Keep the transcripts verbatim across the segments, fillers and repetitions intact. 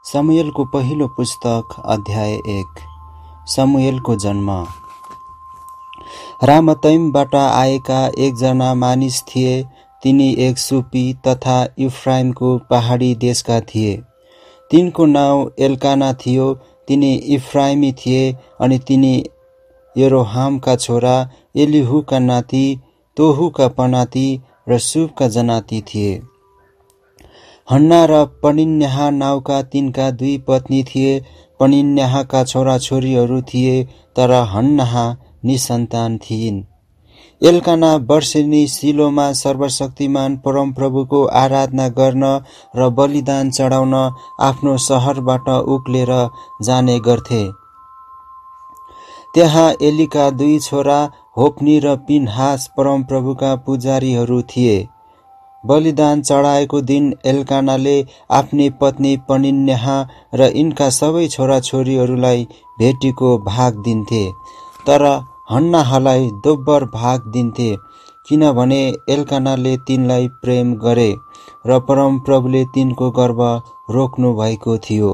शमूएलको पहिलो पुस्तक अध्याय एक। शमूएलको जन्म। रामतैमबाट आएका एकजना मानिस थिए। तिनी एक सुपी तथा इफ्राइमको पहाडी देशका थिए। तिनको नाउँ एल्काना थियो। तिनी इफ्राइमी थिए अनि तिनी यरोहामका छोरा एलिहुका नाति, तोहुका पनाति र सुबका जनाति थिए। हन्ना र पनिन्याह नाउँका तिनका दुई पत्नी थिए। पनिन्याहका छोराछोरीहरू थिए, तर हन्नाह निसन्तान थिइन्। एल्काना वर्षेनी सिलोमा सर्वशक्तिमान परमप्रभुको आराधना गर्न र बलिदान चढाउन आफ्नो सहरबाट उक्लेर जाने गर्थे। त्यहाँ एलीका दुई छोरा होप्नी र पिनहास परमप्रभुका पुजारीहरू थिए। बलिदान चढाएको दिन एल्कानाले आफ्नी पत्नी पनिन्याह र यिनका सबै छोराछोरीहरूलाई भेटीको भाग दिन्थे, तर हन्नाहलाई दोब्बर भाग दिन्थे, किनभने एल्कानाले तिनलाई प्रेम गरे र परमप्रभुले तिनको गर्भ रोक्नु भएको थियो।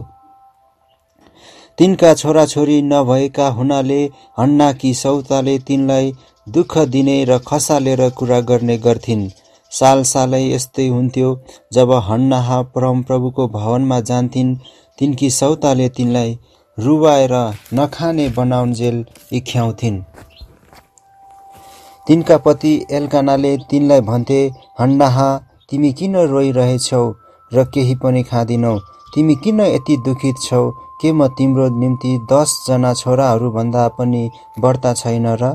तिनका छोराछोरी नभएका हुनाले हन्नाकी सौताले तिनलाई दुःख दिने र खसालेर कुरा गर्ने गर्थिन्। साल सालै यस्तै हुन्थ्यो। जब हन्नाह परमप्रभुको भवनमा जान्थिन्, तिनकी सौताले तिनलाई रुवाएर नखाने बनाउन्जेल इख्याउँथिन्। तिनका पति एल्कानाले तिनलाई भन्थे, हन्नाह, तिमी किन रोइरहेछौ र केही पनि खाँदिनौ? तिमी किन यति दुखित छौ? के म तिम्रो निम्ति दस जना छोराहरू भन्दा पनि बढ्ता छैन र?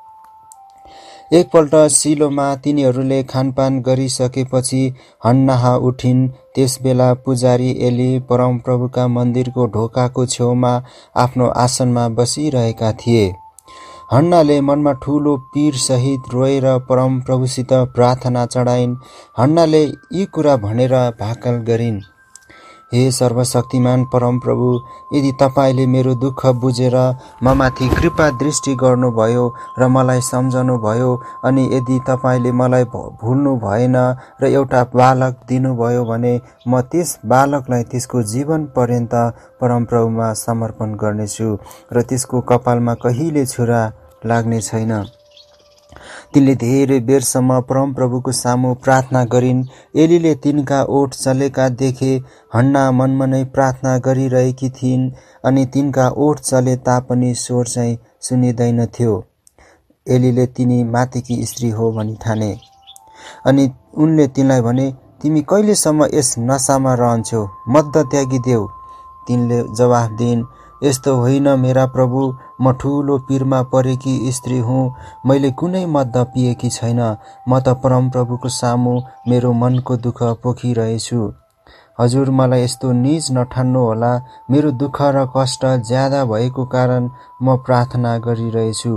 एकपल्ट सिलोमा तिनीहरूले खानपान गरिसकेपछि हन्नाह उठिन्। त्यसबेला पुजारी एली परमप्रभुका मन्दिरको ढोकाको छेउमा आफ्नो आसनमा बसिरहेका थिए। हन्नाले मनमा ठूलो पीर सहित रोएर परमप्रभुसित प्रार्थना चढाइन्। हन्नाले यी कुरा भनेर भाकल गरिन्, हे सर्वशक्तिमान परमप्रभु, यदि तपाईले मेरो दुःख बुझेर ममाथि कृपा दृष्टि गर्नुभयो र मलाई सम्झनु भयो, अनि यदि तपाईले मलाई भुल्नु भएन र एउटा बालक दिनुभयो भने म त्यस बालकलाई त्यसको जीवन पर्यन्त परमप्रभुमा समर्पण गर्नेछु र त्यसको कपालमा कहिले छुरा लाग्ने छैन। तिनले धेरै बेरसम्म परमप्रभुको सामु प्रार्थना गरिन्। एलीले तिनका ओठ चलेका देखे। हन्ना मनमा नै प्रार्थना गरिरहेकी थिइन् अनि तिनका ओठ चले तापनि स्वर चाहिँ सुनिँदैन थियो। एलीले तिनी माथिकी स्त्री हो भनी ठाने अनि उनले तिनलाई भने, तिमी कहिलेसम्म यस नशामा रहन्छौ? मद्द त्यागिदेऊ। तिनले जवाफ दिइन्, यस्तो होइन मेरा प्रभु, म ठूलो पीरमा परेकी स्त्री हुँ। मैले कुनै मद्द पिएकी छैन। म त परमप्रभुको सामु मेरो मनको दुःख पोखिरहेछु। हजुर, मलाई यस्तो नीच नठान्नु होला। मेरो दुःख र कष्ट ज्यादा भएको कारण म प्रार्थना गरिरहेछु।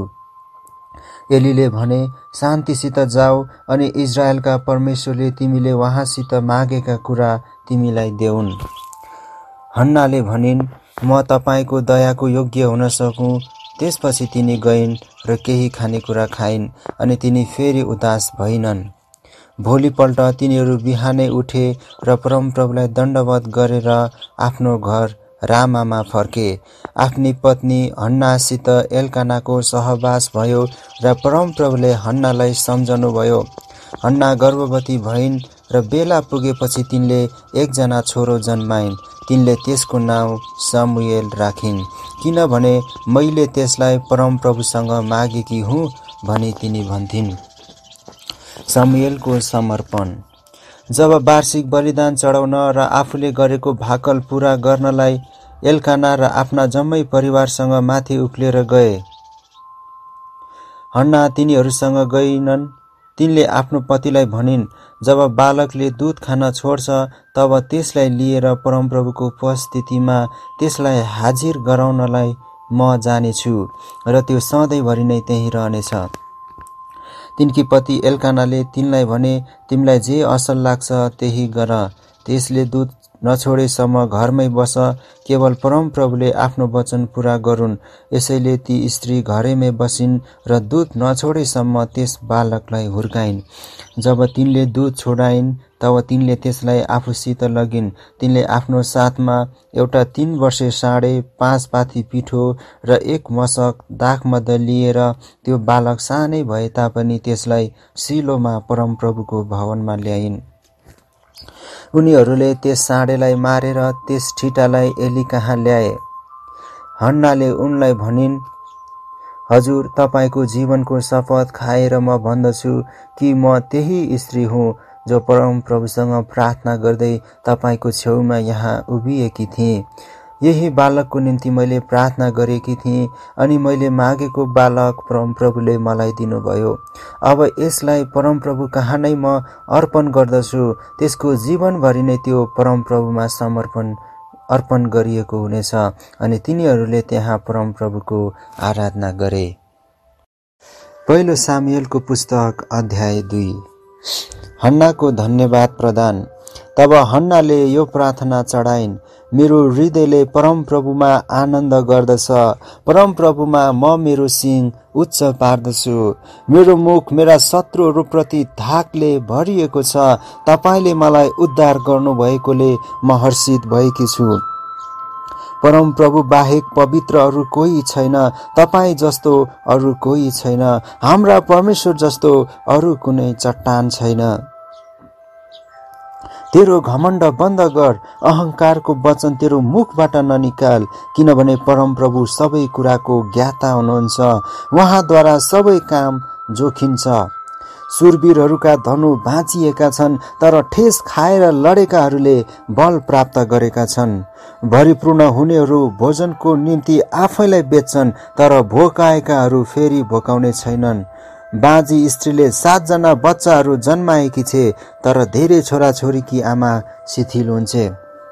एलीले भने, शान्तिसित जाऊ अनि इजरायलका परमेश्वरले तिमीले उहाँसित मागेका कुरा तिमीलाई देऊन्। हन्नाले भनिन्, म तपाईको दयाको योग्य हुन सकूँ। त्यसपछि तिनी गइन् र केही खानेकुरा खाइन् अनि तिनी फेरि उदास भइनन्। भोलिपल्ट तिनीहरू बिहानै उठे र परमप्रभुलाई दण्डवत गरेर आफ्नो घर रामामा फर्के। आफ्नी पत्नी हन्नासित एल्कानाको सहवास भयो र परमप्रभुले हन्नालाई सम्झनु भयो। हन्ना गर्भवती भइन् र बेला पुगेपछि तिनले एकजना छोरो जन्माइन्। तिनले त्यसको नाउँ शमूएल राखिन्, किनभने मैले त्यसलाई परमप्रभुसँग मागेकी हुँ भनी तिनी भन्थिन्। शमूएलको समर्पण। जब वार्षिक बलिदान चढाउन र आफूले गरेको भाकल पूरा गर्नलाई एल्काना र आफ्ना जम्मै परिवारसँग माथि उक्लेर गए, हन्ना तिनीहरूसँग गइनन्। तिनले आफ्नो पतिलाई भनिन्, जब बालकले दूध खान छोड्छ तब त्यसलाई लिएर परमप्रभुको उपस्थितिमा त्यसलाई हाजिर गराउनलाई म जानेछु र त्यो सधैँभरि नै त्यहीँ रहनेछ। तिनकी पति एल्कानाले तिनलाई भने, तिमीलाई जे असल लाग्छ त्यही गर। त्यसले दूध नछोडेसम्म घरमै बस, केवल परमप्रभुले आफ्नो वचन पूरा गरून्। यसैले ती स्त्री घरैमै बसिन् र दूध नछोडेसम्म त्यस बालकलाई हुर्काइन्। जब तिनले दूध छोडाइन् तब तिनले त्यसलाई आफूसित लगिन्। तिनले आफ्नो साथमा एउटा तीन वर्षे साढे पाँच पाथी पिठो र एक मशक दाखमध लिएर त्यो बालक सानै भए तापनि त्यसलाई सिलोमा परमप्रभुको भवनमा ल्याइन्। उनीहरूले त्यस साँढेलाई मारेर त्यस ठिटालाई एली कहाँ ल्याए। हन्नाले उनलाई भनिन्, हजुर, तपाईको जीवनको शपथ खाएर म भन्दछु कि म त्यही स्त्री हुँ जो परमप्रभुसँग प्रार्थना गर्दै तपाईको छेउमा यहाँ उभिएकी थिएँ। यही बालकको निम्ति मैले प्रार्थना गरेकी थिएँ अनि मैले मागेको बालक परमप्रभुले मलाई दिनुभयो। अब यसलाई परमप्रभु कहाँ नै म अर्पण गर्दछु। त्यसको जीवनभरि नै त्यो परमप्रभुमा समर्पण अर्पण गरिएको हुनेछ। अनि तिनीहरूले त्यहाँ परमप्रभुको आराधना गरे। पहिलो सामुएलको पुस्तक अध्याय दुई। हन्नाको धन्यवाद प्रदान। तब हन्नाले यो प्रार्थना चढाइन्, मेरो हृदयले परमप्रभुमा आनन्द गर्दछ, परमप्रभुमा म मेरो सिङ उच्च पार्दछु। मेरो मुख मेरा शत्रुहरूप्रति धाकले भरिएको छ। तपाईले मलाई उद्धार गर्नुभएकोले म हर्षित भएकी छु। परमप्रभु बाहेक पवित्र अरू कोही छैन, तपाईँ जस्तो अरू कोही छैन, हाम्रा परमेश्वर जस्तो अरू कुनै चट्टान छैन। तेरो घमण्ड बन्द गर, अहंकारको वचन तेरो मुखबाट ननिकाल, किनभने परमप्रभु सबै कुराको ज्ञाता हुनुहुन्छ। उहाँद्वारा सबै काम जोखिन्छ। सुरवीरहरूका धनु भाँचिएका छन्, तर ठेस खाएर लडेकाहरूले बल प्राप्त गरेका छन्। भरिपूर्ण हुनेहरू भोजनको निम्ति आफैलाई बेच्छन्, तर भोकाएकाहरू फेरि भोकाउने छैनन्। बाँझी स्त्रीले सातजना बच्चाहरू जन्माएकी छे, तर धेरै छोराछोरीकी आमा शिथिल हुन्छे।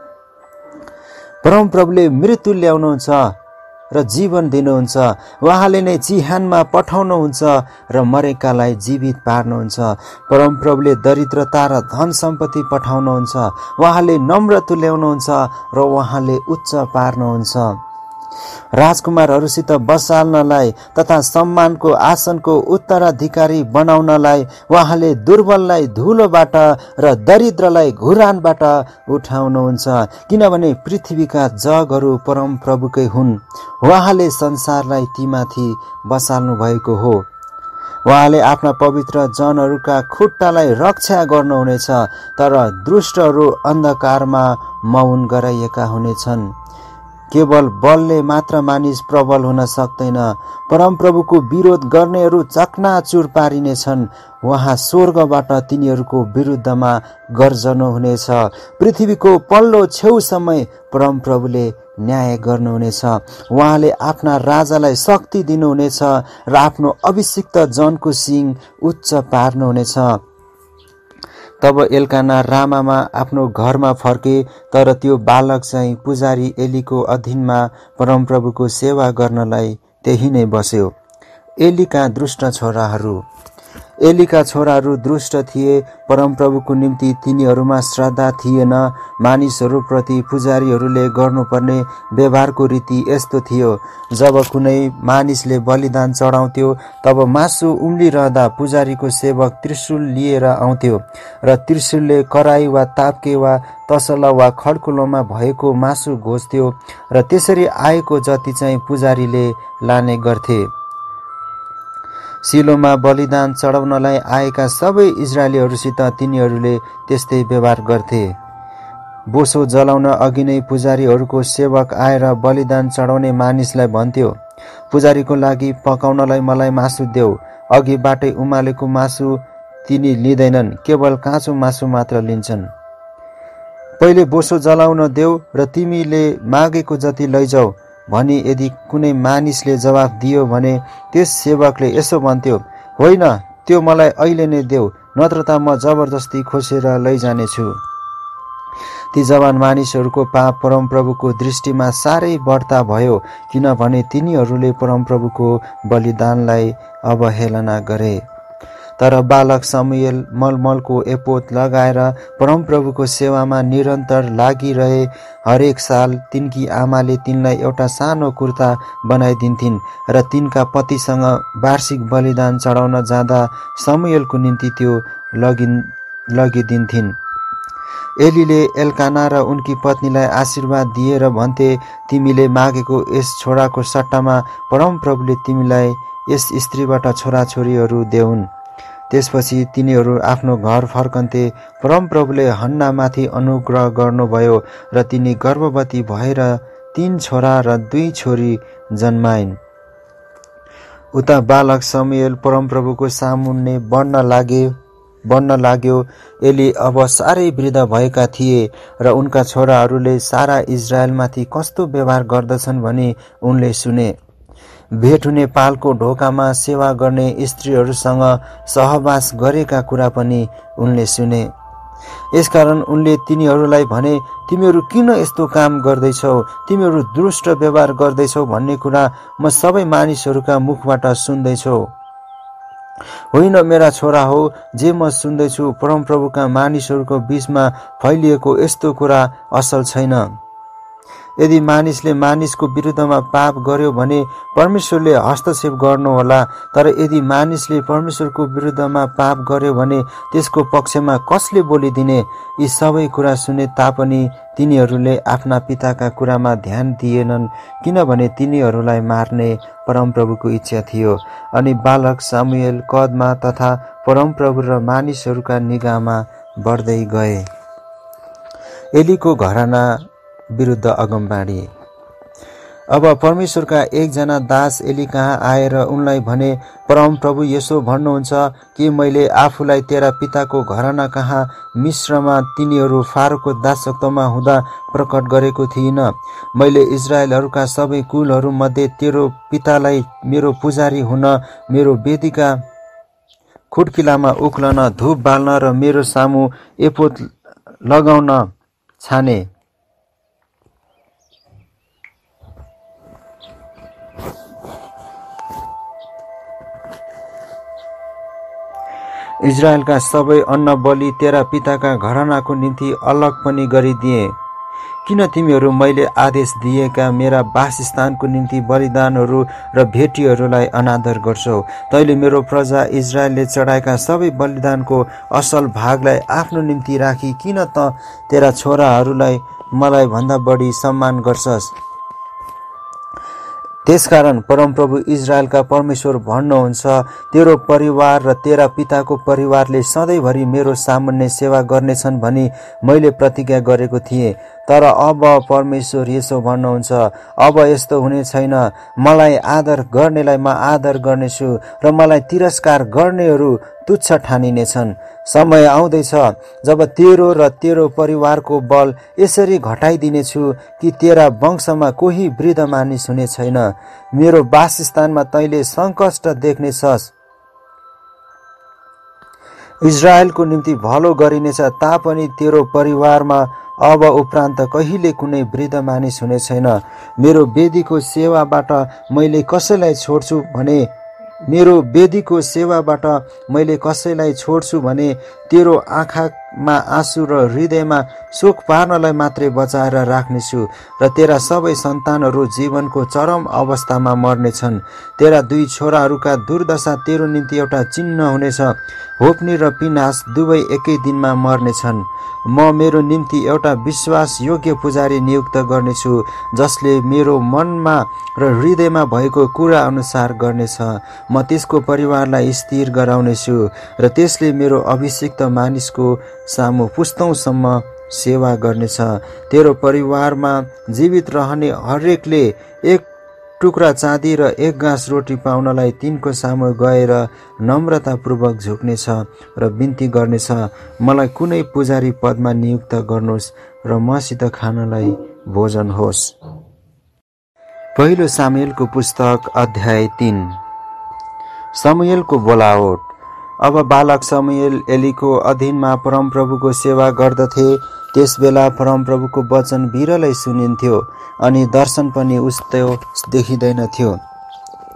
परमप्रभुले मृत्यु ल्याउनुहुन्छ र जीवन दिनुहुन्छ। उहाँले नै चिहानमा पठाउनुहुन्छ र मरेकालाई जीवित पार्नुहुन्छ। परमप्रभुले दरिद्रता र धन सम्पत्ति पठाउनुहुन्छ। उहाँले नम्र तुल्याउनुहुन्छ र उहाँले उच्च पार्नुहुन्छ। राजकुमारहरूसित बसाल्नलाई तथा सम्मानको आसनको उत्तराधिकारी बनाउनलाई उहाँले दुर्बललाई धुलोबाट र दरिद्रलाई घुरानबाट उठाउनुहुन्छ। किनभने पृथ्वीका जगहरू परमप्रभुकै हुन्। उहाँले संसारलाई तीमाथि बसाल्नु भएको हो। उहाँले आफ्ना पवित्र जनहरूका खुट्टालाई रक्षा गर्नुहुनेछ, तर दुष्टहरू अन्धकारमा मौन गराइएका हुनेछन्। केवल बलले मात्र मानिस प्रबल हुन सक्दैन। परमप्रभुको विरोध गर्नेहरू चकनाचुर पारिनेछन्। उहाँ स्वर्गबाट तिनीहरूको विरुद्धमा गर्जनु हुनेछ। पृथ्वीको पल्लो छेउसम्म परमप्रभुले न्याय गर्नुहुनेछ। उहाँले आफ्ना राजालाई शक्ति दिनुहुनेछ र आफ्नो अभिषिक्त जनको सिङ उच्च पार्नुहुनेछ। तब एल्काना रामामा आफ्नो घरमा फर्के, तर त्यो बालक चाहिँ पुजारी एलीको अधीनमा परमप्रभुको सेवा गर्नलाई त्यही नै बस्यो। एलीका दुष्ट छोराहरू। एलीका छोराहरू दुष्ट थिए। परमप्रभुको निम्ति तिनीहरूमा श्रद्धा थिएन। मानिसहरूप्रति पुजारीहरूले गर्नुपर्ने व्यवहारको रीति यस्तो थियो, जब कुनै मानिसले बलिदान चढाउँथ्यो तब मासु उम्लिरहँदा पुजारीको सेवक त्रिशूल लिएर आउँथ्यो र त्रिशूलले कराई वा ताप्के वा तसला वा खड्कुलोमा भएको मासु घोच्थ्यो र त्यसरी आएको जति चाहिँ पुजारीले लाने गर्थे। सिलोमा बलिदान चढाउनलाई आएका सबै इजरायलीहरूसित तिनीहरूले त्यस्तै व्यवहार गर्थे। बोसो जलाउन अघि नै पुजारीहरूको सेवक आएर बलिदान चढाउने मानिसलाई भन्थ्यो, पुजारीको लागि पकाउनलाई मलाई मासु देऊ। अघिबाटै उमालेको मासु तिनी लिँदैनन्, केवल काँचो मासु मात्र लिन्छन्। पहिले बोसो जलाउन देऊ र तिमीले मागेको जति लैजाऊ भनी यदि कुनै मानिसले जवाफ दियो भने त्यस सेवकले यसो भन्थ्यो, होइन, त्यो मलाई अहिले नै देऊ, नत्र त म जबरजस्ती खोसेर लैजानेछु। ती जवान मानिसहरूको पाप परमप्रभुको दृष्टिमा साह्रै बढ्ता भयो, किनभने तिनीहरूले परमप्रभुको बलिदानलाई अवहेलना गरे। तर बालक शमूएल मलमलको एपोत लगाएर परमप्रभुको सेवामा निरन्तर लागिरहे। हरेक साल तिनकी आमाले तिनलाई एउटा सानो कुर्ता बनाइदिन्थिन् र तिनका पतिसँग वार्षिक बलिदान चढाउन जाँदा शमूएलको निम्ति त्यो लगिन् लगिदिन्थिन्। एलीले एल्काना र उनकी पत्नीलाई आशीर्वाद दिएर भन्थे, तिमीले मागेको यस छोराको सट्टामा परमप्रभुले तिमीलाई यस स्त्रीबाट छोराछोरीहरू देऊन्। त्यसपछि तिनीहरू आफ्नो घर फर्कन्थे। परमप्रभुले हन्नामाथि अनुग्रह गर्नुभयो र तिनी गर्भवती भएर तीन छोरा र दुई छोरी जन्माइन्। उता बालक शमूएल परमप्रभुको सामुन्ने बढ्न लागे बढ्न लाग्यो। एली अब साह्रै वृद्ध भएका थिए र उनका छोराहरूले सारा इजरायलमाथि कस्तो व्यवहार गर्दछन् भनी उनले सुने। भेट हुने पालको ढोकामा सेवा गर्ने स्त्रीहरूसँग सहवास गरेका कुरा पनि उनले सुने। यसकारण उनले तिनीहरूलाई भने, तिमीहरू किन यस्तो काम गर्दैछौ? तिमीहरू दुष्ट व्यवहार गर्दैछौ भन्ने कुरा म सबै मानिसहरूका मुखबाट सुन्दैछु। होइन, मेरा छोरा हो, जे म सुन्दैछु परमप्रभुका मानिसहरूको बीचमा फैलिएको यस्तो कुरा असल छैन। यदि मानिसले मानिसको विरुद्धमा पाप गर्यो भने परमेश्वरले हस्तक्षेप गर्नुहोला, तर यदि मानिसले परमेश्वरको विरुद्धमा पाप गर्यो भने त्यसको पक्षमा कसले बोलिदिने? यी सबै कुरा सुने तापनि तिनीहरूले आफ्ना पिताका कुरामा ध्यान दिएनन्, किनभने तिनीहरूलाई मार्ने परमप्रभुको इच्छा थियो। अनि बालक शमूएल कदमा तथा परमप्रभु र मानिसहरूका निगाहमा बढ्दै गए। एलीको घराना विरुद्ध अगमबाणी। अब परमेश्वरका एकजना दास एली कहाँ आएर उनलाई भने, परमप्रभु यसो भन्नुहुन्छ कि मैले आफूलाई तेरा पिताको घराना कहाँ मिस्रमा तिनीहरू फारोको दासत्वमा हुँदा प्रकट गरेको थिइनँ। मैले इजरायलहरूका सबै कुलहरू मध्ये तेरो पितालाई मेरो पुजारी हुन, मेरो वेदीका खुड्किलामा उक्लन, धूप बाल्न र मेरो सामु एपोत लगाउन छाने। इजरायलका सबै अन्न बलि तेरा पिताका घरानाको निम्ति अलग पनि गरिदिए। किन तिमीहरू मैले आदेश दिएका मेरा वासस्थानको निम्ति बलिदानहरू र भेटीहरूलाई अनादर गर्छौ? तैँले मेरो प्रजा इजरायलले चढाएका सबै बलिदानको असल भागलाई आफ्नो निम्ति राखी किन त तेरा छोराहरूलाई मलाई भन्दा बढी सम्मान गर्छस्? त्यसकारण परमप्रभु इजरायलका परमेश्वर भन्नुहुन्छ, तेरो परिवार र तेरा पिताको परिवारले सधैँभरि मेरो सामुन्ने सेवा गर्नेछन् भनी मैले प्रतिज्ञा गरेको थिएँ। तर अब परमेश्वर यसो भन्नुहुन्छ, अब यस्तो हुने छैन। मलाई आदर गर्नेलाई म आदर गर्नेछु र मलाई तिरस्कार गर्नेहरू तुच्छ ठानिनेछन्। समय आउँदैछ जब तेरो र तेरो परिवारको बल यसरी घटाइदिनेछु कि तेरा वंशमा कोही वृद्ध मानिस हुने छैन। मेरो वासस्थानमा तैँले सङ्कष्ट देख्नेछस्। इजरायलको निम्ति भलो गरिनेछ, तापनि तेरो परिवारमा अब उपरान्त कहिले कुनै वृद्ध मानिस हुने छैन। मेरो वेदीको सेवाबाट मैले कसैलाई छोड्छु भने मेरो वेदीको सेवाबाट मैले कसैलाई छोड्छु भने तेरो आँखामा आँसु र हृदयमा शोक पार्नलाई मात्रै बचाएर राख्नेछु र तेरा सबै सन्तानहरू जीवनको चरम अवस्थामा मर्नेछन्। तेरा दुई छोराहरूका दुर्दशा तेरो निम्ति एउटा चिन्ह हुनेछ। होप्नी र पिनास दुवै एकै दिनमा मर्नेछन्। म मेरो निम्ति एउटा विश्वास योग्य पुजारी नियुक्त गर्नेछु, जसले मेरो मनमा र हृदयमा भएको कुरा अनुसार गर्नेछ। म त्यसको परिवारलाई स्थिर गराउनेछु र त्यसले मेरो अभिषिक्त मानिसको सामु पुस्तौँसम्म सेवा गर्नेछ। तेरो परिवारमा जीवित रहने हरेकले एक टुक्रा चाँदी र एक गाँस रोटी पाउनलाई तिनको सामु गएर नम्रतापूर्वक झुक्नेछ र बिन्ती गर्नेछ, मलाई कुनै पुजारी पदमा नियुक्त गर्नुहोस् र मसित खानलाई भोजन होस्। पहिलो सामुएलको पुस्तक अध्याय तीन। शमूएलको बोलावट। अब बालक शमूएल एलीको अधीनमा परमप्रभुको सेवा गर्दथे। त्यसबेला परमप्रभुको वचन बिरलै सुनिन्थ्यो अनि दर्शन पनि उस्तो देखिँदैन थियो।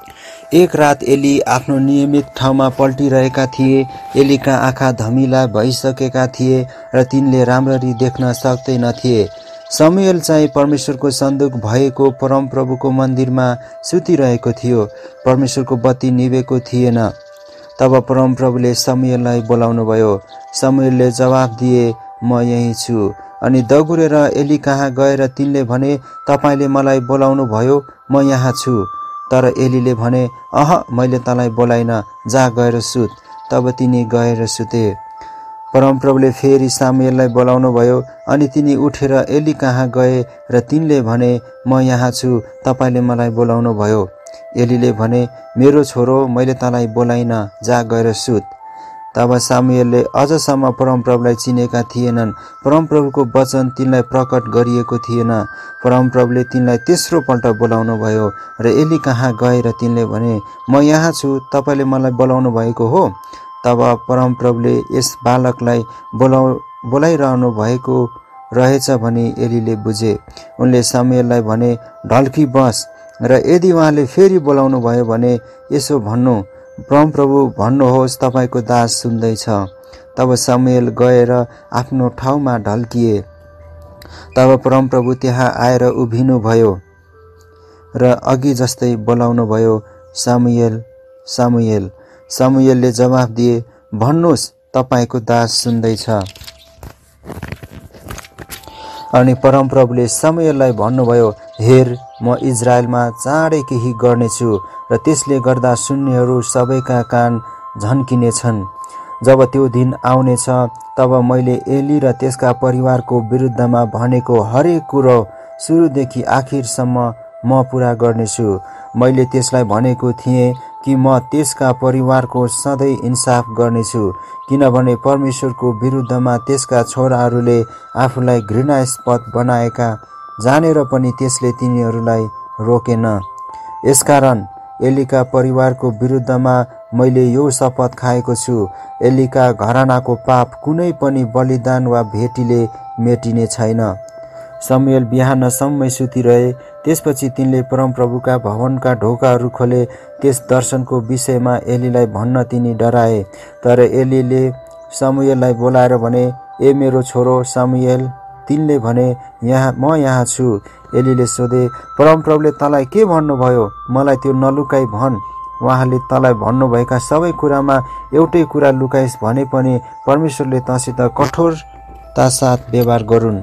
एक रात एली आफ्नो नियमित ठाउँमा पल्टिरहेका थिए। एलीका आँखा धमिला भइसकेका थिए र तिनले राम्ररी देख्न सक्दैनथिए। शमूएल चाहिँ परमेश्वरको सन्दुक भएको परमप्रभुको मन्दिरमा सुतिरहेको थियो। परमेश्वरको बत्ती निभेको थिएन। तब परमप्रभुले शमूएललाई बोलाउनुभयो। शमूएलले जवाफ दिए, म यही छु। अनि दगुरेर एली कहाँ गएर तिनले भने, तपाईले मलाई बोलाउनु भयो, म यहाँ छु। तर एलीले भने, अह, मैले तँलाई बोलाइन, जा गएर सुत। तब तिनी गएर सुते। परमप्रभुले फेरि शमूएललाई बोलाउनु भयो। अनि तिनी उठेर एली कहाँ गए र तिनले भने, म यहाँ छु, तपाईले मलाई बोलाउनु भयो। एलीले भने, मेरो छोरो, मैले तँलाई बोलाइन, जा गएर सुत। तब शमूएलले अझसम्म परमप्रभुलाई चिनेका थिएनन्। परमप्रभुको वचन तिनलाई प्रकट गरिएको थिएन। परमप्रभुले तिनलाई तेस्रो पल्ट बोलाउनु भयो र एली कहाँ गएर तिनले भने, म यहाँ छु, तपाईले मलाई बोलाउनु भएको हो। तब परमप्रभुले यस बालकलाई बोलाउ बोलाइरहनु भएको रहेछ भनी एलीले बुझे। उनले शमूएललाई भने, ढल्की बस, र यदि उहाँले फेरि बोलाउनु भयो भने यसो भन्नु, परमप्रभु भन्नुहोस्, तपाईको दास सुन्दैछ। तब शमूएल गएर आफ्नो ठाउँमा ढल्किए। तब परमप्रभु त्यहाँ आएर उभिनु भयो र अघि जस्तै बोलाउनु भयो, शमूएल, शमूएल। शमूएलले जवाफ दिए, भन्नुहोस्, तपाईको दास सुन्दैछ। अनि परमप्रभुले शमूएललाई भन्नुभयो, हेर, म इजरायलमा चाँडै केही गर्नेछु र त्यसले गर्दा सुन्नेहरू सबैका कान झन्किनेछन्। जब त्यो दिन आउनेछ, तब मैले एली र त्यसका परिवारको विरुद्धमा भनेको हरेक कुरो सुरुदेखि आखिरसम्म म पूरा गर्नेछु। मैले त्यसलाई भनेको थिएँ कि म त्यसका परिवारको सधैँ इन्साफ गर्नेछु, किनभने परमेश्वरको विरुद्धमा त्यसका छोराहरूले आफूलाई घृणास्पद बनाएका जानेर पनि त्यसले तिनीहरूलाई रोकेन। यसकारण एलीका परिवारको विरुद्धमा मैले यो शपथ खाएको छु, एलीका घरानाको पाप कुनै पनि बलिदान वा भेटीले मेटिने छैन। शमूएल बिहानसम्मै सुतिरहे। त्यसपछि तिनले परमप्रभुका भवनका ढोकाहरू खोले। त्यस दर्शनको विषयमा एलीलाई भन्न तिनी डराए। तर एलीले शमूएललाई बोलाएर भने, ए मेरो छोरो शमूएल। तिनले भने, यहाँ म यहाँ छु। एलीले सोधे, परमप्रभुले तँलाई के भन्नुभयो? मलाई त्यो नलुकाई भन्। उहाँले तँलाई भन्नुभएका सबै कुरामा एउटै कुरा लुकाइस् भने पनि परमेश्वरले तँसित कठोरता साथ व्यवहार गरून्।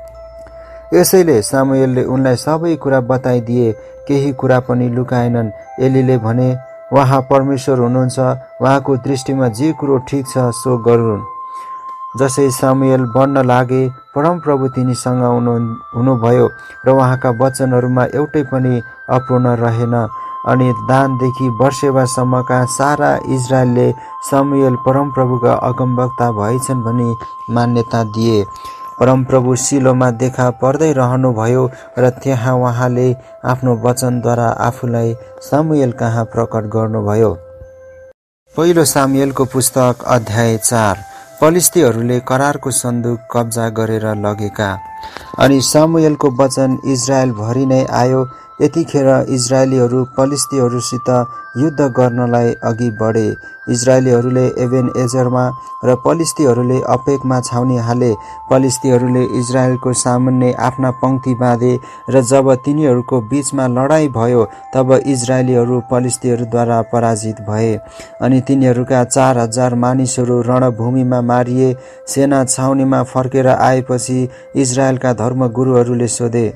यसैले शमूएलले उनलाई सबै कुरा बताइदिए, केही कुरा पनि लुकाएनन्। एलीले भने, उहाँ परमेश्वर हुनुहुन्छ, उहाँको दृष्टिमा जे कुरो ठिक छ सो गरून्। जसै शमूएल बढ्न लागे, परमप्रभु तिनीसँग हुनु हुनुभयो र उहाँका वचनहरूमा एउटै पनि अपूर्ण रहेन। अनि दानदेखि बर्सेबासम्मका सारा इजरायलले शमूएल परमप्रभुका अगमवक्ता भएछन् भनी मान्यता दिए। परमप्रभु सिलोमा देखा पर्दै रहनुभयो र त्यहाँ उहाँले आफ्नो वचनद्वारा आफूलाई शमूएल कहाँ प्रकट गर्नुभयो। पहिलो सामुएलको पुस्तक अध्याय चार। फलिस्तीहरूले करारको सन्दुक कब्जा गरेर लगेका। अनि शमूएलको वचन इजरायल भरि नै आयो। यतिखेर इजरायलीहरू फलिस्तीहरूसित युद्ध गर्नलाई अघि बढे। इजरायलीहरूले एबेन एजरमा र फलिस्तीहरूले अपेकमा छाउनी हाले। फलिस्तीहरूले इजरायलको सामुन्ने आफ्ना पंक्ति बाँधे र जब तिनीहरूको बीचमा लडाई भयो तब इजरायलीहरू फलिस्तीहरूद्वारा पराजित भए। अनि तिनीहरूका चार हजार मानिसहरू रणभूमिमा मारिए। सेना छाउनीमा फर्केर आएपछि इजरायलका धर्मगुरुहरूले सोधे,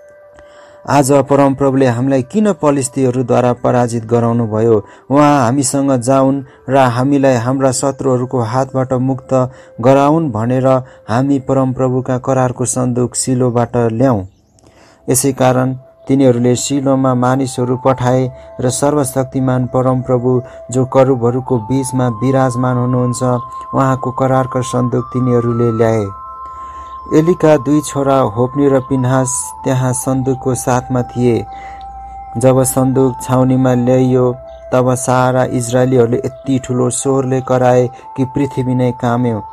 आज परमप्रभुले हामीलाई किन फलिस्तीहरूद्वारा पराजित गराउनु भयो? उहाँ हामीसँग जाउन् र हामीलाई हाम्रा शत्रुहरूको हातबाट मुक्त गराउन् भनेर हामी परमप्रभुका करारको सन्दुक सिलोबाट ल्याउँ। यसै कारण तिनीहरूले सिलोमा मानिसहरू पठाए र सर्वशक्तिमान परमप्रभु जो करूबहरूको बीचमा विराजमान हुनुहुन्छ उहाँको करारको सन्दुक तिनीहरूले ल्याए। एलीका दुई छोरा होप्नी र पिनहास त्यहाँ सन्दुकको साथमा थिए। जब सन्दुक छाउनीमा ल्याइयो तब सारा इजरायलीहरूले यति ठुलो स्वरले कराए कि पृथ्वी नै काम्यो।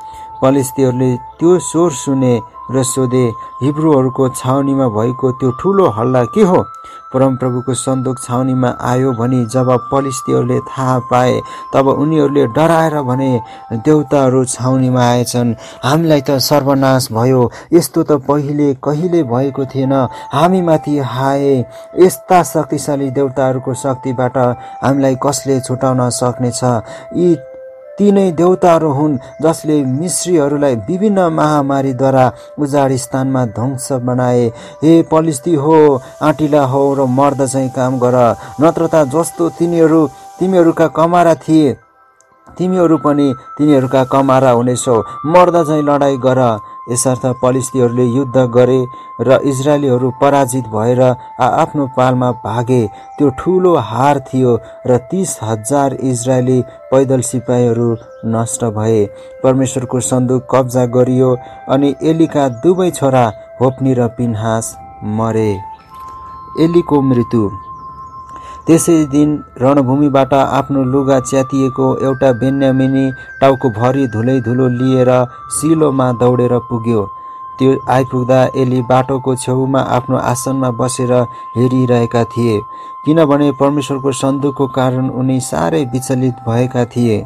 पलिस्तीहरूले त्यो स्वर सुने र सोधे, हिब्रूहरूको छाउनीमा भएको त्यो ठुलो हल्ला के हो? परमप्रभुको सन्दुक छाउनीमा आयो भनी जब पलिस्तीहरूले थाहा पाए, तब उनीहरूले डराएर भने, देवताहरू छाउनीमा आएछन्, हामीलाई त सर्वनाश भयो। यस्तो त पहिले कहिले भएको थिएन। हामीमाथि हाय, यस्ता शक्तिशाली देवताहरूको शक्तिबाट हामीलाई कसले छुटाउन सक्नेछ? यी तीनै देवताहरू हुन् जसले मिश्रीहरूलाई विभिन्न महामारीद्वारा उजाड स्थानमा ध्वंस बनाए। हे पलिस्ती हो, आँटिला हो र मर्द चाहिँ काम गर, नत्र त जस्तो तिनीहरू तिमीहरूका कमारा थिए तिमीहरू पनि तिनीहरूका कमारा हुनेछौ। मर्द चाहिँ लडाईँ गर। यसर्थ पलिस्तीहरूले युद्ध गरे र इजरायलीहरू पराजित भएर आफ्नो पालमा भागे। त्यो ठुलो हार थियो र तीस हजार इजरायली पैदल सिपाहीहरू नष्ट भए। परमेश्वरको सन्दुक कब्जा गरियो अनि एलीका दुवै छोरा होप्नी र पिनहास मरे। एलीको मृत्यु। त्यसै दिन रणभूमिबाट आफ्नो लुगा च्यातिएको एउटा बेन्यामिनी टाउको भरि धुलै धुलो लिएर सिलोमा दौडेर पुग्यो। त्यो आइपुग्दा एली बाटोको छेउमा आफ्नो आसनमा बसेर हेरिरहेका थिए, किनभने परमेश्वरको सन्दुकको कारण उनी साह्रै विचलित भएका थिए।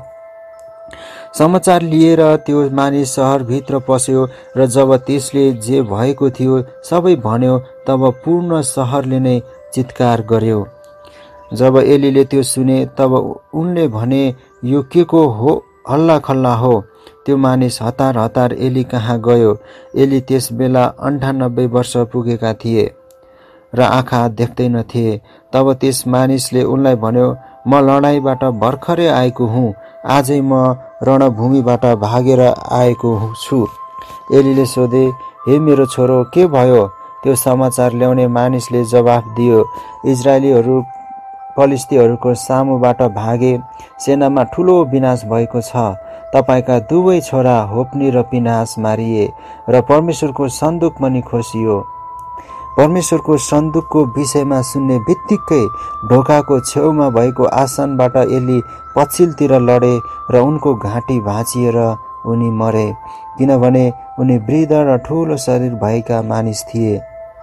समाचार लिएर त्यो मानिस सहरभित्र पस्यो र जब त्यसले जे भएको थियो सबै भन्यो, तब पूर्ण सहरले नै चित्कार गर्यो। जब एलीले त्यो सुने, तब उनले भने, यो के को हो हल्ला खल्ला हो? त्यो मानिस हतार हतार एली कहाँ गयो। एली त्यस बेला अन्ठानब्बे वर्ष पुगेका थिए र आँखा देख्दैनथे। तब त्यस मानिसले उनलाई भन्यो, म लडाईँबाट भर्खरै आएको हुँ, आजै म रणभूमिबाट भागेर आएको छु। एलीले सोधे, हे मेरो छोरो, के भयो? त्यो समाचार ल्याउने मानिसले जवाफ दियो, इजरायलीहरू पलिस्तीहरूको सामुबाट भागे, सेनामा ठुलो विनाश भएको छ। तपाईका दुवै छोरा होप्नी र पिनहास मारिए र परमेश्वरको सन्दुक पनि खोसियो। परमेश्वरको सन्दुकको विषयमा सुन्ने बित्तिकै ढोकाको छेउमा भएको आसनबाट एली पछिल्तिर लडे र उनको घाँटी भाँचिएर उनी मरे, किनभने उनी वृद्ध र ठुलो शरीर भएका मानिस थिए।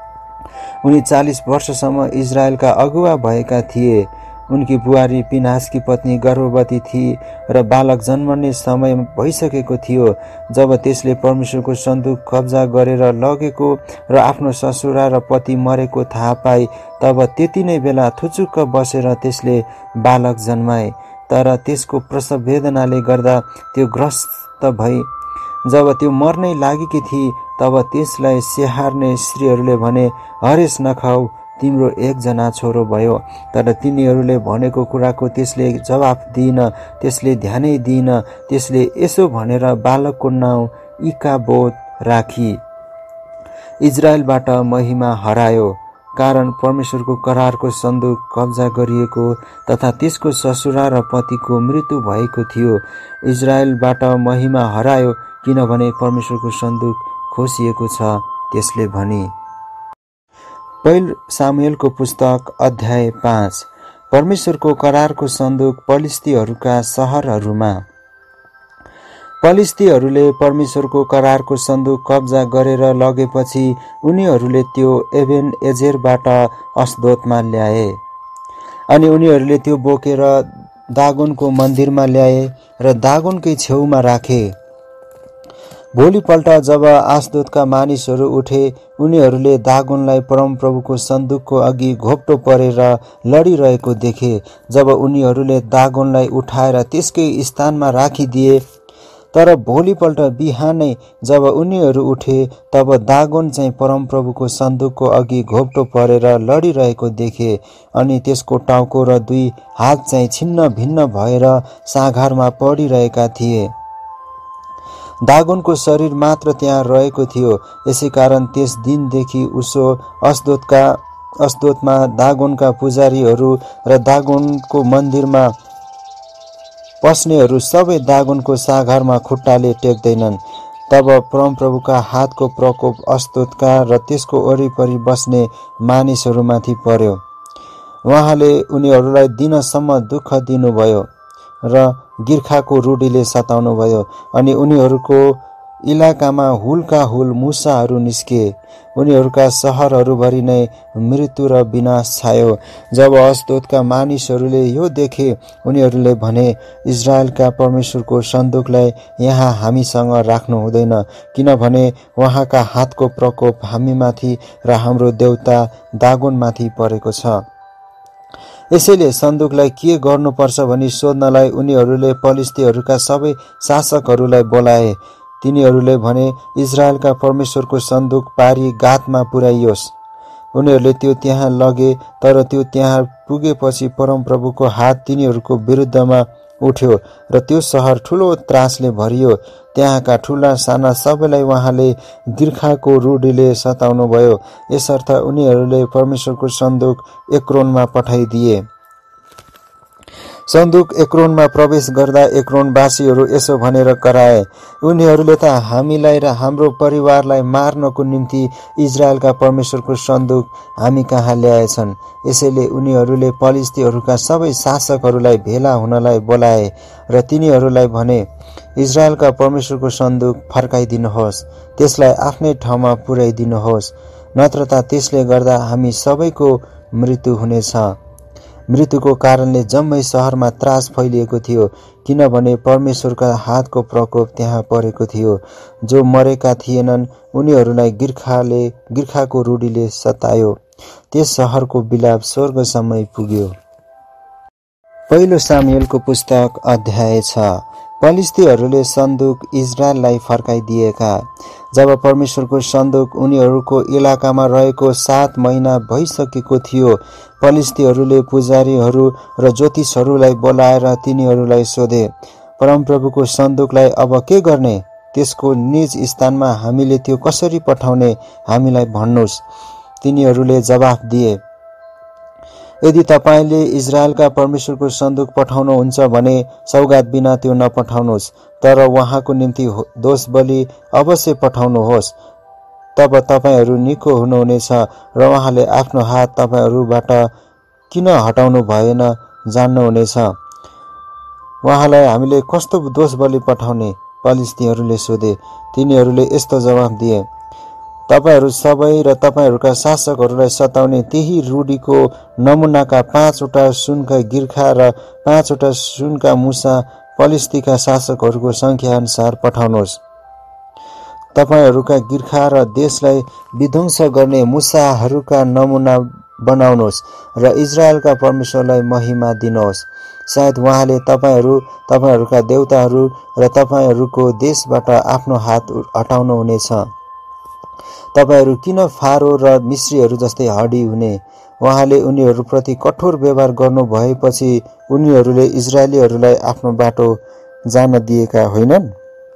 उनी चालीस वर्षसम्म इजरायलका अगुवा भएका थिए। उनकी बुहारी पिनहासकी पत्नी गर्भवती थिई र बालक जन्मने समय भइसकेको थियो जब त्यसले परमेश्वरको सन्दुक कब्जा गरेर लगेको र आफ्नो ससुरा र पति मरेको थाहा पाई। तब त्यति नै बेला थुचुक्क बसेर त्यसले बालक जन्माए, तर त्यसको प्रसव वेदनाले गर्दा त्यो ग्रस्त भई जब त्यो मर्नै लागेकी थिई, तब त्यसलाई स्याहार्ने स्त्रीहरूले भने, हरेस नखाऊ, तिम्रो एकजना छोरो भयो। तर तिनीहरूले भनेको कुराको त्यसले जवाफ दिइन, त्यसले ध्यानै दिइन। त्यसले यसो भनेर बालकको नाउँ इकाबोद राखी, इजरायलबाट महिमा हरायो, कारण परमेश्वरको करारको सन्दुक कब्जा गरिएको तथा त्यसको ससुरा र पतिको मृत्यु भएको थियो। इजरायलबाट महिमा हरायो किनभने परमेश्वरको सन्दुक खोसिएको छ, त्यसले भनी। पहिलो सामुएलको पुस्तक अध्याय पाँच। परमेश्वरको करारको सन्दुक पलिस्तीहरूका सहरहरूमा। पलिस्तीहरूले परमेश्वरको करारको सन्दुक कब्जा गरेर लगेपछि उनीहरूले त्यो एबेन एजेरबाट अस्दोतमा ल्याए अनि उनीहरूले त्यो बोकेर दागोनको मन्दिरमा ल्याए र दागोनकै छेउमा राखे। भोलिपल्ट जब आस्दोतका मानिसहरू उठे, उनीहरूले दागोनलाई परमप्रभुको सन्दुकको अघि घोप्टो परेर लडिरहेको देखे। जब उनीहरूले दागोनलाई उठाएर त्यसकै स्थानमा राखिदिए, तर भोलिपल्ट बिहानै जब उनीहरू उठे, तब दागोन चाहिँ परमप्रभुको सन्दुकको अघि घोप्टो परेर लडिरहेको देखे अनि त्यसको टाउको र दुई हात चाहिँ छिन्न भिन्न भएर साँघारमा पडिरहेका थिए। दागोनको शरीर मात्र त्यहाँ रहेको थियो। यसै कारण त्यस दिनदेखि उसो अस्दोतका अस्दोतमा दागोनका पुजारीहरू र दागोनको मन्दिरमा पस्नेहरू सबै दागोनको साँघारमा खुट्टाले टेक्दैनन्। तब परमप्रभुका हातको प्रकोप अस्दोतका र त्यसको वरिपरि बस्ने मानिसहरूमाथि पर्यो। उहाँले उनीहरूलाई दिनसम्म दुःख दिनुभयो र गिर्खाको रूढीले सताउनु भयो अनि उनीहरूको इलाकामा हुलका हुल मुसाहरू निस्के। उनीहरूका शहरहरूभरि नै मृत्यु र विनाश छायो। जब अस्दोदका मानिसहरूले यो देखे, उनीहरूले भने, इजरायलका परमेश्वरको सन्दुकलाई यहाँ हामीसँग राख्नु हुँदैन, किनभने उहाँका हातको प्रकोप हामीमाथि र हाम्रो देउता दागोनमाथि परेको छ। यसैले सन्दुकलाई के गर्नुपर्छ भनी सोध्नलाई उनीहरूले पलिस्तीहरूका सबै शासकहरूलाई बोलाए। तिनीहरूले भने, इजरायलका परमेश्वरको सन्दुक पारी गातमा पुर्याइयोस्। उनीहरूले त्यो त्यहाँ लगे, तर त्यो त्यहाँ पुगेपछि परमप्रभुको हात तिनीहरूको विरुद्धमा उठ्यो र त्यो सहर ठुलो त्रासले भरियो। त्यहाँका ठुला साना सबैलाई उहाँले गिर्खाको रूढीले सताउनु भयो। यसर्थ उनीहरूले परमेश्वरको सन्दुक एक्रोनमा पठाइदिए। सन्दुक एक्रोनमा प्रवेश गर्दा एक्रोनवासीहरू यसो भनेर कराए, उनीहरूले त हामीलाई र हाम्रो परिवारलाई मार्नको निम्ति इजरायलका परमेश्वरको सन्दुक हामी कहाँ ल्याएछन्। यसैले उनीहरूले पलिस्तीहरूका सबै शासकहरूलाई भेला हुनलाई बोलाए र तिनीहरूलाई भने, इजरायलका परमेश्वरको सन्दुक फर्काइदिनुहोस्, त्यसलाई आफ्नै ठाउँमा पुर्याइदिनुहोस्, नत्र त त्यसले गर्दा हामी सबैको मृत्यु हुनेछ। मृत्युको कारणले जम्मै सहरमा त्रास फैलिएको थियो, किनभने परमेश्वरका हातको प्रकोप त्यहाँ परेको थियो। जो मरेका थिएनन् उनीहरूलाई गिर्खाले गिर्खाको रूढीले सतायो। त्यस सहरको बिलाप स्वर्गसम्म पुग्यो। पहिलो सामुएलको पुस्तक अध्याय छ। पलिस्तीहरूले सन्दुक इजरायललाई फर्काइदिएका। जब परमेश्वरको सन्दुक उनीहरूको इलाकामा रहेको सात महिना भइसकेको थियो, पलिस्तीहरूले पुजारीहरू र ज्योतिषहरूलाई बोलाएर तिनीहरूलाई सोधे, परमप्रभुको सन्दुकलाई अब के गर्ने? त्यसको निज स्थानमा हामीले त्यो कसरी पठाउने? हामीलाई भन्नुहोस्। तिनीहरूले जवाफ दिए, यदि तपाईँले इजरायलका परमेश्वरको सन्दुक पठाउनुहुन्छ भने सौगात बिना त्यो नपठाउनुहोस्, तर उहाँको निम्ति दोष बलि अवश्य पठाउनुहोस्। तब तपाईँहरू निको हुनुहुनेछ र उहाँले आफ्नो हात तपाईँहरूबाट किन हटाउनु भएन जान्नुहुनेछ। उहाँलाई हामीले कस्तो दोष बलि पठाउने? पलिस्तीहरूले सोधे। तिनीहरूले यस्तो जवाफ दिए, तपाईहरू सबै र तपाईहरूका शासकहरूलाई सताउने त्यही रूढीको नमुनाका पाँचवटा सुनका गिर्खा र पाँचवटा सुनका मुसा पलिस्तीका शासकहरूको संख्या अनुसार पठाउनुहोस्। तपाईहरूका गिर्खा र देशलाई विध्वंस गर्ने मुसाहरूका नमुना बनाउनुहोस् र इजरायलका परमेश्वरलाई महिमा दिनुहोस्। सायद उहाँले तपाईहरू, तपाईहरूका देवताहरू र तपाईहरूको देशबाट आफ्नो हात हटाउनुहुनेछ। तपाईहरू किन फारो र मिश्रीहरू जस्तै हडी हुने? उहाँले उनीहरूप्रति कठोर व्यवहार गर्नु भएपछि उनीहरूले इजरायलीहरूलाई आफ्नो बाटो जान दिएका होइनन्?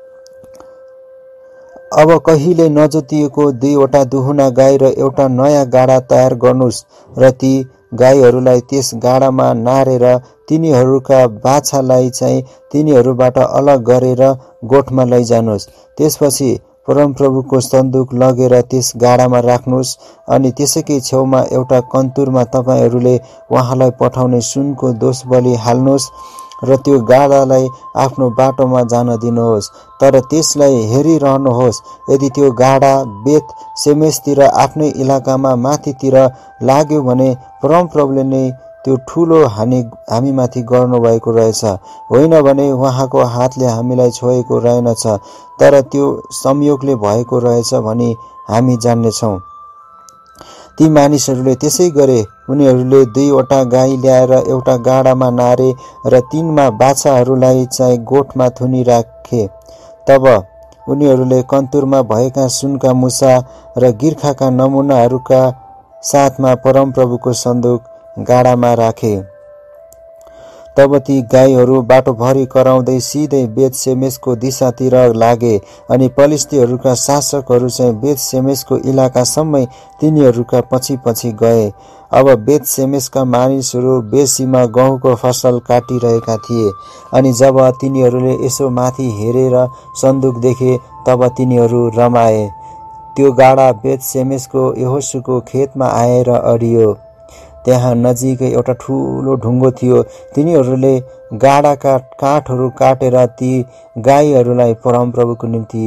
अब कहिले नजोतिएको दुईवटा दुहुना गाई र एउटा नयाँ गाडा तयार गर्नुहोस् र ती गाईहरूलाई त्यस गाडामा नारेर तिनीहरूका बाछालाई चाहिँ तिनीहरूबाट अलग गरेर गोठमा लैजानुहोस्। त्यसपछि परमप्रभुको सन्दुक लगेर त्यस गाडामा राख्नुहोस् अनि त्यसैकै छेउमा एउटा कन्तुरमा तपाईहरूले उहाँलाई पठाउने सुनको दोष बलि हाल्नुहोस् र त्यो गाडालाई आफ्नो बाटोमा जान दिनुहोस्। तर त्यसलाई हेरिरहनुहोस्, यदि त्यो गाडा बेत सेमेसतिर आफ्नै इलाकामा माथितिर लाग्यो भने परमप्रभुले नै त्यो ठूलो हानि हामीमाथि गर्नुभएको रहेछ, होइन भने उहाँको हातले हामीलाई छोएको रहेनछ, तर त्यो संयोगले भएको रहेछ भनी हामी जान्नेछौँ। ती मानिसहरूले त्यसै गरे। उनीहरूले दुईवटा गाई ल्याएर एउटा गाडामा नारे र तीनमा बाछाहरूलाई चाहिँ गोठमा थुनी राखे। तब उनीहरूले कन्तुरमा भएका सुनका मुसा र गिर्खाका नमुनाहरूका साथमा परमप्रभुको सन्दुक गाडामा राखे। तब ती गाईहरू बाटोभरि कराउँदै सिधै बेत सेमेसको दिशातिर लागे अनि पलिस्तीहरूका शासकहरू चाहिँ बेत सेमेसको इलाकासम्मै तिनीहरूका पछि पछि गए। अब बेत सेमेसका मानिसहरू बेसीमा गहुँको फसल काटिरहेका थिए अनि जब तिनीहरूले यसो माथि हेरेर सन्दुक देखे तब तिनीहरू रमाए। त्यो गाडा बेत सेमेसको यहोशूको खेतमा आएर अडियो। त्यहाँ नजिकै एउटा ठूलो ढुङ्गो थियो। तिनीहरूले गाडाका काठहरू काटेर ती गाईहरूलाई परमप्रभुको निम्ति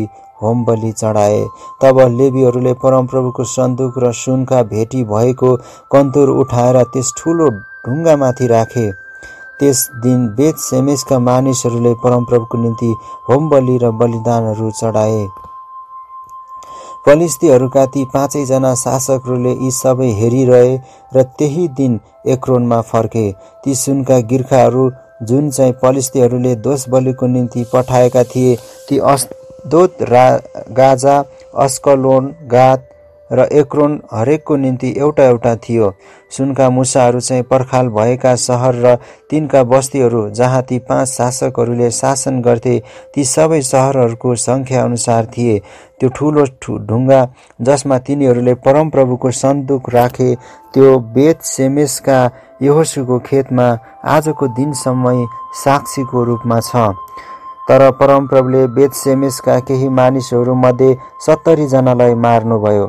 होम बलि चढाए। तब लेवीहरूले परमप्रभुको सन्दुक र सुनका भेटी भएको कन्तुर उठाएर त्यस ठूलो ढुङ्गामाथि राखे। त्यस दिन बेत सेमेसका मानिसहरूले परमप्रभुको निम्ति होम बलि र बलिदानहरू चढाए। फलिस्तीहरूका ती पाँचैजना शासकहरूले यी सबै हेरिरहे र त्यही दिन एक्रोनमा फर्के। ती सुनका गिर्खाहरू जुन चाहिँ फलिस्तीहरूले दोष बलिको निम्ति पठाएका थिए, ती अस्दोद, गाजा, अस्कलोन, गात र एक्रोन हरेकको निम्ति एउटा एउटा थियो। सुनका मुसाहरू चाहिँ पर्खाल भएका सहर र तिनका बस्तीहरू जहाँ ती पाँच शासकहरूले शासन गर्थे, ती सबै सहरहरूको संख्या अनुसार थिए। त्यो ठूलो ढुङ्गा जसमा तिनीहरूले परमप्रभुको सन्दुक राखे, त्यो बेत सेमेसका यहोशूको खेतमा आजको दिनसम्म साक्षीको रूपमा छ। तर परमप्रभुले बेत सेमेसका केही मानिसहरू मध्ये सत्तरी जनालाई मार्नुभयो,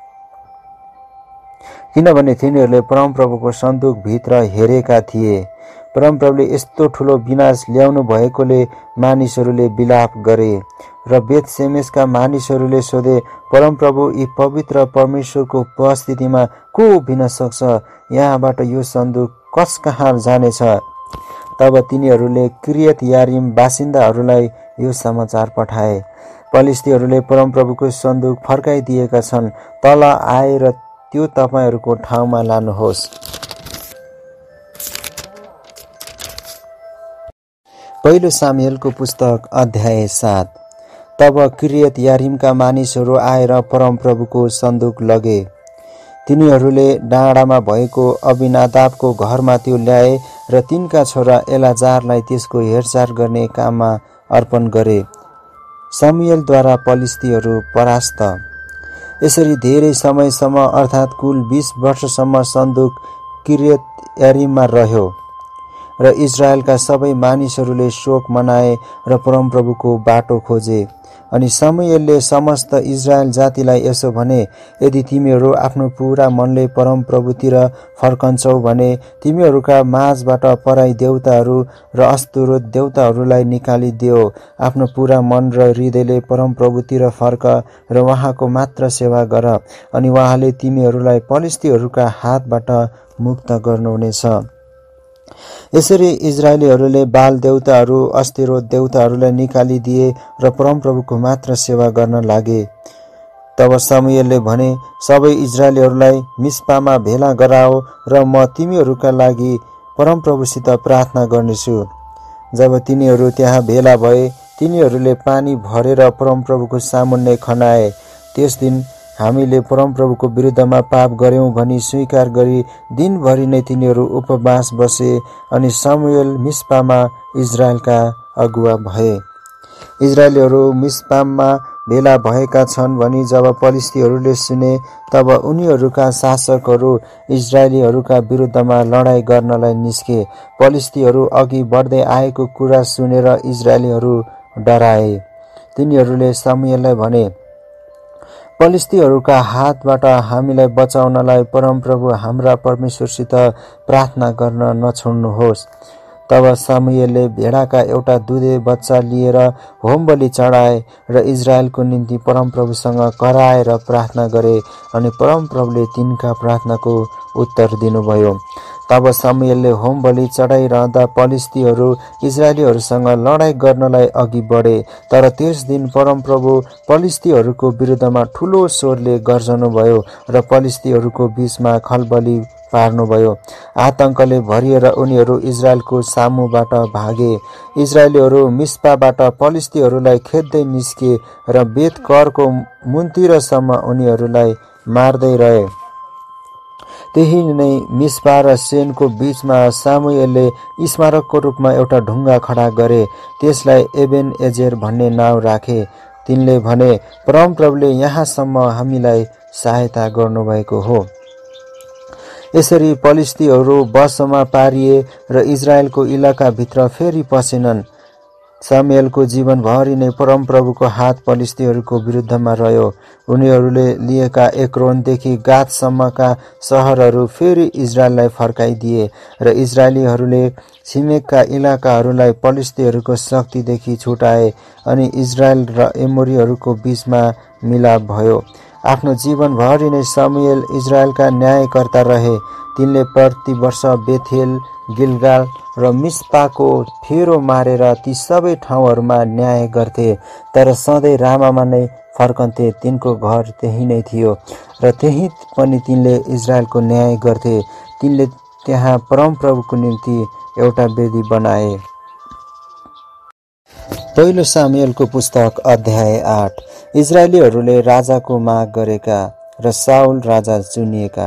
किनभने तिनीहरूले परमप्रभुको सन्दुक भित्र हेरेका थिए। परमप्रभुले यस्तो ठूलो विनाश ल्याउनु भएकोले मानिसहरूले विलाप गरे र बेत सेमेसका मानिसहरूले सोधे, परमप्रभु यी पवित्र परमेश्वरको उपस्थितिमा को उभिन सक्छ? यहाँबाट यो सन्दुक कस कहाँ जानेछ? तब तिनीहरूले किर्यत यारिम बासिन्दाहरूलाई यो समाचार पठाए, फलिस्तीहरूले परमप्रभुको सन्दुक फर्काइदिएका छन्, तल आएर त्यो तपाईहरूको ठाउँमा लानुहोस्। पहिलो सामुएलको पुस्तक अध्याय सात। तब किर्यत यारिमका मानिसहरू आएर परमप्रभुको सन्दुक लगे। तिनीहरूले डाँडामा भएको अबिनादाबको घरमा त्यो ल्याए र तिनका छोरा एलाजारलाई त्यसको हेरचाह गर्ने काममा अर्पण गरे। सामुएलद्वारा फलिस्तीहरू परास्त। यसरी धेरै समयसम्म अर्थात् कुल बीस वर्षसम्म सन्दुक किर्यत यारिममा रह्यो र इजरायलका सबै मानिसहरूले शोक मनाए र परमप्रभुको बाटो खोजे। अनि सामुएलले समस्त इजरायल जातिलाई यसो भने, यदि तिमीहरू आफ्नो पूरा मनले परमप्रभुतिर फर्कन्छौ भने तिमीहरूका माझबाट पराई देवताहरू र अस्तुरोत देवताहरूलाई निकालिदेऊ। आफ्नो पूरा मन र हृदयले परमप्रभुतिर फर्क र उहाँको मात्र सेवा गर, अनि उहाँले तिमीहरूलाई फलिस्तीहरूका हातबाट मुक्त गर्नुहुनेछ। यसरी इजरायलीहरूले बाल देवताहरू, अस्तिरोत देवताहरूलाई निकालिदिए र परमप्रभुको मात्र सेवा गर्न लागे। तब सामुएलले भने, सबै इजरायलीहरूलाई मिस्पामा भेला गराओ र म तिमीहरूका लागि परमप्रभुसित प्रार्थना गर्नेछु। जब तिनीहरू त्यहाँ भेला भए, तिनीहरूले पानी भरेर परमप्रभुको सामुन्ने खनाए। त्यस दिन हामीले परमप्रभुको विरुद्धमा पाप गर्यौं भनी स्वीकार गरी दिनभरि नै तिनीहरू उपवास बसे। अनि सामुएल मिस्पामा इजरायलका अगुवा भए। इजरायलीहरू मिस्पामा भेला भएका छन् भनी जब फलिस्तीहरूले सुने, तब उनीहरूका शासकहरू इजरायलीहरूका विरुद्धमा लडाईँ गर्नलाई निस्के। फलिस्तीहरू अघि बढ्दै आएको कुरा सुनेर इजरायलीहरू डराए। तिनीहरूले सामुएललाई भने, फलिस्तीहरूका हातबाट हामीलाई बचाउनलाई परमप्रभु हाम्रा परमेश्वरसित प्रार्थना गर्न नछोड्नुहोस्। तब सामुएलले भेडाका एउटा दुधे बच्चा लिएर होम बलि चढाए र इजरायलको निम्ति परमप्रभुसँग कराएर प्रार्थना गरे, अनि परमप्रभुले तिनका प्रार्थनाको उत्तर दिनुभयो। तब सामुएलले होम बलि चढाइरहँदा फलिस्तीहरू इजरायलीहरूसँग लडाईँ गर्नलाई अघि बढे। तर त्यस दिन परमप्रभु फलिस्तीहरूको विरुद्धमा ठूलो स्वरले गर्जनुभयो र फलिस्तीहरूको बीचमा खलबली पार्नुभयो। आतंकले भरिएर उनीहरू इजरायलको सामुबाट भागे। इजरायलीहरू मिस्पाबाट फलिस्तीहरूलाई खेद्दै निस्के र बेतकरको मुन्तिरसम्म उनीहरूलाई मार्दै रहे। त्यही नै मिस्पा र सेनको बीचमा सामुएलले स्मारकको रूपमा एउटा ढुङ्गा खडा गरे। त्यसलाई एबेन एजेर भन्ने नाउँ राखे। तिनले भने, परमप्रभुले यहाँसम्म हामीलाई सहायता गर्नुभएको हो। यसरी फलिस्तीहरू वशमा पारिए र इजरायलको इलाकाभित्र फेरि पसेनन्। सामुएलको जीवनभरि नै परमप्रभुको हात पलिस्तीहरूको विरुद्धमा रह्यो। उनीहरूले लिएका एक्रोनदेखि गातसम्मका सहरहरू फेरि इजरायललाई फर्काइदिए र इजरायलीहरूले छिमेकका इलाकाहरूलाई पलिस्तीहरूको शक्तिदेखि छुटाए अनि इजरायल र एमोरीहरूको बीचमा मिलाप भयो। आफ्नो जीवनभरि नै सामुएल इजरायलका न्यायकर्ता रहे। तिनले प्रति वर्ष बेथेल, गिलगाल र मिस्पाको फेरो मारेर ती सबै ठाउँहरूमा न्याय गर्थे, तर सधैँ रामामा नै फर्कन्थे। तिनको घर त्यही नै थियो र त्यही पनि तिनले इजरायलको न्याय गर्थे। तिनले त्यहाँ परमप्रभुको निम्ति एउटा वेदी बनाए। पहिलो सामुएलको पुस्तक अध्याय आठ। इजरायलीहरूले राजाको माग गरेका र साउल राजा चुनिएका।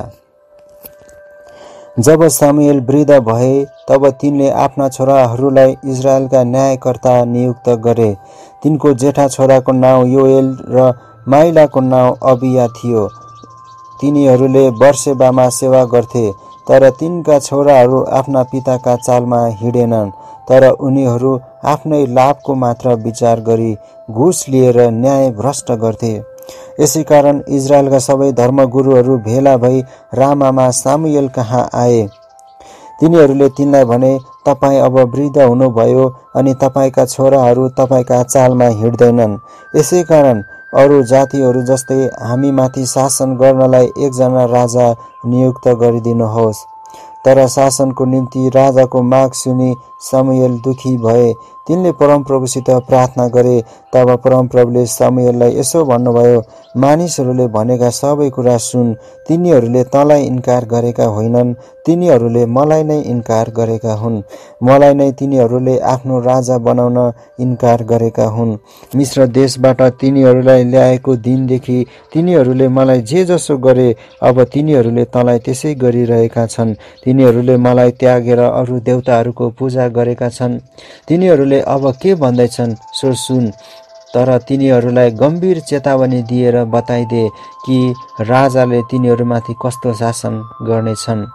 जब सामुएल वृद्ध भए तब तिनले आफ्ना छोराहरूलाई इजरायलका न्यायकर्ता नियुक्त गरे। तिनको जेठा छोराको नाउँ योएल र माइलाको नाउँ अबिया थियो। तिनीहरूले बर्सेबामा सेवा गर्थे, तर तिनका छोराहरू आफ्ना पिताका चालमा हिँडेनन्, तर उनीहरू आफ्नै लाभको मात्र विचार गरी घुस लिएर न्याय भ्रष्ट गर्थे। यसै कारण इजरायलका सबै धर्मगुरुहरू भेला भई रामामा सामुएल कहाँ आए। तिनीहरूले तिनलाई भने, तपाईँ अब वृद्ध हुनुभयो अनि तपाईँका छोराहरू तपाईँका चालमा हिँड्दैनन्। यसै कारण अरू जातिहरू जस्तै हामीमाथि शासन गर्नलाई एकजना राजा नियुक्त गरिदिनुहोस्। तर शासनको निम्ति राजाको माग सुनि सामुएल दुखी भए। तिनले परमप्रभुसित प्रार्थना गरे। तब परमप्रभुले सामुएललाई यसो भन्नुभयो, मानिसहरूले भनेका सबै कुरा सुन। तिनीहरूले तँलाई इन्कार गरेका होइनन्, तिनीहरूले मलाई नै इन्कार गरेका हुन्। मलाई नै तिनीहरूले आफ्नो राजा बनाउन इन्कार गरेका हुन्। मिस्र देशबाट तिनीहरूलाई ल्याएको दिनदेखि तिनीहरूले मलाई जे जसो गरे, अब तिनीहरूले तँलाई त्यसै गरिरहेका छन्। तिनीहरूले मलाई त्यागेर अरू देवताहरूको पूजा गरेका छन्। तिनीहरूले अब के भन्दैछन् सो सुन। तर तिनीहरूलाई गम्भीर चेतावनी दिएर बताइदे कि राजाले तिनीहरूमाथि कस्तो शासन गर्नेछन्।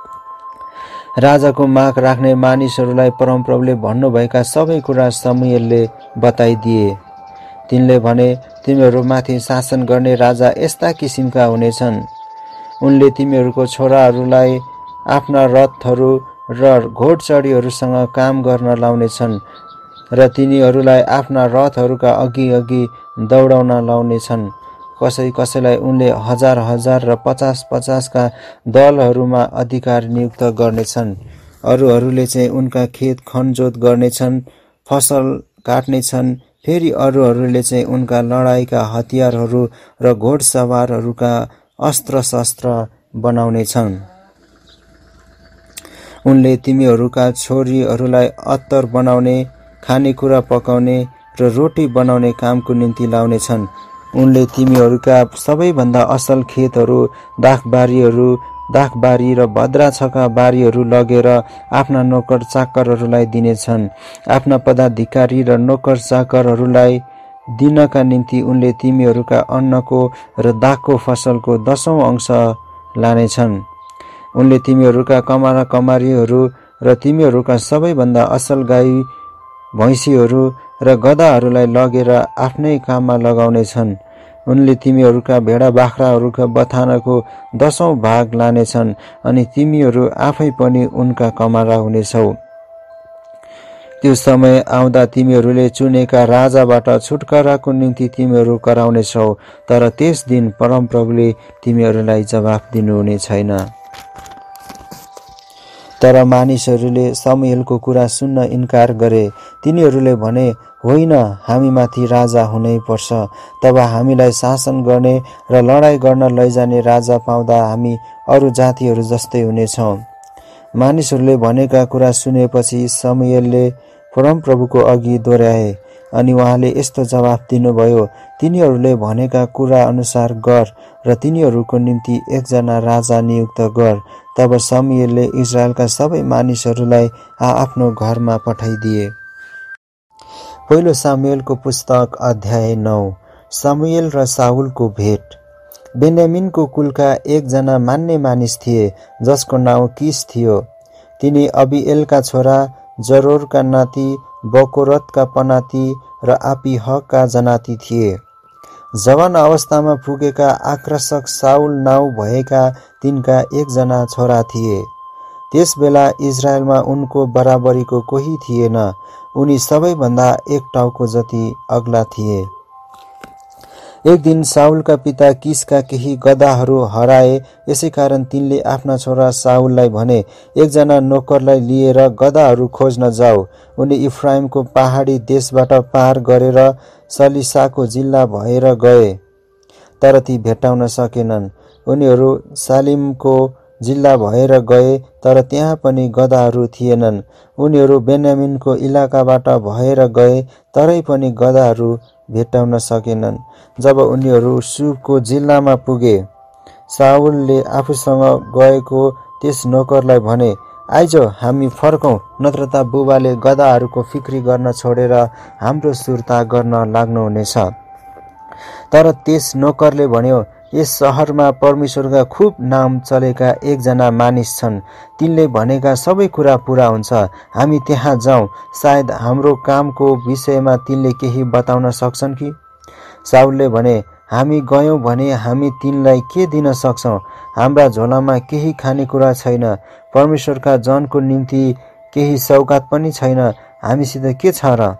राजाको माग राख्ने मानिसहरूलाई परमप्रभुले भन्नुभएका सबै कुरा सामुएलले बताइदिए। तिनले भने, तिमीहरूमाथि शासन गर्ने राजा यस्ता किसिमका हुनेछन्। उनले तिमीहरूको छोराहरूलाई आफ्ना रथहरू र घोडचढीहरूसँग काम गर्न लाउनेछन् र तिनीहरूलाई आफ्ना रथहरूका अघि अघि दौडाउन लाउनेछन्। कसै कसैलाई उनले हजार हजार र पचास पचासका दलहरूमा अधिकार नियुक्त गर्नेछन्। अरूहरूले चाहिँ उनका खेत खनजोत गर्नेछन्, फसल काट्नेछन्। फेरि अरूहरूले चाहिँ उनका लडाईँका हतियारहरू र घोडसवारहरूका अस्त्र शस्त्र बनाउनेछन्। उनले तिमीहरूका छोरीहरूलाई अत्तर बनाउने, खानेकुरा पकाउने र रोटी बनाउने कामको निम्ति लाउनेछन्। उनले तिमीहरूका सबैभन्दा असल खेतहरू, दाखबारीहरू, दाखबारी र भद्रा छका बारीहरू लगेर आफ्ना नोकर चाकरहरूलाई दिनेछन्। आफ्ना पदाधिकारी र नोकर चाकरहरूलाई दिनका निम्ति उनले तिमीहरूका अन्नको र दागको फसलको दसौं अंश लानेछन्। उनले तिमीहरूका कमारा कमारीहरू र तिमीहरूका सबैभन्दा असल गाई भैँसीहरू र गधाहरूलाई लगेर आफ्नै काममा लगाउनेछन्। उनले तिमीहरूका भेडा बाख्राहरूका बथानको दसौं भाग लानेछन् अनि तिमीहरू आफै पनि उनका कमारा हुनेछौ। त्यो समय आउँदा तिमीहरूले चुनेका राजाबाट छुटकाराको निम्ति तिमीहरू कराउनेछौ, तर त्यस दिन परमप्रभुले तिमीहरूलाई जवाफ दिनुहुने छैन। तर मानिसहरूले सामुएलको कुरा सुन्न इन्कार गरे। तिनीहरूले भने, होइन, हामीमाथि राजा हुनै पर्छ। तब हामीलाई शासन गर्ने र लडाईँ गर्न लैजाने राजा पाउँदा हामी अरू जातिहरू जस्तै हुनेछौँ। मानिसहरूले भनेका कुरा सुनेपछि सामुएलले परमप्रभुको अघि दोहोर्याए अनि उहाँले यस्तो जवाफ दिनुभयो, तिनीहरूले भनेका कुरा अनुसार गर र तिनीहरूको निम्ति एकजना राजा नियुक्त गर। तब सामुएलले इजरायलका सबै मानिसहरूलाई आआफ्नो घरमा पठाइदिए। पहिलो सामुएलको पुस्तक अध्याय नौ। सामुएल र साउलको भेट। बेन्यामिनको कुलका एकजना मान्ने मानिस थिए जसको नाउँ किस थियो। तिनी अबिएलका छोरा, जरोरका नाति बकोरतका पनाती र आपिहका जनाती थिए। जवान अवस्थामा पुगेका आक्राशक साउल नाउँ भएका तिनका एकजना छोरा थिए। त्यस बेला इजरायलमा उनको बराबरीको कोही थिएन। उनी सबैभन्दा एक टाउको जति अग्ला थिए। एक दिन साउलका पिता किसका केही गधाहरू हराए। यसैकारण तिनले आफ्ना छोरा साउललाई भने, एकजना नोकरलाई लिएर गधाहरू खोज्न जाऊ। उनी इफ्राइमको पहाडी देशबाट पार गरेर सलिसाको जिल्ला भएर गए, तर ती भेट्टाउन सकेनन्। उनीहरू सालिमको जिल्ला भएर गए, तर त्यहाँ पनि गधाहरू थिएनन्। उनीहरू बेन्यामिनको इलाकाबाट भएर गए, तरै पनि गधाहरू भेट्टाउन सकेनन्। जब उनीहरू सुबको जिल्लामा पुगे, साउलले आफूसँग गएको त्यस नोकरलाई भने, आइज हामी फर्कौं, नत्र त बुबाले गधाहरूको फिक्री गर्न छोडेर हाम्रो सुर्ता गर्न लाग्नुहुनेछ। तर त्यस नोकरले भन्यो, यस शहरमा परमेश्वरका खुब नाम चलेका एकजना मानिस छन्। तिनले भनेका सबै कुरा पूरा हुन्छ। हामी त्यहाँ जाउँ, सायद हाम्रो कामको विषयमा तिनले केही बताउन सक्छन् कि। साउलले भने, हामी गयौं भने हामी तिनलाई के दिन सक्छौं? हाम्रा झोलामा केही खानेकुरा छैन। परमेश्वरका जनको निम्ति केही सौगात पनि छैन। हामीसित के छ र?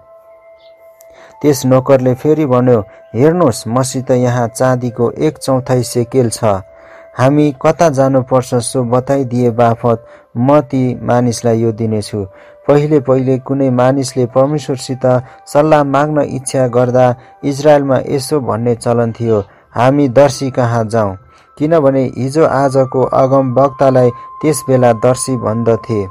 त्यस नोकरले फेरि भन्यो, हेर्नुहोस्, मसित यहाँ चाँदीको एक चौथाइ सेकेल छ। हामी कता जानुपर्छ सो बताइदिए बापत म ती मानिसलाई यो दिनेछु। पहिले पहिले कुनै मानिसले परमेश्वरसित सल्लाह माग्न इच्छा गर्दा इजरायलमा यसो भन्ने चलन थियो, हामी दर्शी कहाँ जाउँ? किनभने हिजो आजको अगम वक्तालाई त्यस बेला दर्शी भन्दथे।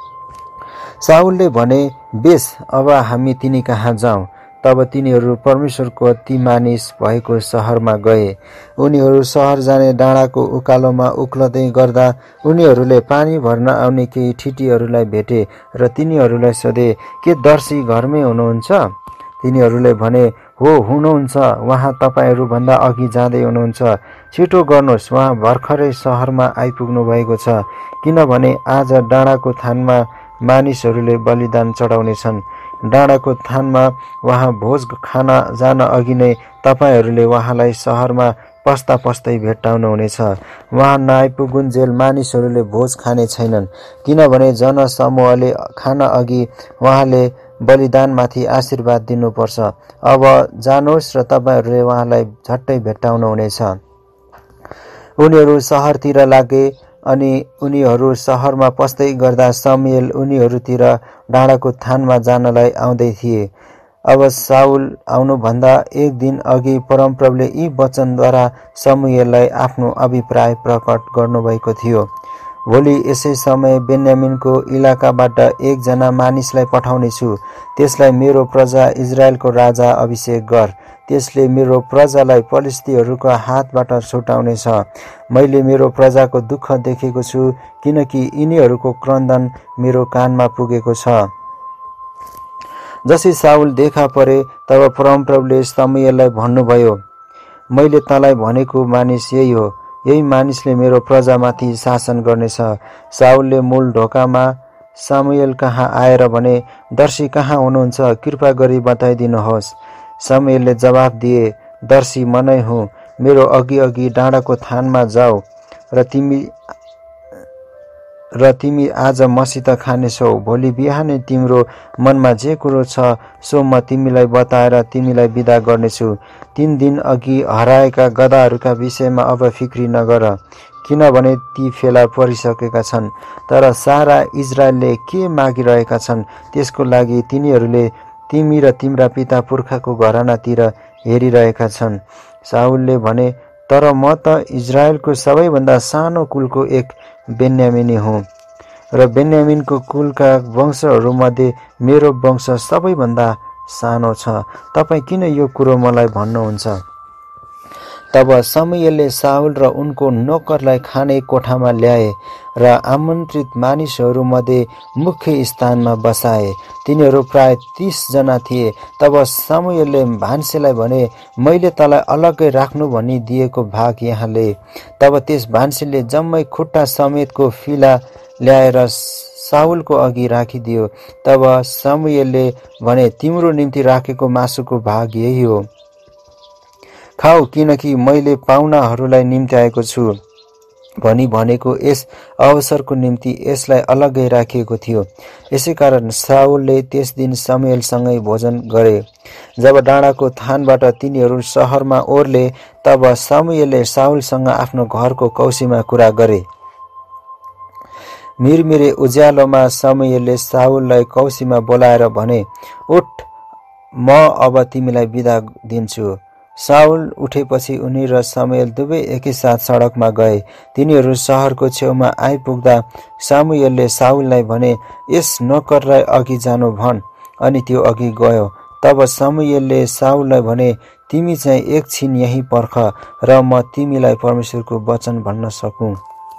साउलले भने, बेस, अब हामी तिनी कहाँ जाउँ? तब तिनीहरू परमेश्वरको ती मानिस भएको शहरमा गए। उनीहरू शहर जाने डाँडाको उकालोमा उक्लदै गर्दा उनीहरूले पानी भर्न आउने केही ठिटीहरूलाई भेटे र तिनीहरूलाई सोधे, के दर्शी घरमै हुनुहुन्छ? तिनीहरूले भने, हो, हुनुहुन्छ। उहाँ तपाईहरू भन्दा अघि जाँदै हुनुहुन्छ। छिटो गर्नुहोस्, उहाँ भर्खरै शहरमा आइपुग्नु भएको छ। किनभने आज डाँडाको थानमा मानिसहरूले बलिदान चढाउनेछन्। डाँडाको थानमा उहाँ भोज खान जान अघि नै तपाईहरूले उहाँलाई शहरमा पस्ता पस्दै भेट्टाउनु हुनेछ। उहाँ नआइपुगुन्जेल मानिसहरूले भोज खाने छैनन्। किनभने जनसमूहले खान अघि उहाँले बलिदानमाथि आशीर्वाद दिनुपर्छ। अब जानुहोस् र तपाईहरूले उहाँलाई झट्टै भेट्टाउनु हुनेछ। उनीहरू शहरतिर लागे अनि उनीहरू शहरमा पस्दै गर्दा शमूएल उनीहरूतिर डाँडाको थानमा जानलाई आउँदै थिए। अब साउल आउनुभन्दा एक दिन अघि परमप्रभुले यी वचनद्वारा शमूएललाई आफ्नो अभिप्राय प्रकट गर्नुभएको थियो। भोलि यसै समय बेन्यामिनको इलाकाबाट एकजना मानिसलाई पठाउनेछु। त्यसलाई मेरो प्रजा इजरायलको राजा अभिषेक गर। त्यसले मेरो प्रजालाई पलिस्तीहरूको हातबाट छुटाउनेछ। मैले मेरो प्रजाको दुःख देखेको छु, किनकि यिनीहरूको क्रन्दन मेरो कानमा पुगेको छ। जसै साउल देखा परे, तब परमप्रभुले शमूएललाई भन्नुभयो, मैले तँलाई भनेको मानिस यही हो। यही मानिसले मेरो प्रजामाथि शासन गर्नेछ। साउलले मूल ढोकामा शमूएल कहाँ आएर भने, दर्शी कहाँ हुनुहुन्छ? कृपा गरी बताइदिनुहोस्। शमूएलले जवाफ दिए, दर्शी म नै हुँ। मेरो अघि अघि डाँडाको थानमा जाऊ र तिमी र तिमी आज मसित खानेछौ। भोलि बिहानै तिम्रो मनमा जे कुरो छ सो म तिमीलाई बताएर तिमीलाई बिदा गर्नेछु। तीन दिन अघि हराएका गधाहरूका विषयमा अब फिक्री नगर, किनभने ती फेला परिसकेका छन्। तर सारा इजरायलले के मागिरहेका छन् त्यसको लागि तिनीहरूले तिमी र तिम्रा पिता पुर्खाको घरानातिर हेरिरहेका छन्। साउलले भने, तर म त इजरायलको सबैभन्दा सानो कुलको एक बेन्यामिनी हुँ र बेन्यामिनको कुलका वंशहरूमध्ये मेरो वंश सबैभन्दा सानो छ। तपाईँ किन यो कुरो मलाई भन्नुहुन्छ? तब शमूएलले साउल र उनको नोकरलाई खाने कोठामा ल्याए र आमन्त्रित मानिसहरूमध्ये मुख्य स्थानमा बसाए। तिनीहरू प्राय तीस जना थिए। तब शमूएलले भान्सेलाई भने, मैले तँलाई अलग्गै राख्नु भनी दिएको भाग यहाँले। तब त्यस भान्सेले जम्मै खुट्टा समेतको फिला ल्याएर साउलको अघि राखिदियो। तब शमूएलले भने, तिम्रो निम्ति राखेको मासुको भाग यही हो, खाऊ, किनकि मैले पाहुनाहरूलाई निम्त्याएको छु भनी भनेको यस अवसरको निम्ति यसलाई अलग्गै राखिएको थियो। यसैकारण साउलले त्यस दिन शमूएलसँगै भोजन गरे। जब डाँडाको थानबाट तिनीहरू शहरमा ओर्ले, तब शमूएलले साउलसँग आफ्नो घरको कौसीमा कुरा गरे। मिरमिरे उज्यालोमा शमूएलले साउललाई कौसीमा बोलाएर भने, उठ, म अब तिमीलाई बिदा दिन्छु। साउल उठेपछि उनी र शमूएल दुवै एकैसाथ सडकमा गए। तिनीहरू शहरको छेउमा आइपुग्दा शमूएलले साउललाई भने, यस नोकरलाई अघि जानु भन्, अनि त्यो अघि गयो। तब शमूएलले साउललाई भने, तिमी चाहिँ एकछिन यहीँ पर्ख, र म तिमीलाई परमेश्वरको वचन भन्न सकूँ।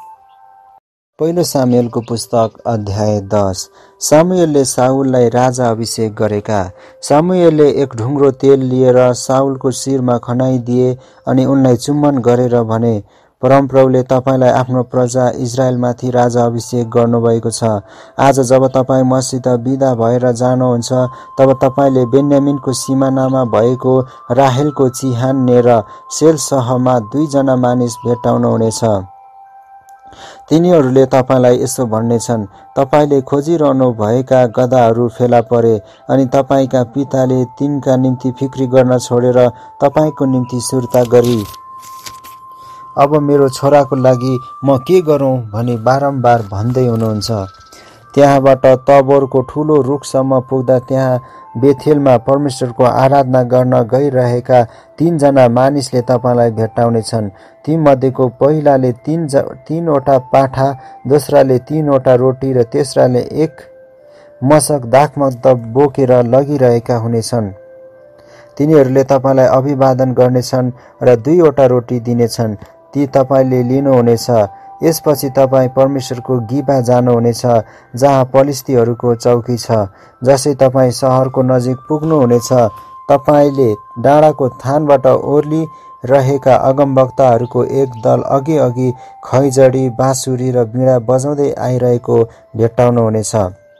पहिलो सामुएलको पुस्तक अध्याय दस। शमूएलले साउललाई राजा अभिषेक गरेका। शमूएलले एक ढुङ्ग्रो तेल लिएर साउलको शिरमा खनाइदिए अनि उनलाई चुम्बन गरेर भने, परमप्रभुले तपाईलाई आफ्नो प्रजा इजरायलमाथि राजा अभिषेक गर्नुभएको छ। आज जब तपाईँ मसित बिदा भएर जानुहुन्छ, तब तपाईले बेन्यामिनको सिमानामा भएको राहेलको चिहाननेर सेलसहमा दुईजना मानिस भेट्टाउनुहुनेछ। तिनीहरूले तपाईलाई यसो भन्नेछन्, तपाईले खोजिरहनु भएका गधाहरू फेला परे, अनि तपाईका पिताले तिनका निम्ति फिक्री गर्न छोडेर तपाईको निम्ति सुर्ता गरी अब मेरो छोराको लागि म के गरौँ भनी बारम्बार भन्दै हुनुहुन्छ। त्यहाँबाट तबोरको ठुलो रुखसम्म पुग्दा त्यहाँ बेथेलमा परमेश्वरको आराधना गर्न गइरहेका तीनजना मानिसले तपाईलाई भेट्टाउनेछन्। ती मध्येको पहिलाले तीन तीनवटा पाठा, दोस्राले तीनवटा रोटी र तेस्राले एक मशक दाखमत बोकेर लगिरहेका हुनेछन्। तिनीहरूले तपाईलाई अभिवादन गर्नेछन् र दुईवटा रोटी दिनेछन्, ती तपाईले लिनुहुनेछ। यसपछि तपाईँ परमेश्वरको गिबा जानुहुनेछ, जहाँ पलिस्तीहरूको चौकी छ। जसै तपाईँ सहरको नजिक पुग्नुहुनेछ, तपाईले डाँडाको थानबाट ओर्ली रहेका अगमवक्ताहरूको एक दल अघि अघि खैजडी, बाँसुरी र बीणा बजाउँदै आइरहेको भेट्टाउनुहुनेछ,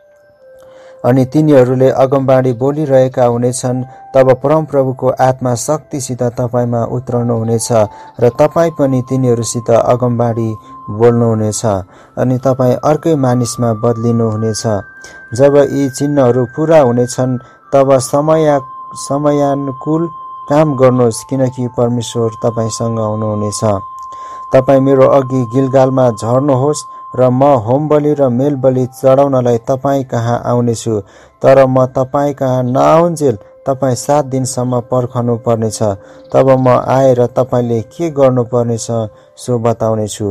अनि तिनीहरूले अगमबाणी बोलिरहेका हुनेछन्। तब परमप्रभुको आत्मा शक्तिसित तपाईमा उत्रनुहुनेछ र तपाईँ पनि तिनीहरूसित अगमबाणी बोल्नुहुनेछ, अनि तपाईँ अर्कै मानिसमा बदलिनुहुनेछ। जब यी चिन्हहरू पूरा हुनेछन्, तब समय समयानुकूल काम गर्नुहोस्, किनकि परमेश्वर तपाईसँग हुनुहुनेछ। तपाईँ मेरो अघि गिलगालमा झर्नुहोस्, र म होमबलि र मेलबलि चढाउनलाई तपाईँ कहाँ आउनेछु। तर म तपाईँ कहाँ नआउन्जेल तपाईँ सात दिनसम्म पर्खनु पर्नेछ। तब म आएर तपाईले के गर्नुपर्नेछ सो बताउनेछु।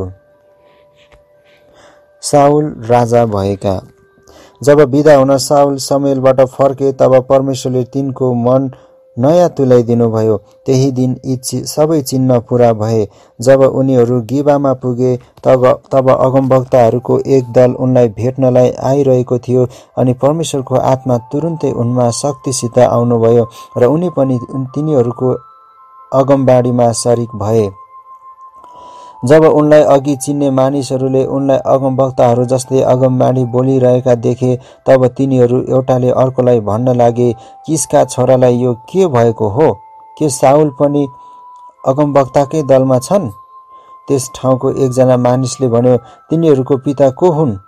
साउल राजा भएका। जब बिदा हुन साउल शमूएलबाट फर्के, तब परमेश्वरले तिनको मन नयाँ तुल्याइदिनु भयो। त्यही दिन यी सबै चिन्ह पूरा भए। जब उनीहरू गिबामा पुगे, तब तब अगमवक्ताहरूको एक दल उनलाई भेट्नलाई आइरहेको थियो, अनि परमेश्वरको आत्मा तुरुन्तै उनमा शक्तिसित आउनुभयो, र उनी पनि तिनीहरूको अगमबाडीमा शरीक भए। जब उनलाई अघि चिन्ने मानिसहरूले उनलाई अगमवक्ताहरू जस्तै अगमबाणी बोलिरहेका देखे, तब तिनीहरू एउटाले अर्कोलाई भन्न लागे, किसका छोरालाई यो के भएको हो? के साउल पनि अगमवक्ताकै दलमा छन्? त्यस ठाउँको एकजना मानिसले भन्यो, तिनीहरूको पिता को हुन्?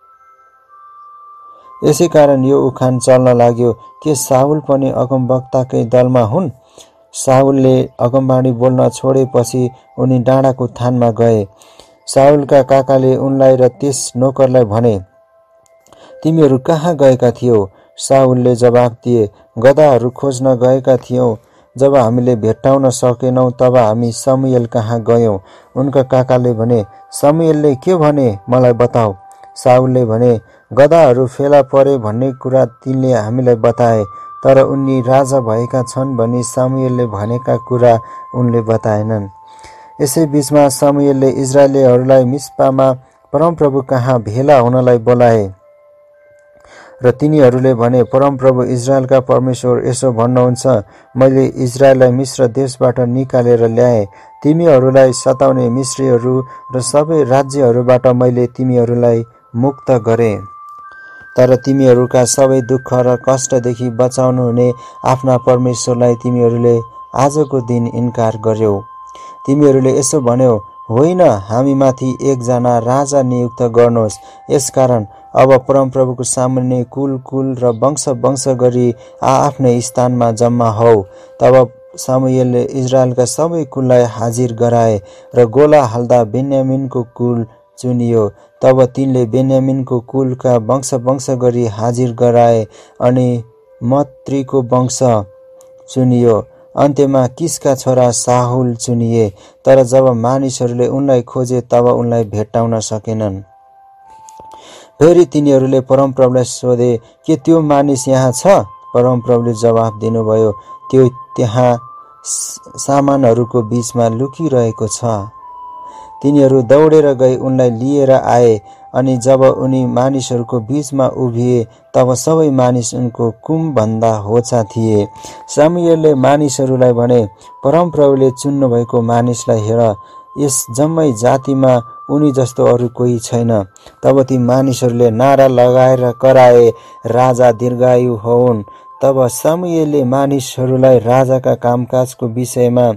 यसैकारण यो उखान चल्न लाग्यो, के साउल पनि अगमवक्ताकै दलमा हुन्? साउलले अगमबाणी बोल्न छोडेपछि उनी डाँडाको थानमा गए। साउलका काकाले उनलाई र त्यस नोकरलाई भने, तिमीहरू कहाँ गएका थियौ? साउलले जवाफ दिए, गधाहरू खोज्न गएका थियौं। जब हामीले भेट्टाउन सकेनौं, तब हामी शमूएल कहाँ गयौं। उनका काकाले भने, शमूएलले के भने मलाई बताऊ। साउलले भने, गधाहरू फेला परे भन्ने कुरा तिनले हामीलाई बताए, तर उनी राजा भएका छन् भनी शमूएलले भनेका कुरा उनले बताएनन्। यसै बीचमा शमूएलले इजरायलीहरूलाई मिस्पामा परमप्रभु कहाँ भेला हुनलाई बोलाए, र तिनीहरूले भने, परमप्रभु इजरायलका परमेश्वर यसो भन्नुहुन्छ, मैले इजरायललाई मिस्र देशबाट निकालेर ल्याएँ। तिमीहरूलाई सताउने मिस्रीहरू र सबै राज्यहरूबाट मैले तिमीहरूलाई मुक्त गरेँ। तर तिमीहरूका सबै दुःख र कष्टदेखि बचाउनु हुने आफ्ना परमेश्वरलाई तिमीहरूले आजको दिन इन्कार गर्यौ। तिमीहरूले यसो भन्यौ, होइन, हामीमाथि एकजना राजा नियुक्त गर्नुहोस्। यसकारण अब परमप्रभुको सामुन्ने कुल कुल र वंश वंश गरी आआफ्नै स्थानमा जम्मा हौ। तब सामुएलले इजरायलका सबै कुललाई हाजिर गराए र गोला हाल्दा बेन्यामिनको कुल चुनियो। तब तिनले बेन्यामिनको कुलका वंश वंश गरी हाजिर गराए अनि मत्रीको वंश चुनियो। अन्त्यमा किसका छोरा साहुल चुनिए। तर जब मानिसहरूले उनलाई खोजे तब उनलाई भेट्टाउन सकेनन्। फेरि तिनीहरूले परमप्रभुलाई सोधे, के त्यो मानिस यहाँ छ? परमप्रभुले जवाफ दिनुभयो, त्यो त्यहाँ सामानहरूको बीचमा लुकिरहेको छ। तिनीहरू दौडेर गई उनलाई लिएर आए अनि जब उनी मानिसहरूको बीचमा उभिए तब सबै मानिस उनको कुमभन्दा होचा थिए। सामुएलले मानिसहरूलाई भने, परमप्रभुले चुन्नुभएको मानिसलाई हेर, यस जम्मै जातिमा उनी जस्तो अरू कोही छैन। तब ती मानिसहरूले नारा लगाएर कराए, राजा दीर्घायु होउन्। तब सामुएलले मानिसहरूलाई राजाका कामकाजको विषयमा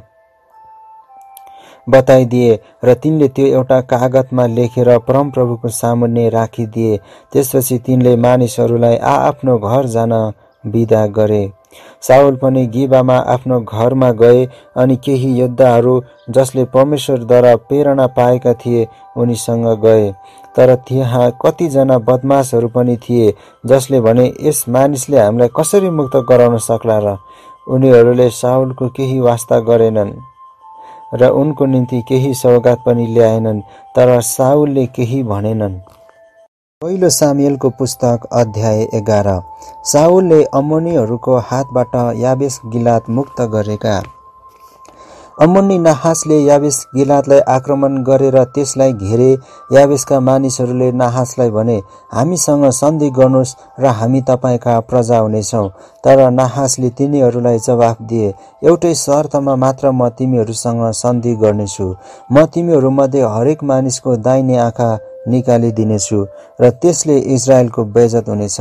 बताइदिए र तिनले त्यो एउटा कागतमा लेखेर परमप्रभुको सामुन्ने राखिदिए। त्यसपछि तिनले मानिसहरूलाई आआफ्नो घर जान बिदा गरे। साउल पनि गिबामा आफ्नो घरमा गए अनि केही योद्धाहरू जसले परमेश्वरद्वारा प्रेरणा पाएका थिए उनीसँग गए। तर त्यहाँ कतिजना बदमाशहरू पनि थिए जसले भने, यस मानिसले हामीलाई कसरी मुक्त गराउन सक्ला र? उनीहरूले साउलको केही वास्ता गरेनन् र उनको निम्ति केही सौगात पनि ल्याएनन्। तर साउलले केही भनेनन्। पहिलो सामुएलको पुस्तक अध्याय एघार। साउलले अम्मोनीहरूको हातबाट याबेस गिलाद मुक्त गरेका। अम्मोनी नाहासले याबेस गिलादलाई आक्रमण गरेर त्यसलाई घेरे। याबेसका मानिसहरूले नाहासलाई भने, हामीसँग सन्धि गर्नुहोस् र हामी तपाईँका प्रजा हुनेछौँ। तर नाहासले तिनीहरूलाई जवाफ दिए, एउटै शर्तमा मात्र म तिमीहरूसँग सन्धि गर्नेछु। म तिमीहरूमध्ये हरेक मानिसको दाहिने आँखा निकालिदिनेछु र त्यसले इजरायलको बेइज्जत हुनेछ।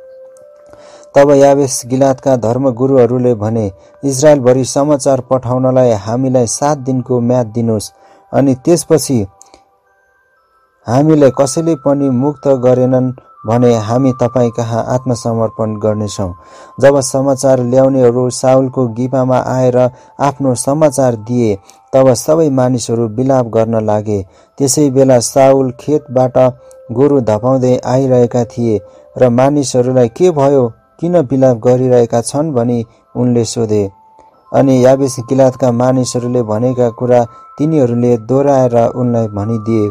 तब याबेस गिलादका धर्मगुरुहरूले भने, इजरायलभरि समाचार पठाउनलाई हामीलाई सात दिनको म्याद दिनुहोस्, अनि त्यसपछि हामीलाई कसैले पनि मुक्त गरेनन् भने हामी तपाईँ कहाँ आत्मसमर्पण गर्नेछौँ। जब समाचार ल्याउनेहरू साउलको गिबामा आएर आफ्नो समाचार दिए तब सबै मानिसहरू बिलाप गर्न लागे। त्यसै बेला साउल खेतबाट गोरु धपाउँदै आइरहेका थिए र मानिसहरूलाई के भयो, किन बिलाप गरिरहेका छन् भनी उनले सोधे। अनि याबेस गिलादका मानिसहरूले भनेका कुरा तिनीहरूले दोहोऱ्याएर उनलाई भनिदिए।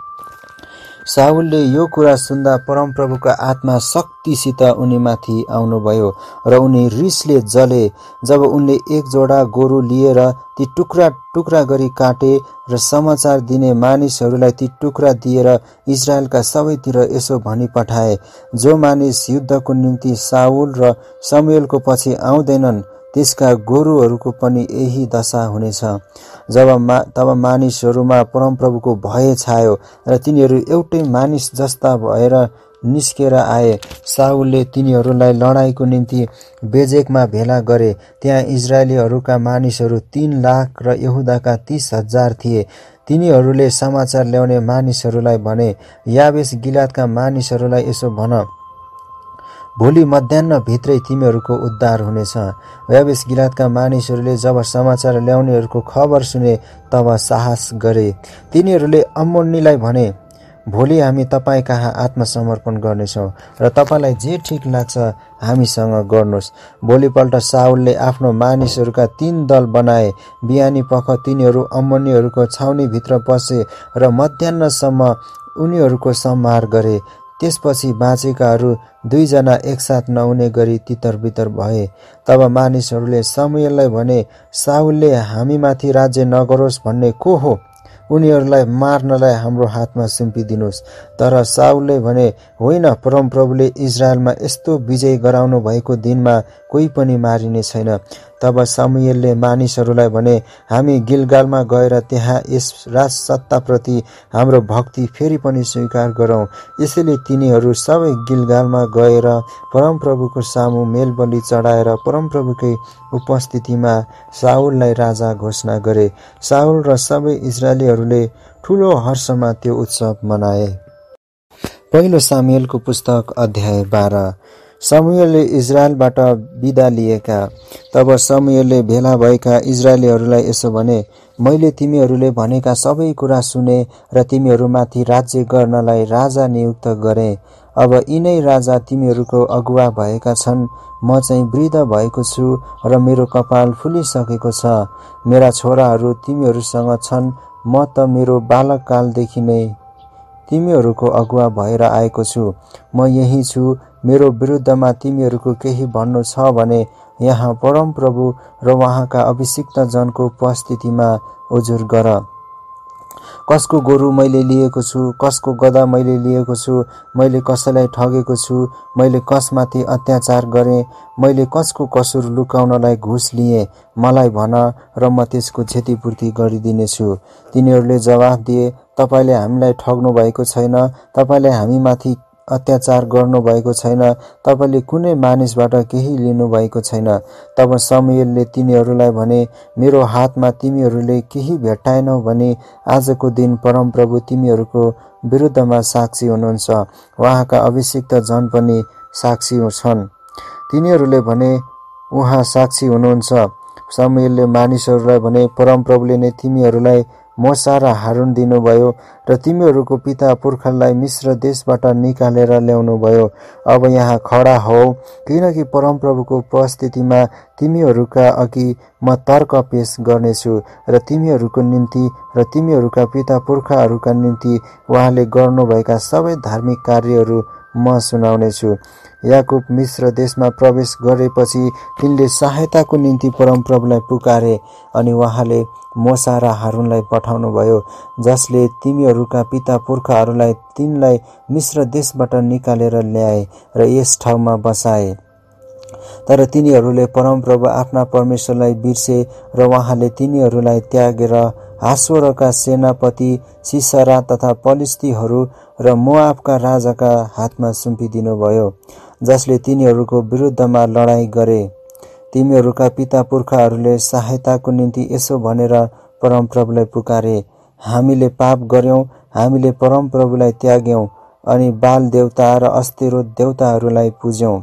साउलले यो कुरा सुन्दा परमप्रभुका आत्मा शक्तिसित उनीमाथि आउनुभयो र उनी रिसले जले। जब उनले एक जोडा गोरु लिएर ती टुक्रा टुक्रा गरी काटे र समाचार दिने मानिसहरूलाई ती टुक्रा दिएर इजरायलका सबैतिर यसो भनी पठाए, जो मानिस युद्धको निम्ति साउल र शमूएलको पछि आउँदैनन् त्यसका गोरुहरूको पनि यही दशा हुनेछ। जब मा तब मानिसहरूमा परमप्रभुको भय छायो र तिनीहरू एउटै मानिस जस्ता भएर निस्केर आए। साउलले तिनीहरूलाई लडाईँको निम्ति बेजेकमा भेला गरे। त्यहाँ इजरायलीहरूका मानिसहरू तीन लाख र यहुदाका तीस हजार थिए। तिनीहरूले समाचार ल्याउने मानिसहरूलाई भने, याबेस गिलादका मानिसहरूलाई यसो भन, भोलि मध्याह्न भित्रै तिमीहरूको उद्धार हुनेछ। याबेस गिलादका मानिसहरूले जब समाचार ल्याउनेहरूको खबर सुने तब साहस गरे। तिनीहरूले अम्मोनीलाई भने, भोलि हामी तपाईँ कहाँ आत्मसमर्पण गर्नेछौँ र तपाईँलाई जे ठिक लाग्छ हामीसँग गर्नुहोस्। भोलिपल्ट साउलले आफ्नो मानिसहरूका तीन दल बनाए। बिहानी पख तिनीहरू अम्मोनीहरूको छाउनीभित्र पसे र मध्याह्नसम्म उनीहरूको संहार गरे। त्यसपछि बाँचेकाहरू दुईजना एकसाथ नहुने गरी तितरबितर भए। तब मानिसहरूले शमूएललाई भने, साउलले हामीमाथि राज्य नगरोस् भन्ने को हो? उनीहरूलाई मार्नलाई हाम्रो हातमा सुम्पिदिनुहोस्। तर साउलले भने, होइन, परमप्रभुले इजरायलमा यस्तो विजय गराउनु भएको दिनमा कोही पनि मारिने छैन। तब शमूएलले मानिसहरूलाई भने, हामी गिलगालमा गएर त्यहाँ यस राजसत्ताप्रति हाम्रो भक्ति फेरि पनि स्वीकार गरौँ। यसैले तिनीहरू सबै गिलगालमा गएर परमप्रभुको सामु मेलबलि चढाएर परमप्रभुकै उपस्थितिमा साउललाई राजा घोषणा गरे। साउल र सबै इजरायलीहरूले ठूलो हर्षमा त्यो उत्सव मनाए। पहिलो सामुएलको पुस्तक अध्याय बाह्र। शमूएलले इजरायलबाट बिदा लिएका। तब शमूएलले भेला भएका इजरायलीहरूलाई यसो भने, मैले तिमीहरूले भनेका सबै कुरा सुने र तिमीहरूमाथि राज्य गर्नलाई राजा नियुक्त गरे। अब यिनै राजा तिमीहरूको अगुवा भएका छन्। म चाहिँ वृद्ध भएको छु र मेरो कपाल फुलिसकेको छ। मेरा छोराहरू तिमीहरूसँग छन्। म त मेरो बालककालदेखि नै तिमीहरूको अगुवा भएर आएको छु। म यही छु। मेरो विरुद्धमा तिमीहरूको केही भन्नु छ भने यहाँ परमप्रभु र उहाँका अभिषिक्त जनको उपस्थितिमा उजुर गर। कसको गोरु मैले लिएको छु, कसको गधा मैले लिएको छु, मैले कसैलाई ठगेको छु, मैले कसमाथि अत्याचार गरेँ, मैले कसको कसुर लुकाउनलाई घुस लिएँ, मलाई भन र म त्यसको क्षतिपूर्ति गरिदिनेछु। तिनीहरूले जवाफ दिए, तपाईले हामीलाई ठग्नु भएको छैन, तपाईले हामीमाथि अत्याचार गर्नु भएको छैन, तपाईले कुनै मानिसबाट केही लिनु भएको छैन। तब शमूएलले तिनीहरूलाई भने, मेरो हातमा तिमीहरूले केही भेट्टाएनौ भने आजको दिन परमप्रभु तिमीहरूको विरुद्धमा साक्षी हुनुहुन्छ, उहाँका अभिषिक्त जन पनि साक्षी छन्। तिनीहरूले भने, उहाँ साक्षी हुनुहुन्छ। शमूएलले मानिसहरूलाई भने, परमप्रभुले नै तिमीहरूलाई मोसा र हारून दिनुभयो र तिमीहरूको पिता पुर्खालाई मिश्र देशबाट निकालेर ल्याउनु भयो। अब यहाँ खडा हौ, किनकि परमप्रभुको उपस्थितिमा तिमीहरूका अघि म तर्क पेश गर्नेछु र तिमीहरूको निम्ति र तिमीहरूका पिता पुर्खाहरूका निम्ति उहाँले गर्नुभएका सबै धार्मिक कार्यहरू म सुनाउनेछु। याकुब मिश्र देशमा प्रवेश गरेपछि तिनले सहायताको निम्ति परमप्रभुलाई पुकारे अनि उहाँले मोसा र हारूनलाई पठाउनु भयो, जसले तिमीहरूका पिता पुर्खाहरूलाई तिनलाई मिश्र देशबाट निकालेर ल्याए र यस ठाउँमा बसाए। तर तिनीहरूले परमप्रभु आफ्ना परमेश्वरलाई बिर्से र उहाँले तिनीहरूलाई त्यागेर हासोरका सेनापति सिसरा तथा पलिस्तीहरू र मोआबका राजाका हातमा सुम्पिदिनु भयो, जसले तिनीहरूको विरुद्धमा लडाईँ गरे। तिमीहरूका पिता पुर्खाहरूले सहायताको निम्ति यसो भनेर परमप्रभुलाई पुकारे, हामीले पाप गर्यौं, हामीले परमप्रभुलाई त्याग्यौं अनि बाल देवता र अस्तेरोत देवताहरूलाई पुज्यौं।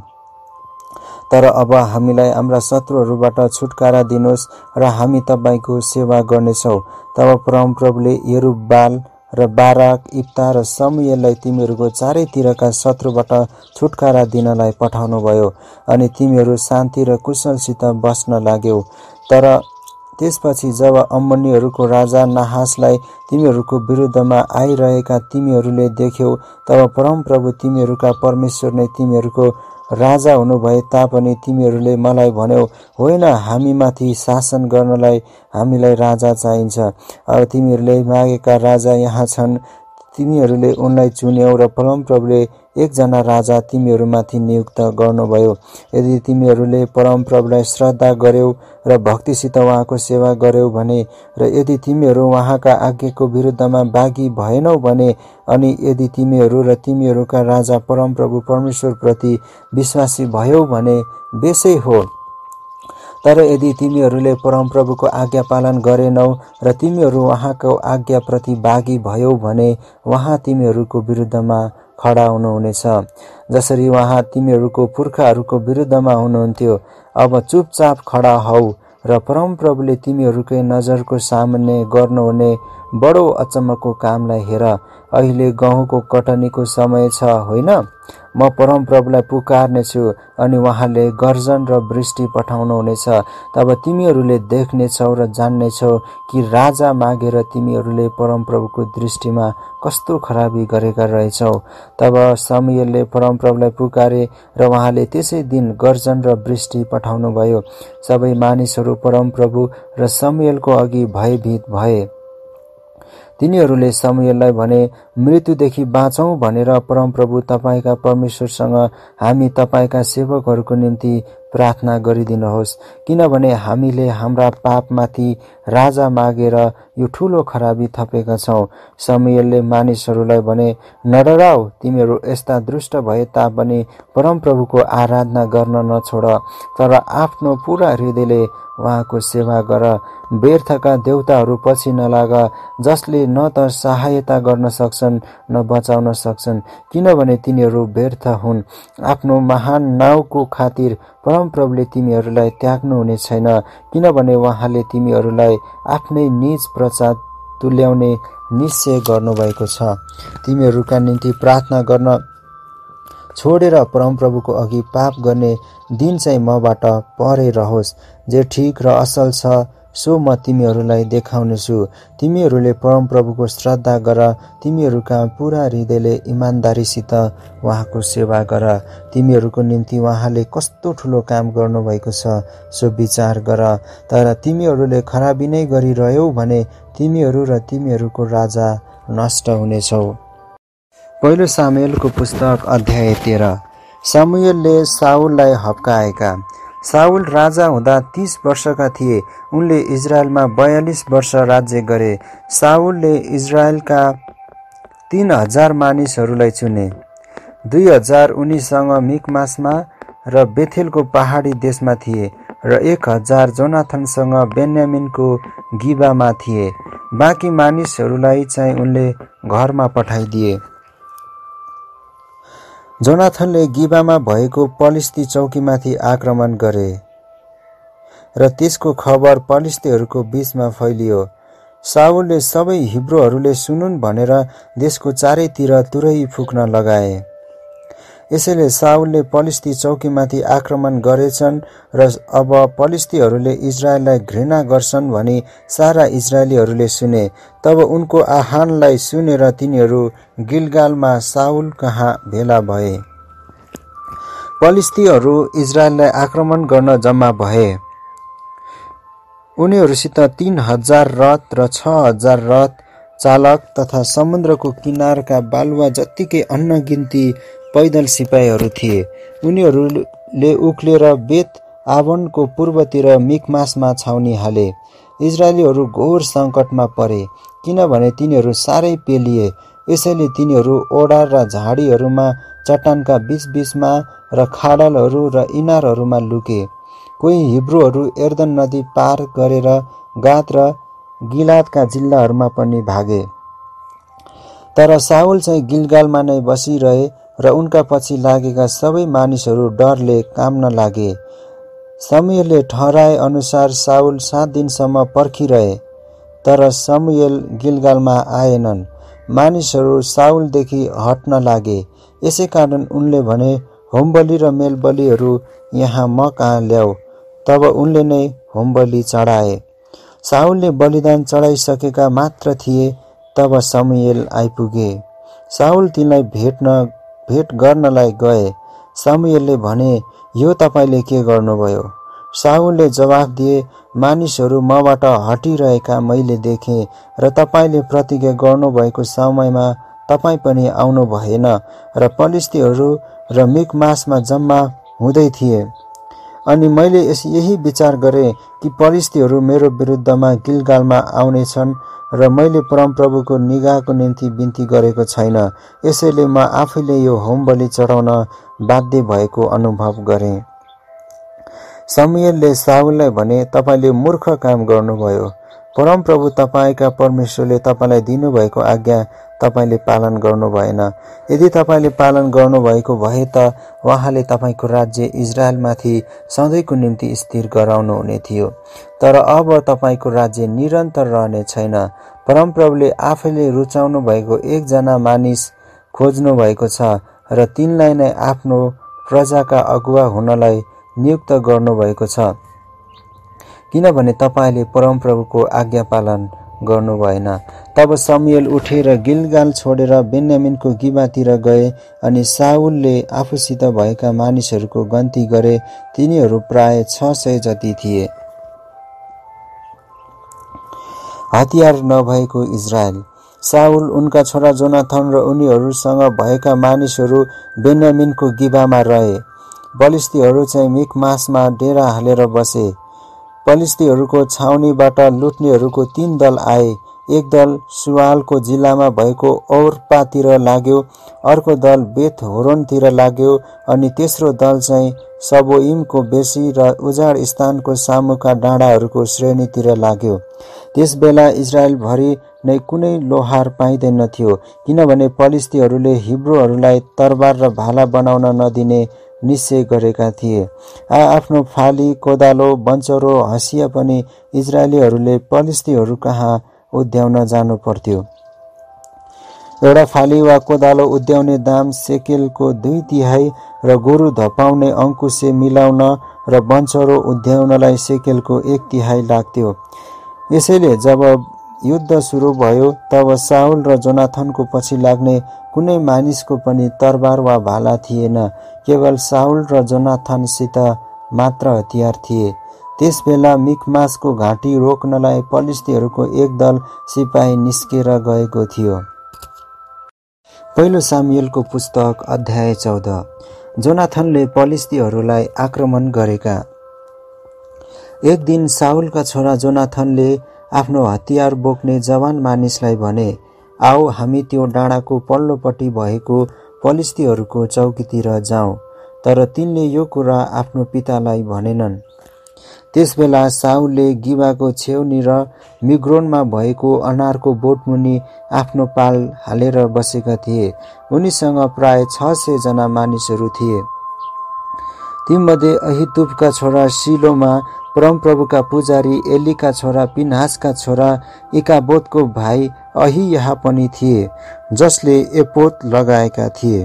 तर अब हामीलाई हाम्रा शत्रुहरूबाट छुटकारा दिनुहोस् र हामी तपाईको सेवा गर्नेछौं। तब परमप्रभुले यरुब्बाल र बाराक, इप्ता र शमूएललाई तिमीहरूको चारैतिरका शत्रुबाट छुटकारा दिनलाई पठाउनु भयो अनि तिमीहरू शान्ति र कुशलसित बस्न लाग्यौ। तर त्यसपछि जब अम्मोनीहरूको राजा नाहासलाई तिमीहरूको विरुद्धमा आइरहेका तिमीहरूले देख्यौ, तब परमप्रभु तिमीहरूका परमेश्वर नै तिमीहरूको राजा हुनुभए तापनि तिमीहरूले मलाई भन्यौ, होइन, हामीमाथि शासन गर्नलाई हामीलाई राजा चाहिन्छ। अब तिमीहरूले मागेका राजा यहाँ छन्। तिमीहरूले उनलाई चुन्यौ र परमप्रभुले एकजना राजा तिमीहरूमाथि नियुक्त गर्नुभयो। यदि तिमीहरूले परमप्रभुलाई श्रद्धा गर्यौ र भक्तिसित उहाँको सेवा गर्यौ भने र यदि तिमीहरू उहाँका आज्ञाको विरुद्धमा बागी भएनौ भने अनि यदि तिमीहरू र तिमीहरूका राजा परमप्रभु परमेश्वरप्रति विश्वासी भयौ भने बेसै हो। तर यदि तिमीहरूले परमप्रभुको आज्ञा पालन गरेनौ र तिमीहरू उहाँको आज्ञाप्रति बागी भयौ भने उहाँ तिमीहरूको विरुद्धमा खडा हुनुहुनेछ, जसरी उहाँ तिमीहरूको पुर्खाहरूको विरुद्धमा हुनुहुन्थ्यो। अब चुपचाप खडा हौ र परमप्रभुले तिमीहरूकै नजरको सामुन्ने गर्नुहुने बडो अचम्मको कामलाई हेर। अहिले गहुँको कटनीको समय छ, होइन? म परमप्रभुलाई पुकार्नेछु अनि उहाँले गर्जन र वृष्टि पठाउनुहुनेछ। तब तिमीहरूले देख्नेछौ र जान्नेछौ कि राजा मागेर तिमीहरूले परमप्रभुको दृष्टिमा कस्तो खराबी गरेका रहेछौ। तब शमूएलले परमप्रभुलाई पुकारे र उहाँले त्यसै दिन गर्जन र वृष्टि पठाउनु भयो। सबै मानिसहरू परमप्रभु र शमूएलको अघि भयभीत भए। तिनीहरूले शमूएललाई भने, मृत्युदेखि बाँचौँ भनेर परमप्रभु तपाईका परमेश्वरसँग हामी तपाईका सेवकहरूको निम्ति प्रार्थना गरिदिनुहोस्, किनभने हामीले हाम्रा पापमाथि राजा मागेर यो ठूलो खराबी थपेका छौं। शमूएलले मानिसहरूलाई भने, नडराऊ, तिमीहरू यस्ता दुष्ट भए तापनि परमप्रभुको आराधना गर्न नछोड, तर आफ्नो पूरा हृदयले उहाँको सेवा गर। व्यर्थका देवताहरू पछि नलाग, जसले न त सहायता गर्न सक्छन् न बचाउन सक्छन्, किनभने तिनीहरू व्यर्थ हुन्। आफ्नो महान नाउँको खातिर परमप्रभुले तिमीहरूलाई त्याग्नु हुने छैन, किनभने उहाँले तिमीहरूलाई आफ्नै निज प्रजा तुल्याउने निश्चय गर्नुभएको छ। तिमीहरूका निम्ति प्रार्थना गर्न छोडेर परमप्रभुको अघि पाप गर्ने दिन चाहिँ मबाट परे रहोस्। जे ठीक र असल छ सो म तिमीहरूलाई देखाउनेछु। तिमीहरूले परमप्रभुको श्रद्धा गर, तिमीहरूका पूरा हृदयले इमानदारीसित उहाँको सेवा गर। तिमीहरूको निम्ति उहाँले कस्तो ठूलो काम गर्नुभएको छ सो विचार गर। तर तिमीहरूले खराबी नै गरिरह्यौ भने तिमीहरू र तिमीहरूको राजा नष्ट हुनेछौ। पहिलो सामुएलको पुस्तक अध्याय तेह्र। शमूएलले साउललाई हप्काएका। साउल राजा हुँदा तीस वर्षका थिए। उनले इजरायलमा बयालीस वर्ष राज्य गरे। साउलले इजरायलका तीन हजार मानिसहरूलाई चुने। दुई हजार उनीसँग मिकमासमा र बेथेलको पहाडी देशमा थिए र एक हजार जोनाथनसँग बेन्यामिनको गिबामा थिए। बाँकी मानिसहरूलाई चाहिँ उनले घरमा पठाइदिए। जोनाथनले गिबामा भएको पलिस्ती चौकीमाथि आक्रमण गरे र त्यसको खबर पलिस्तीहरूको बीचमा फैलियो। साउलले सबै हिब्रूहरूले सुनुन् भनेर देशको चारैतिर तुरही फुक्न लगाए। यसैले साउलले पलिस्ती चौकीमाथि आक्रमण गरेछन् र अब पलिस्तीहरूले इजरायललाई घृणा गर्छन् भनी सारा इजरायलीहरूले सुने। तब उनको आह्वानलाई सुनेर तिनीहरू गिलगालमा साउल कहाँ भेला भए। पलिस्तीहरू इजरायललाई आक्रमण गर्न जम्मा भए। उनीहरूसित तीन हजार रथ र छ हजार रथ चालक तथा समुद्रको किनारका बालुवा जत्तिकै अन्नगिन्ती पैदल सिपाहीहरू थिए। उनीहरूले उक्लेर बेत आवनको पूर्वतिर मिकमासमा छाउनी हाले। इजरायलीहरू घोर सङ्कटमा परे, किनभने तिनीहरू साह्रै पेलिए। यसैले तिनीहरू ओडा र झाडीहरूमा, चट्टानका बीचबीचमा र खाडलहरू र इनारहरूमा लुके। कोही हिब्रूहरू यर्दन नदी पार गरेर गाद र गिलादका जिल्लाहरूमा पनि भागे। तर साउल चाहिँ गिलगालमा नै बसिरहे र उनका पछि लागेका सबै मानिसहरू डरले काम्न लागे। शमूएलले ठहराए अनुसार साउल सात दिनसम्म पर्खिरहे, तर शमूएल गिलगालमा आएनन्। मानिसहरू साउलदेखि हट्न लागे। यसै कारण उनले भने, होमबलि र मेलबलिहरू यहाँ म कहाँ ल्याऊ। तब उनले नै होमबलि चढाए। साउलले बलिदान चढाइसकेका मात्र थिए, तब शमूएल आइपुगे। साउल तिनलाई भेट्न भेट गर्नलाई गए। शमूएलले भने, यो तपाईले के गर्नुभयो? साउलले जवाफ दिए, मानिसहरू मबाट हटिरहेका मैले देखेँ र तपाईले प्रतिज्ञा गर्नुभएको समयमा तपाई पनि आउनु भएन र पलिस्तीहरू र मिकमासमा जम्मा हुँदै थिए। अनि मैले यही विचार गरेँ कि पलिस्तीहरू मेरो विरुद्धमा गिलगालमा आउनेछन् र मैले परमप्रभुको निगाहको निम्ति बिन्ती गरेको छैन। यसैले म आफैले यो होमबलि चढाउन बाध्य भएको अनुभव गरेँ। शमूएलले साउललाई भने, तपाईले मूर्ख काम गर्नुभयो। परमप्रभु तपाईका परमेश्वरले तपाईलाई दिनुभएको आज्ञा तपाईले पालन गर्नु भएन। यदि तपाईले पालन गर्नुभएको भए त उहाँले तपाईको राज्य इजरायलमाथि सधैँको निम्ति स्थिर गराउनु हुने थियो। तर अब तपाईको राज्य निरन्तर रहने छैन। परमप्रभुले आफैले रुचाउनु भएको एकजना मानिस खोज्नु भएको छ र तिनलाई नै आफ्नो प्रजाका अगुवा हुनलाई नियुक्त गर्नु भएको छ, किनभने तपाईले परमप्रभुको आज्ञा पालन गर्नु भएन। तब शमूएल उठेर गिलगाल छोडेर बेन्यामिनको गिबातिर गए अनि साउलले आफूसित भएका मानिसहरूको गन्ती गरे। तिनीहरू प्राय छ सय जति थिए। हतियार नभएको इजरायल। साउल, उनका छोरा जोनाथन र उनीहरूसँग भएका मानिसहरू बेन्यामिनको गिबामा रहे। पलिस्तीहरू चाहिँ मिकमासमा डेरा हालेर बसे। पलिस्तीहरूको छाउनीबाट लुट्नेहरूको तीन दल आए। एक दल सुवालको जिल्लामा भएको औरपातिर लाग्यो, अर्को दल बेथ होरोनतिर लाग्यो अनि तेस्रो दल चाहिँ सबोइमको बेसी र उजाड स्थानको सामुका डाँडाहरूको श्रेणीतिर लाग्यो। त्यस बेला इजरायलभरि नै कुनै लोहार पाइँदैनथ्यो, किनभने पलिस्तीहरूले हिब्रूहरूलाई तरबार र भाला बनाउन नदिने निश्चय गरेका थिए। आ आफ्नो फाली, कोदालो, बन्चरो, हँसिया पनि इजरायलीहरूले पलिस्तीहरू कहाँ उद्याउन जानु पर्थ्यो। एउटा फाली वा कोदालो उद्याउने दाम सेकेलको दुई तिहाई र गोरु धपाउने अङ्कुशे मिलाउन र बन्चरो उद्याउनलाई सेकेलको एक तिहाई लाग्थ्यो। यसैले जब युद्ध सुरु भयो तब साउल र जोनाथनको पछि लाग्ने कुनै मानिसको पनि तरबार वा भाला थिएन, केवल साउल र जोनाथनसित मात्र हतियार थिए। त्यसबेला मिकमासको घाँटी रोक्नलाई पलिस्तीहरूको एक दल सिपाही निस्केर गएको थियो। पहिलो सामुएलको पुस्तक अध्याय चौध। जोनाथनले पलिस्तीहरूलाई आक्रमण गरेका। एक दिन साउलका छोरा जोनाथनले आफ्नो हतियार बोक्ने जवान मानिसलाई भने, आओ हामी त्यो डाँडाको पल्लोपट्टि भएको पलिस्तीहरूको चौकीतिर जाउँ। तर तिनले यो कुरा आफ्नो पितालाई भनेनन्। त्यसबेला साउलले गिबाको छेउनी र मिग्रोनमा भएको अनारको बोटमुनि आफ्नो पाल हालेर बसेका थिए। उनीसँग प्राय छ सय जना मानिसहरू थिए। तीमध्ये अहितुबका छोरा शिलोमा परमप्रभुका पुजारी एलीका छोरा पिनहासका छोरा इकाबोतको भाइ अहियाह पनि थिए, जसले एपोद लगाएका थिए।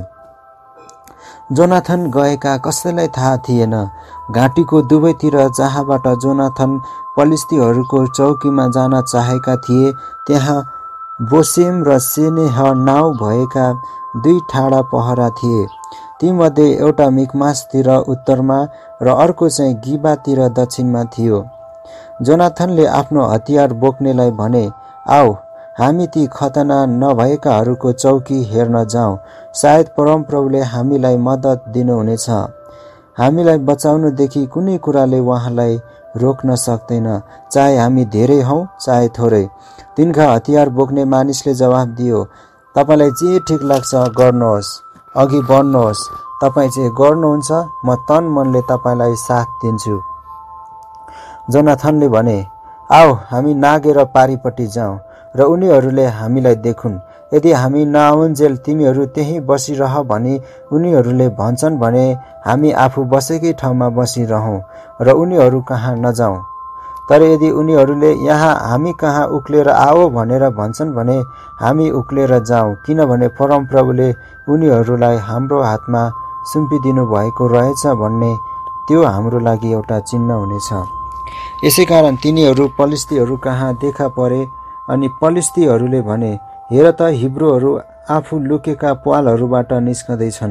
जोनाथन गएका कसैलाई थाहा थिएन। घाँटीको दुवैतिर जहाँबाट जोनाथन पलिस्तीहरूको चौकीमा जान चाहेका थिए, त्यहाँ बोसेम र सेनेह नाउँ भएका दुई ठाडा पहरा थिए। तीमध्ये एउटा मिकमासतिर उत्तरमा र अर्को चाहिँ गिबातिर दक्षिणमा थियो। जोनाथनले आफ्नो हतियार बोक्नेलाई भने, आओ हामी ती खतना नभएकाहरूको चौकी हेर्न जाउँ। सायद परमप्रभुले हामीलाई मद्दत दिनुहुनेछ। हामीलाई बचाउनुदेखि कुनै कुराले उहाँलाई रोक्न सक्दैन, चाहे हामी धेरै हौं चाहे थोरै। तिनका हतियार बोक्ने मानिसले जवाफ दियो, तपाईलाई जे ठिक लाग्छ गर्नुहोस्, अघि बढ्नुहोस्। तपाईँ जे गर्नुहुन्छ म तन मनले तपाईँलाई साथ दिन्छु। जोनाथनले भने, आओ हामी नागेर पारीपट्टि जाउँ र उनीहरूले हामीलाई देखुन्। यदि हामी नआउन्जेल तिमीहरू त्यहीँ बसिरह भनी उनीहरूले भन्छन् भने हामी आफू बसेकै ठाउँमा बसिरहौँ र उनीहरू कहाँ नजाउँ। तर यदि उनीहरूले यहाँ हामी कहाँ उक्लेर आओ भनेर भन्छन् भने हामी उक्लेर जाउँ, किनभने परमप्रभुले उनीहरूलाई हाम्रो हातमा सुम्पिदिनु भएको रहेछ भन्ने त्यो हाम्रो लागि एउटा चिन्ह हुनेछ। यसैकारण तिनीहरू पलिस्तीहरू कहाँ देखा परे अनि पलिस्तीहरूले भने, हेर त हिब्रूहरू आफू लुकेका प्वालहरूबाट निस्कँदैछन्।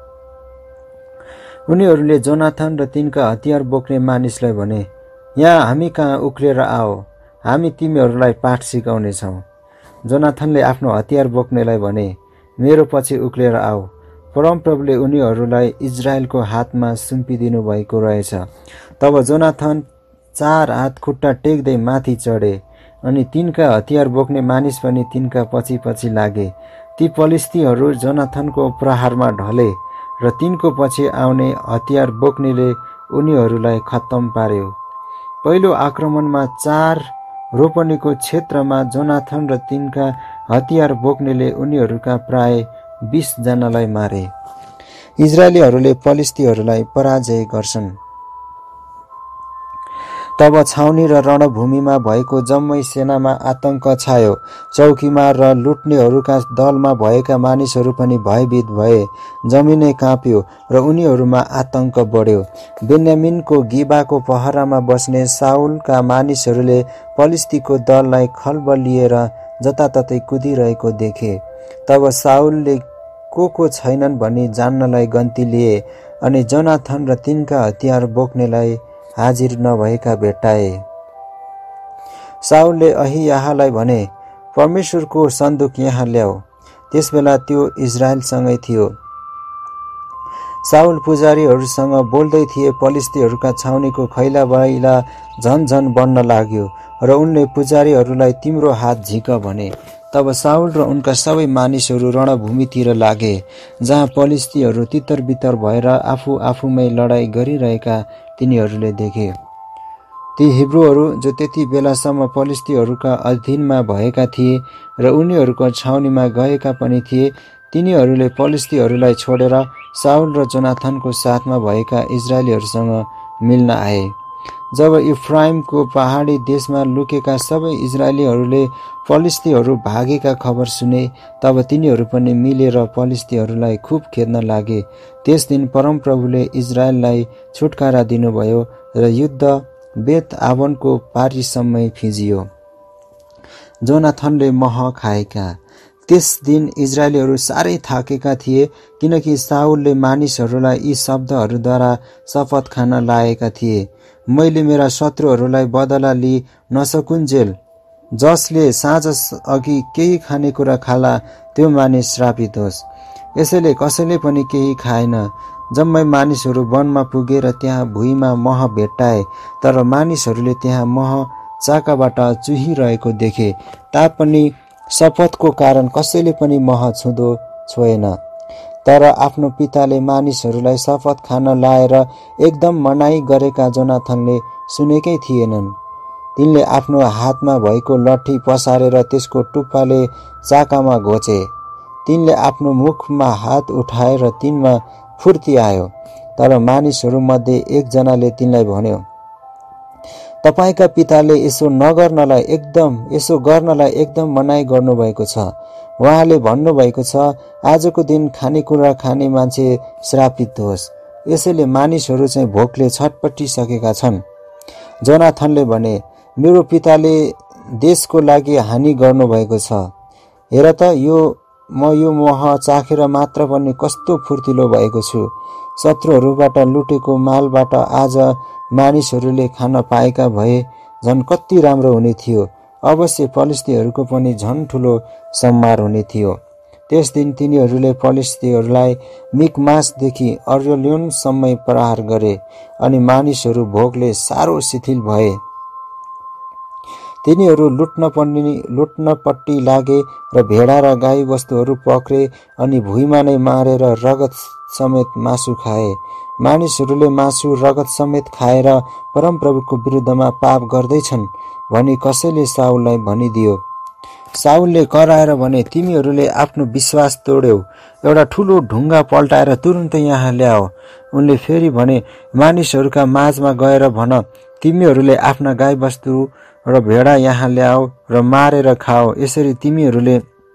उनीहरूले जोनाथन र तिनका हतियार बोक्ने मानिसलाई भने, यहाँ हामी कहाँ उक्लेर आओ, हामी तिमीहरूलाई पाठ सिकाउनेछौँ। जोनाथनले आफ्नो हतियार बोक्नेलाई भने, मेरो पछि उक्लेर आओ, परमप्रभुले उनीहरूलाई इजरायलको हातमा सुम्पिदिनु भएको रहेछ। तब जोनाथन चार हात खुट्टा टेक्दै माथि चढे अनि तिनका हतियार बोक्ने मानिस पनि तिनका पछि पछि लागे। ती पलिस्तीहरू जोनाथनको प्रहारमा ढले र तिनको पछि आउने हतियार बोक्नेले उनीहरूलाई खत्तम पार्यो। पहिलो आक्रमणमा चार रोपनीको क्षेत्रमा जोनाथन र तिनका हतियार बोक्नेले उनीहरूका प्राय बीस जनालाई मारे। इजरायलीहरूले पलिस्तीहरूलाई पराजय गर्छन्। तब छाउनी र रणभूमिमा भएको जम्मै सेनामा आतंक छायो। चौकीमा र लुट्नेहरूका दलमा भएका मानिसहरू पनि भयभीत भए। जमिनै काँप्यो र उनीहरूमा आतंक बढ्यो। बेन्यामिनको गिबाको पहरामा बस्ने साउलका मानिसहरूले पलिस्तीको दललाई खलबलिएर जताततै कुदिरहेको देखे। तब साउलले को को छैनन् भनी जान्नलाई गन्ती लिए अनि जोनाथन र तिनका हतियार बोक्नेलाई हाजिर नभएका भेट्टाए। साउलले अहियाहलाई भने, परमेश्वरको सन्दुक यहाँ ल्याऊ। त्यसबेला त्यो इजरायलसँगै थियो। साउल पुजारीहरूसँग बोल्दै थिए। पलिस्तीहरूका छाउनीको खैला बैला झन झन बढ्न लाग्यो र उनले पुजारीहरूलाई तिम्रो हात झिक भने। तब साउल र उनका सबै मानिसहरू रणभूमितिर लागे, जहाँ पलिस्तीहरू तितर बितर भएर आफू आफूमै लडाईँ गरिरहेका तिनीहरूले देखे। ती हिब्रूहरू जो त्यति बेलासम्म पलिस्तीहरूका अधीनमा भएका थिए र उनीहरूको छाउनीमा गएका पनि थिए, तिनीहरूले पलिस्तीहरूलाई छोडेर साउल र जोनाथनको साथमा भएका इजरायलीहरूसँग मिल्न आए। जब इफ्राइमको पहाडी देशमा लुकेका सबै इजरायलीहरूले पलिस्तीहरू भागेका खबर सुने, तब तिनीहरू पनि मिलेर पलिस्तीहरूलाई खुब खेद्न लागे। त्यस दिन परमप्रभुले इजरायललाई छुटकारा दिनुभयो र युद्ध बेत आवनको पारीसम्मै फिजियो। जोनाथनले मह खाएका। त्यस दिन इजरायलीहरू साह्रै थाकेका थिए, किनकि साउलले मानिसहरूलाई यी शब्दहरूद्वारा शपथ खान लाएका थिए। मैले मेरा शत्रुहरूलाई बदला लिई नसकुन्जेल जसले साँझ अघि केही खानेकुरा खाला त्यो मानिस श्रापित होस्। यसैले कसैले पनि केही खाएन। जम्मै मानिसहरू वनमा पुगेर त्यहाँ भुइँमा मह भेट्टाए, तर मानिसहरूले त्यहाँ मह चाकाबाट चुहिरहेको देखे तापनि शपथको कारण कसैले पनि मह छुँदो छोएन। तर आफ्नो पिताले मानिसहरूलाई शपथ खान लाएर एकदम मनाई गरेका जोनाथनले सुनेकै थिएनन्। तिनले आफ्नो हातमा भएको लट्ठी पसारेर त्यसको टुप्पाले चाकामा घोचे। तिनले आफ्नो मुखमा हात उठाएर तिनमा फुर्ती आयो। तर मानिसहरूमध्ये एकजनाले तिनलाई भन्यो, तपाईका पिताले यसो नगर्नलाई एकदम यसो गर्नलाई एकदम मनाई गर्नुभएको छ। उहाँले भन्नुभएको छ, आजको दिन खानेकुरा खाने मान्छे श्रापित होस्। यसैले मानिसहरू चाहिँ भोकले छटपटिसकेका छन्। जोनाथनले भने, मेरो पिताले देशको लागि हानि गर्नुभएको छ। हेर त यो म यो मह चाखेर मात्र पनि कस्तो फुर्तिलो भएको छु। शत्रुहरूबाट लुटेको मालबाट आज मानिसहरूले खान पाएका भए झन् कति राम्रो हुने थियो। अवश्य पलिस्तीहरूको पनि झन् ठुलो सम्मार हुने थियो। त्यस दिन तिनीहरूले पलिस्तीहरूलाई मिकमासदेखि अर्गलियोनसम्म प्रहार गरे अनि मानिसहरू भोकले साह्रो शिथिल भए। तिनीहरू लुट्न पनि लुट्नपट्टि लागे र भेडा र गाई वस्तुहरू पक्रे अनि भुइँमा नै मारेर रगत समेत मासु खाए। मानिसहरूले मासु रगत समेत खाएर परमप्रभुको विरुद्धमा पाप गर्दैछन् भनी कसैले साउललाई भनिदियो। साउलले कराएर भने, तिमीहरूले आफ्नो विश्वास तोड्यौ। एउटा ठुलो ढुङ्गा पल्टाएर तुरुन्तै यहाँ ल्याओ। उनले फेरि भने, मानिसहरूका माझमा गएर भन, तिमीहरूले आफ्ना गाई वस्तु र भेडा यहाँ ल्याओ र मारेर खाओ। यसरी तिमीहरूले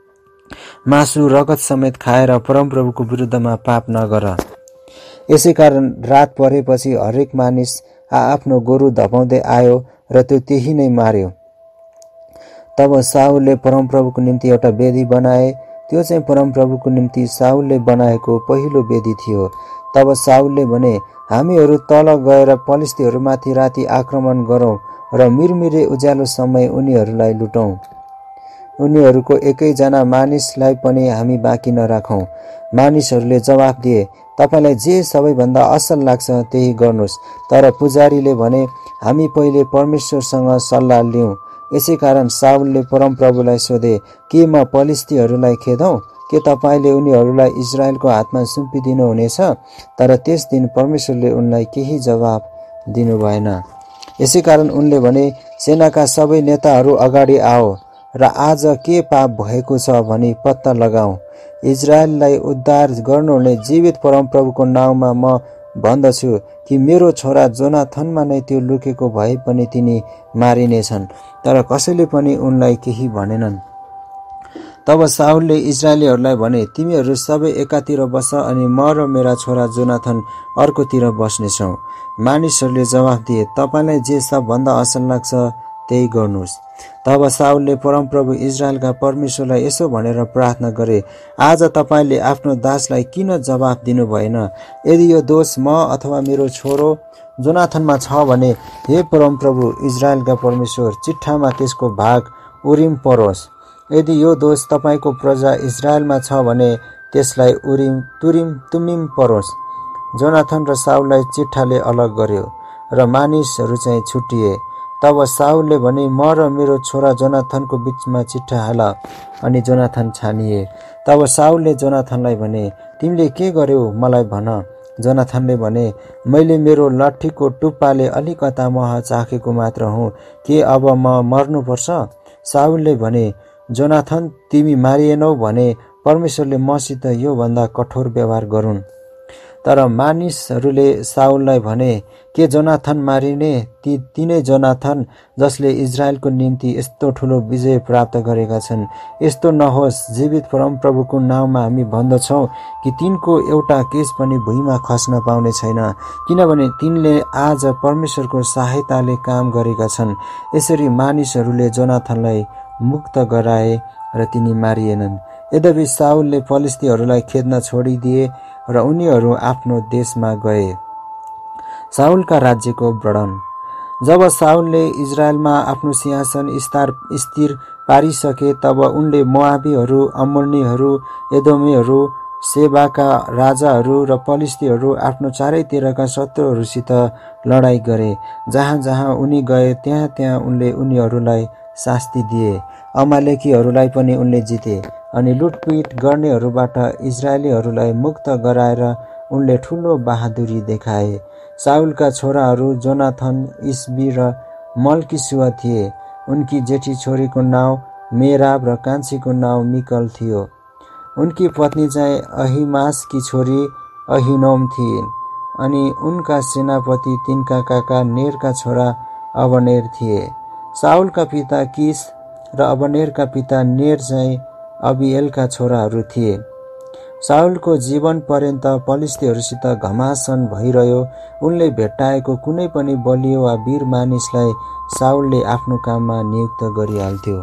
मासु रगत समेत खाएर परमप्रभुको विरुद्धमा पाप नगर। यसै कारण रात परेपछि हरेक मानिस आआफ्नो गोरु धपाउँदै आयो र त्यो त्यही नै मार्यो। तब साउलले परमप्रभुको निम्ति एउटा वेदी बनाए। त्यो चाहिँ परमप्रभुको निम्ति साउलले बनाएको पहिलो वेदी थियो। तब साउलले भने, हामीहरू तल गएर पलिस्तीहरूमाथि राति आक्रमण गरौँ र मिरमिरे उज्यालो समय उनीहरूलाई लुटौँ। उनीहरूको एकैजना मानिसलाई पनि हामी बाँकी नराखौँ। मानिसहरूले जवाफ दिए, तपाईलाई जे सबैभन्दा असल लाग्छ त्यही गर्नुहोस्। तर पुजारीले भने, हामी पहिले परमेश्वरसँग सल्लाह लिउँ। यसै कारण साउलले परमप्रभुलाई सोधे, के म पलिस्तीहरूलाई खेदौँ? के तपाईँले उनीहरूलाई इजरायलको हातमा सुम्पिदिनु हुनेछ? तर त्यस दिन परमेश्वरले उनलाई केही जवाफ दिनु भएन। यसै कारण उनले भने, सेनाका सबै नेताहरू अगाडि आओ र आज के पाप भएको छ भनी पत्ता लगाऊ। इजरायललाई उद्धार गर्नुहुने जीवित परमप्रभुको नाउँमा म भन्दछु कि मेरो छोरा जोनाथनमा नै त्यो लुकेको भए पनि तिनी मारिनेछन्। तर कसैले पनि उनलाई केही भनेनन्। तब साउलले इजरायलीहरूलाई भने, तिमीहरू सबै एकातिर बस अनि म र मेरा छोरा जोनाथन अर्कोतिर बस्नेछौँ। मानिसहरूले जवाफ दिए, तपाईलाई जे सबभन्दा असल लाग्छ त्यही गर्नुहोस्। तब साउलले परमप्रभु इजरायलका परमेश्वरलाई यसो भनेर प्रार्थना गरे, आज तपाईले आफ्नो दासलाई किन जवाफ दिनु भएन? यदि यो दोष म अथवा मेरो छोरो जोनाथनमा छ भने, हे परमप्रभु इजरायलका परमेश्वर, चिट्ठामा त्यसको भाग उरिम परोस्। यदि यो दोष तपाईको प्रजा इजरायलमा छ भने त्यसलाई उरिम तुरिम तुमिम परोस्। जोनाथन र साउललाई चिट्ठाले अलग गर्यो र मानिसहरू चाहिँ छुटिए। तब साउलले भने, म र मेरो छोरा जोनाथनको बीचमा चिट्ठा हाल, अनि जोनाथन छानिए। तब साउलले जोनाथनलाई भने, तिमीले के गर्यौ मलाई भन। जोनाथनले भने, मैले मेरो लट्ठीको टुप्पाले अलिकता मह चाखेको मात्र हुँ, के अब म मर्नुपर्छ? साउलले भने, जोनाथन, तिमी मारिएनौ भने परमेश्वरले मसित यो भन्दा कठोर व्यवहार गरून्। तर मानिसहरूले साउललाई भने, के जोनाथन मारिने? ती तिनै जोनाथन जसले इजरायलको निम्ति यस्तो ठुलो विजय प्राप्त गरेका छन्। यस्तो नहोस्, जीवित परमप्रभुको नाममा हामी भन्दछौँ कि तिनको एउटा केस पनि भुइँमा खस्न पाउने छैन, किनभने तिनले आज परमेश्वरको सहायताले काम गरेका छन्। यसरी मानिसहरूले जोनाथनलाई मुक्त गराए र तिनी मारिएनन्। यद्यपि साउलले फलिस्तीहरूलाई खेद्न छोडिदिए र उनीहरू आफ्नो देशमा गए। साउलका राज्यको वर्णन। जब साउलले इजरायलमा आफ्नो सिंहासन स्थिर पारिसके, तब उनले मोआबीहरू, अम्मोनीहरू, एदोमीहरू, सेबाका राजाहरू र फलिस्तीहरू आफ्नो चारैतिरका शत्रुहरूसित लडाईँ गरे। जहाँ जहाँ उनी गए त्यहाँ त्यहाँ उनले उनीहरूलाई शास्ति दिए। अमालेकीहरूलाई पनि उनले जिते अनि लुटपिट गर्नेहरूबाट इजरायलीहरूलाई मुक्त गराएर उनले ठूलो बहादुरी देखाए। साउलका छोराहरू जोनाथन, इस्बी र मल्कीसुआ थिए। उनकी जेठी छोरीको नाउँ मेराब र कान्छीको नाउँ मिकल थियो। उनकी पत्नी चाहिँ अहिमासकी छोरी अहिनोम थिइन् अनि उनका सेनापति तिनका काका नेरका छोरा अबनेर थिए। साउलका पिता किस र अबनेरका पिता नेर चाहिँ अबिएलका छोराहरू थिए। साउलको जीवन पर्यन्त फलिस्तीहरूसित घमासान भइरह्यो। उनले भेट्टाएको कुनै पनि बलियो वा वीर मानिसलाई साउलले आफ्नो काममा नियुक्त गरिहाल्थ्यो।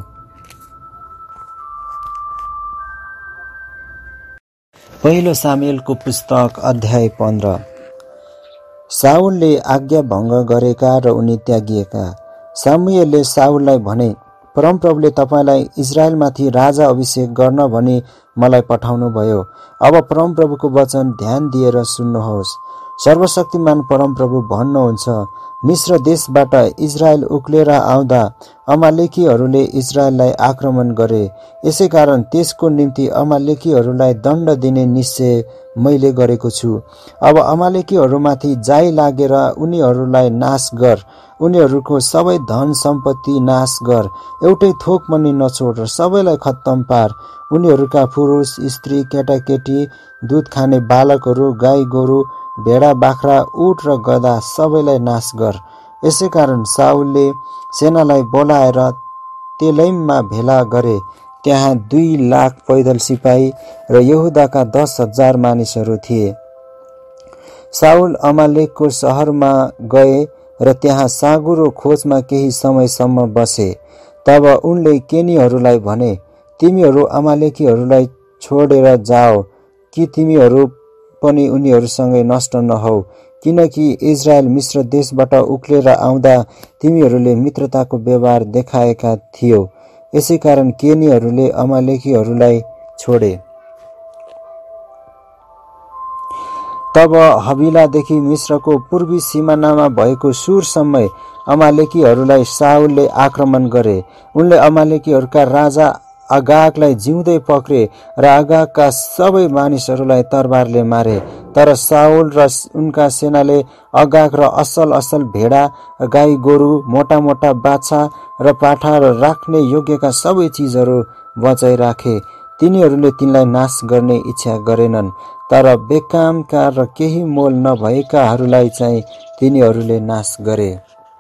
पहिलो सामुएलको पुस्तक अध्याय पन्ध्र। साउलले आज्ञा भङ्ग गरेका र उनी त्यागिएका। सामुएलले साउललाई भने, परमप्रभुले तपाईलाई इजरायलमाथि राजा अभिषेक गर्न भनी मलाई पठाउनु भयो। अब परमप्रभुको वचन ध्यान दिएर सुन्नुहोस्। सर्वशक्तिमान परमप्रभु भन्नुहुन्छ, मिश्र देशबाट इजरायल उक्लेर आउँदा अमालेकीहरूले इजरायललाई आक्रमण गरे। यसै कारण त्यसको निम्ति अमालेकीहरूलाई दण्ड दिने निश्चय मैले गरेको छु। अब अमालेकीहरूमाथि जाई लागेर उनीहरूलाई नाश गर। उनीहरूको सबै धन सम्पत्ति नाश गर। एउटै थोक पनि नछोड र सबैलाई खत्तम पार। उनीहरूका पुरुष, स्त्री, केटाकेटी, दूध खाने बालकहरू, गाई गोरु, भेडा बाख्रा, ऊँट र गधा सबैलाई नाश गर। यसै कारण साउलले सेनालाई बोलाएर तेलैममा भेला गरे। त्यहाँ दुई लाख पैदल सिपाही र यहुदाका दस हजार मानिसहरू थिए। साउल अमालेकको शहरमा गए र त्यहाँ साँगुरो खोजमा केही समयसम्म बसे। तब उनले केनीहरूलाई भने, तिमीहरू अमालेकीहरूलाई छोडेर जाओ, कि तिमीहरू पनि उनीहरूसँगै नष्ट नहौ, किनकि इजरायल मिश्र देशबाट उक्लेर आउँदा तिमीहरूले मित्रताको व्यवहार देखाएका थियौ। यसै कारण केनीहरूले अमालेकीहरूलाई छोडे। तब हविलादेखि मिश्रको पूर्वी सिमानामा भएको सुरसम्मै अमालेकीहरूलाई साउलले आक्रमण गरे। उनले अमालेकीहरूका राजा अगागलाई जिउँदै पक्रे र अगागका सबै मानिसहरूलाई तरबारले मारे। तर साउल र उनका सेनाले अगाग र असल असल भेडा, गाई गोरु, मोटा मोटा बाछा र पाठा र राख्ने योग्यका सबै चिजहरू बचाइ राखे। तिनीहरूले तिनलाई नाश गर्ने इच्छा गरेनन्, तर बेकामका र केही मोल नभएकाहरूलाई चाहिँ तिनीहरूले नाश गरे।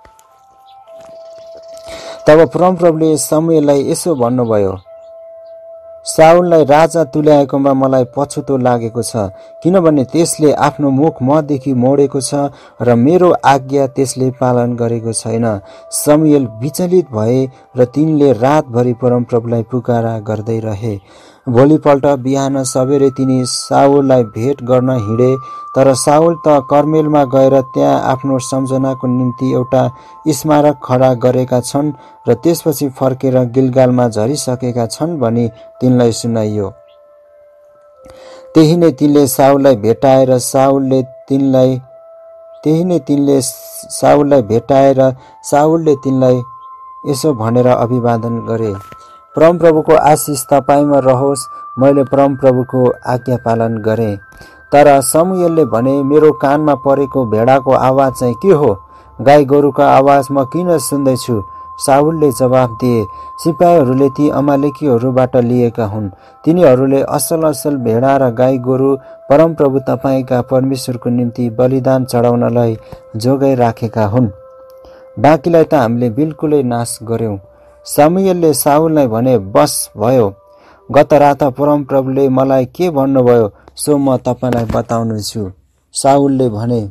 तब परमप्रभुले शमूएललाई यसो भन्नुभयो, साउललाई राजा तुल्याएकोमा मलाई पछुतो लागेको छ, किनभने त्यसले आफ्नो मुख मदेखि मोडेको छ र मेरो आज्ञा त्यसले पालन गरेको छैन। शमूएल विचलित भए र तिनले रातभरि परमप्रभुलाई पुकारा गर्दै रहे। भोलिपल्ट बिहान सबेरै तिनी साउललाई भेट गर्न हिँडे, तर साउल त कर्मेलमा गएर त्यहाँ आफ्नो सम्झनाको निम्ति एउटा स्मारक खडा गरेका छन् र त्यसपछि फर्केर गिलगालमा झरिसकेका छन् भनी तिनलाई सुनाइयो। त्यही नै तिनले साउललाई भेटाएर साउलले तिनलाई त्यही नै तिनले साउललाई भेटाएर साउलले तिनलाई यसो भनेर अभिवादन गरे, परमप्रभुको आशिष तपाईमा रहोस्। मैले परमप्रभुको आज्ञा पालन गरेँ। तर शमूएलले भने, मेरो कानमा परेको भेडाको आवाज चाहिँ के हो? गाई गोरुको आवाज म किन सुन्दैछु? साउलले जवाफ दिए, सिपाहीहरूले ती अमालेकीहरूबाट लिएका हुन्। तिनीहरूले असल असल भेडा र गाई गोरु परमप्रभु तपाईका परमेश्वरको निम्ति बलिदान चढाउनलाई जोगाइ राखेका हुन्। बाँकीलाई त हामीले बिल्कुलै नाश गर्यौं। शमूएलले साउललाई भने, बस भयो, गत रात परमप्रभुले मलाई के भन्नुभयो सो म तपाईलाई बताउनेछु। साउलले भने,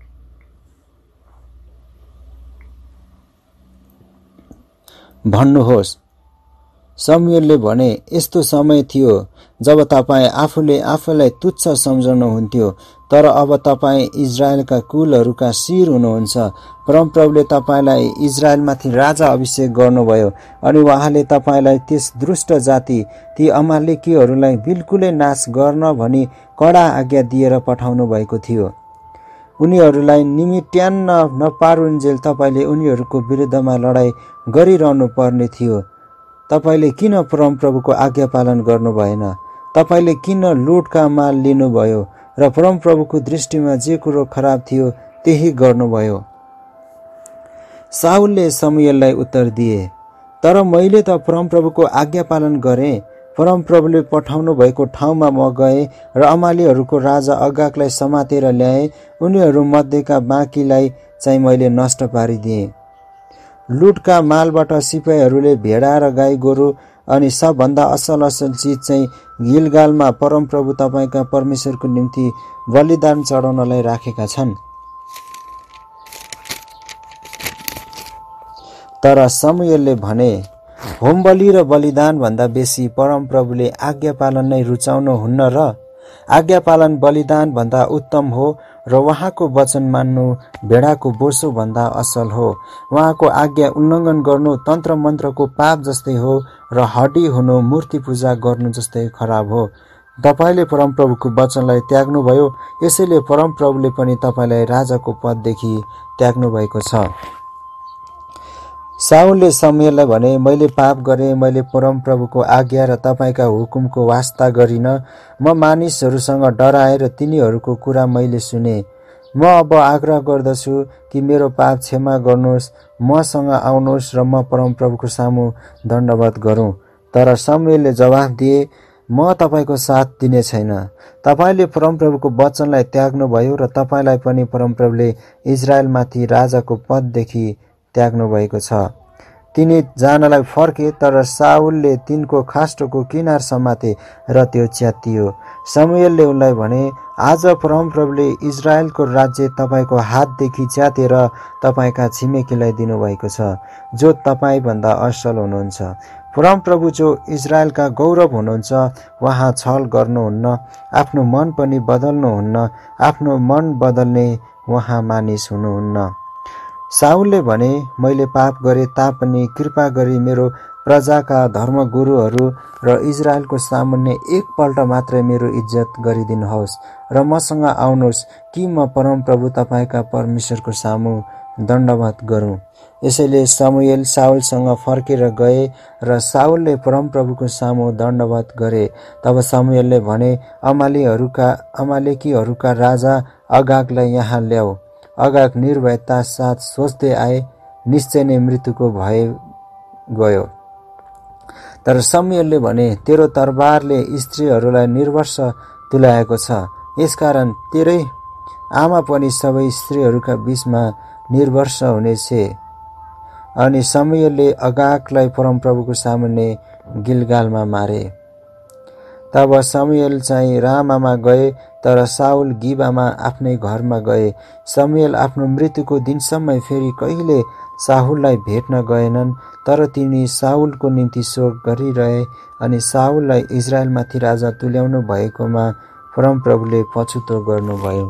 भन्नुहोस्। शमूएलले भने, यस्तो समय थियो जब तपाईँ आफूले आफूलाई तुच्छ सम्झनुहुन्थ्यो, तर अब तपाईँ इजरायलका कुलहरूका शिर हुनुहुन्छ। परमप्रभुले तपाईलाई इजरायलमाथि राजा अभिषेक गर्नुभयो अनि उहाँले तपाईलाई त्यस दुष्ट जाति ती अमालेकीहरूलाई बिल्कुलै नाश गर्न भनी कडा आज्ञा दिएर पठाउनु भएको थियो। उनीहरूलाई निमिट्यान्न नपारुन्जेल तपाईले उनीहरूको विरुद्धमा लडाईँ गरिरहनु पर्ने थियो। तपाईले किन परमप्रभुको आज्ञा पालन गर्नु भएन? तपाईले किन लुटका माल लिनुभयो र परमप्रभुको दृष्टिमा जे कुरो खराब थियो त्यही गर्नुभयो? साउलले शमूएललाई उत्तर दिए, तर मैले त परमप्रभुको आज्ञा पालन गरेँ। परमप्रभुले पठाउनु भएको ठाउँमा म गएँ र अमालेहरूको राजा अगागलाई समातेर ल्याएँ। उनीहरू मध्येका बाँकीलाई चाहिँ मैले नष्ट पारिदिएँ। लुटका मालबाट सिपाहीहरूले भेडा र गाई गोरु अनि सबभन्दा असल असल चिज चाहिँ गिलगालमा परमप्रभु तपाईका परमेश्वरको निम्ति बलिदान चढाउनलाई राखेका छन्। तर शमूएलले भने, होमबलि र बलिदान भन्दा बेसी परमप्रभुले आज्ञा पालन नै रुचाउनु हुन्न र? आज्ञा पालन बलिदान भन्दा उत्तम हो र उहाँको वचन मान्नु भेडाको बोसो भन्दा असल हो। उहाँको आज्ञा उल्लङ्घन गर्नु तन्त्र मन्त्रको पाप जस्तै हो र हड्डी हुनु मूर्ति पूजा गर्नु जस्तै खराब हो। तपाईले परमप्रभुको वचनलाई त्याग्नुभयो, यसैले परमप्रभुले पनि तपाईलाई राजाको पददेखि त्याग्नु भएको छ। साउलले शमूएललाई भने, मैले पाप गरेँ। मैले परमप्रभुको आज्ञा र तपाईका हुकुमको वास्ता गरिन। म मानिसहरूसँग डराएर तिनीहरूको कुरा मैले सुने। म अब आग्रह गर्दछु कि मेरो पाप क्षमा गर्नुहोस्, मसँग आउनुहोस् र म परमप्रभुको सामु दण्डवत गरौँ। तर शमूएलले जवाफ दिए, म तपाईको साथ दिने छैन। तपाईले परमप्रभुको वचनलाई त्याग्नुभयो र तपाईलाई पनि परमप्रभुले इजरायलमाथि राजाको पददेखि त्याग्नु भएको छ। तिनी जानलाई फर्के, तर साउलले तिनको खास्टोको किनार समाते र त्यो च्यातियो। शमूएलले उनलाई भने, आज परमप्रभुले इजरायलको राज्य तपाईको हातदेखि च्यातेर तपाईका छिमेकीलाई दिनुभएको छ, जो तपाईँ भन्दा असल हुनुहुन्छ। परमप्रभु जो इजरायलका गौरव हुनुहुन्छ, उहाँ छल गर्नुहुन्न, आफ्नो मन पनि बदल्नुहुन्न, आफ्नो मन बदल्ने उहाँ मानिस हुनुहुन्न। साउलले भने, मैले पाप गरे तापनि कृपा गरी मेरो प्रजाका धर्मगुरुहरू र इजरायलको सामुन्ने एकपल्ट मात्रै मेरो इज्जत गरिदिनुहोस् र मसँग आउनुहोस् कि म परमप्रभु तपाईका परमेश्वरको सामु दण्डवत गरौँ। यसैले शमूएल साउलसँग फर्केर गए र साउलले परमप्रभुको सामु दण्डवत गरे। तब शमूएलले भने, अमालेहरूका अमालेकीहरूका राजा अगागलाई यहाँ ल्याऊ। अगाग निर्भयता साथ सोच्दै आए, निश्चय नै मृत्युको भय गयो। तर शमूएलले भने, तेरो तरबारले स्त्रीहरूलाई निर्वंश तुल्याएको छ, यसकारण तेरै आमा पनि सबै स्त्रीहरूका बीचमा निर्वंश हुनेछ। अनि शमूएलले अगागलाई परमप्रभुको सामुन्ने गिलगालमा मारे। तब शमूएल चाहिँ रामामा गए, तर साउल गिबामा आफ्नै घरमा गए। शमूएल आफ्नो मृत्युको दिनसम्म फेरि कहिले साउललाई भेट्न गएनन्, तर तिनी साउलको निम्ति शोक गरिरहे अनि साउललाई इजरायलमाथि राजा तुल्याउनु भएकोमा परमप्रभुले पछुतो गर्नुभयो।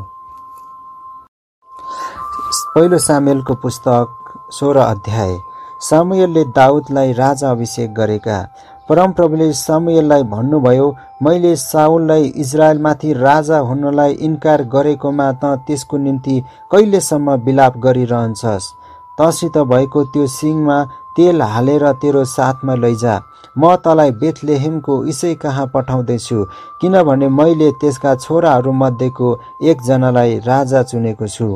पहिलो सामुएलको पुस्तक सोह्र अध्याय। शमूएलले दाउदलाई राजा अभिषेक गरेका। परमप्रभुले शमूएललाई भन्नुभयो, मैले साउललाई इजरायलमाथि राजा हुनलाई इन्कार गरेकोमा त त्यसको निम्ति कहिलेसम्म विलाप गरिरहन्छस्? तसित भएको त्यो सिङमा तेल हालेर तेरो साथमा लैजा। म तँलाई बेथलेहेमको इसे कहाँ पठाउँदैछु, किनभने मैले त्यसका छोराहरूमध्येको एकजनालाई राजा चुनेको छु।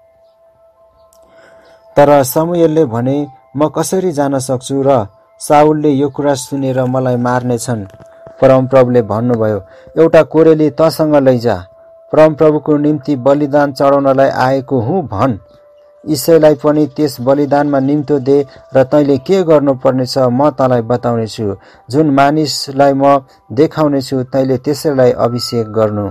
तर शमूएलले भने, म कसरी जान सक्छु र साउलले यो कुरा सुनेर मलाई मार्नेछन्? परमप्रभुले भन्नुभयो, एउटा कोरेली तसँग लैजा। परमप्रभुको निम्ति बलिदान चढाउनलाई आएको हुँ भन्। इसाईलाई पनि त्यस बलिदानमा निम्तो दे र तैँले के गर्नुपर्नेछ म तँलाई बताउनेछु। जुन मानिसलाई म देखाउनेछु तैँले त्यसैलाई अभिषेक गर्नु।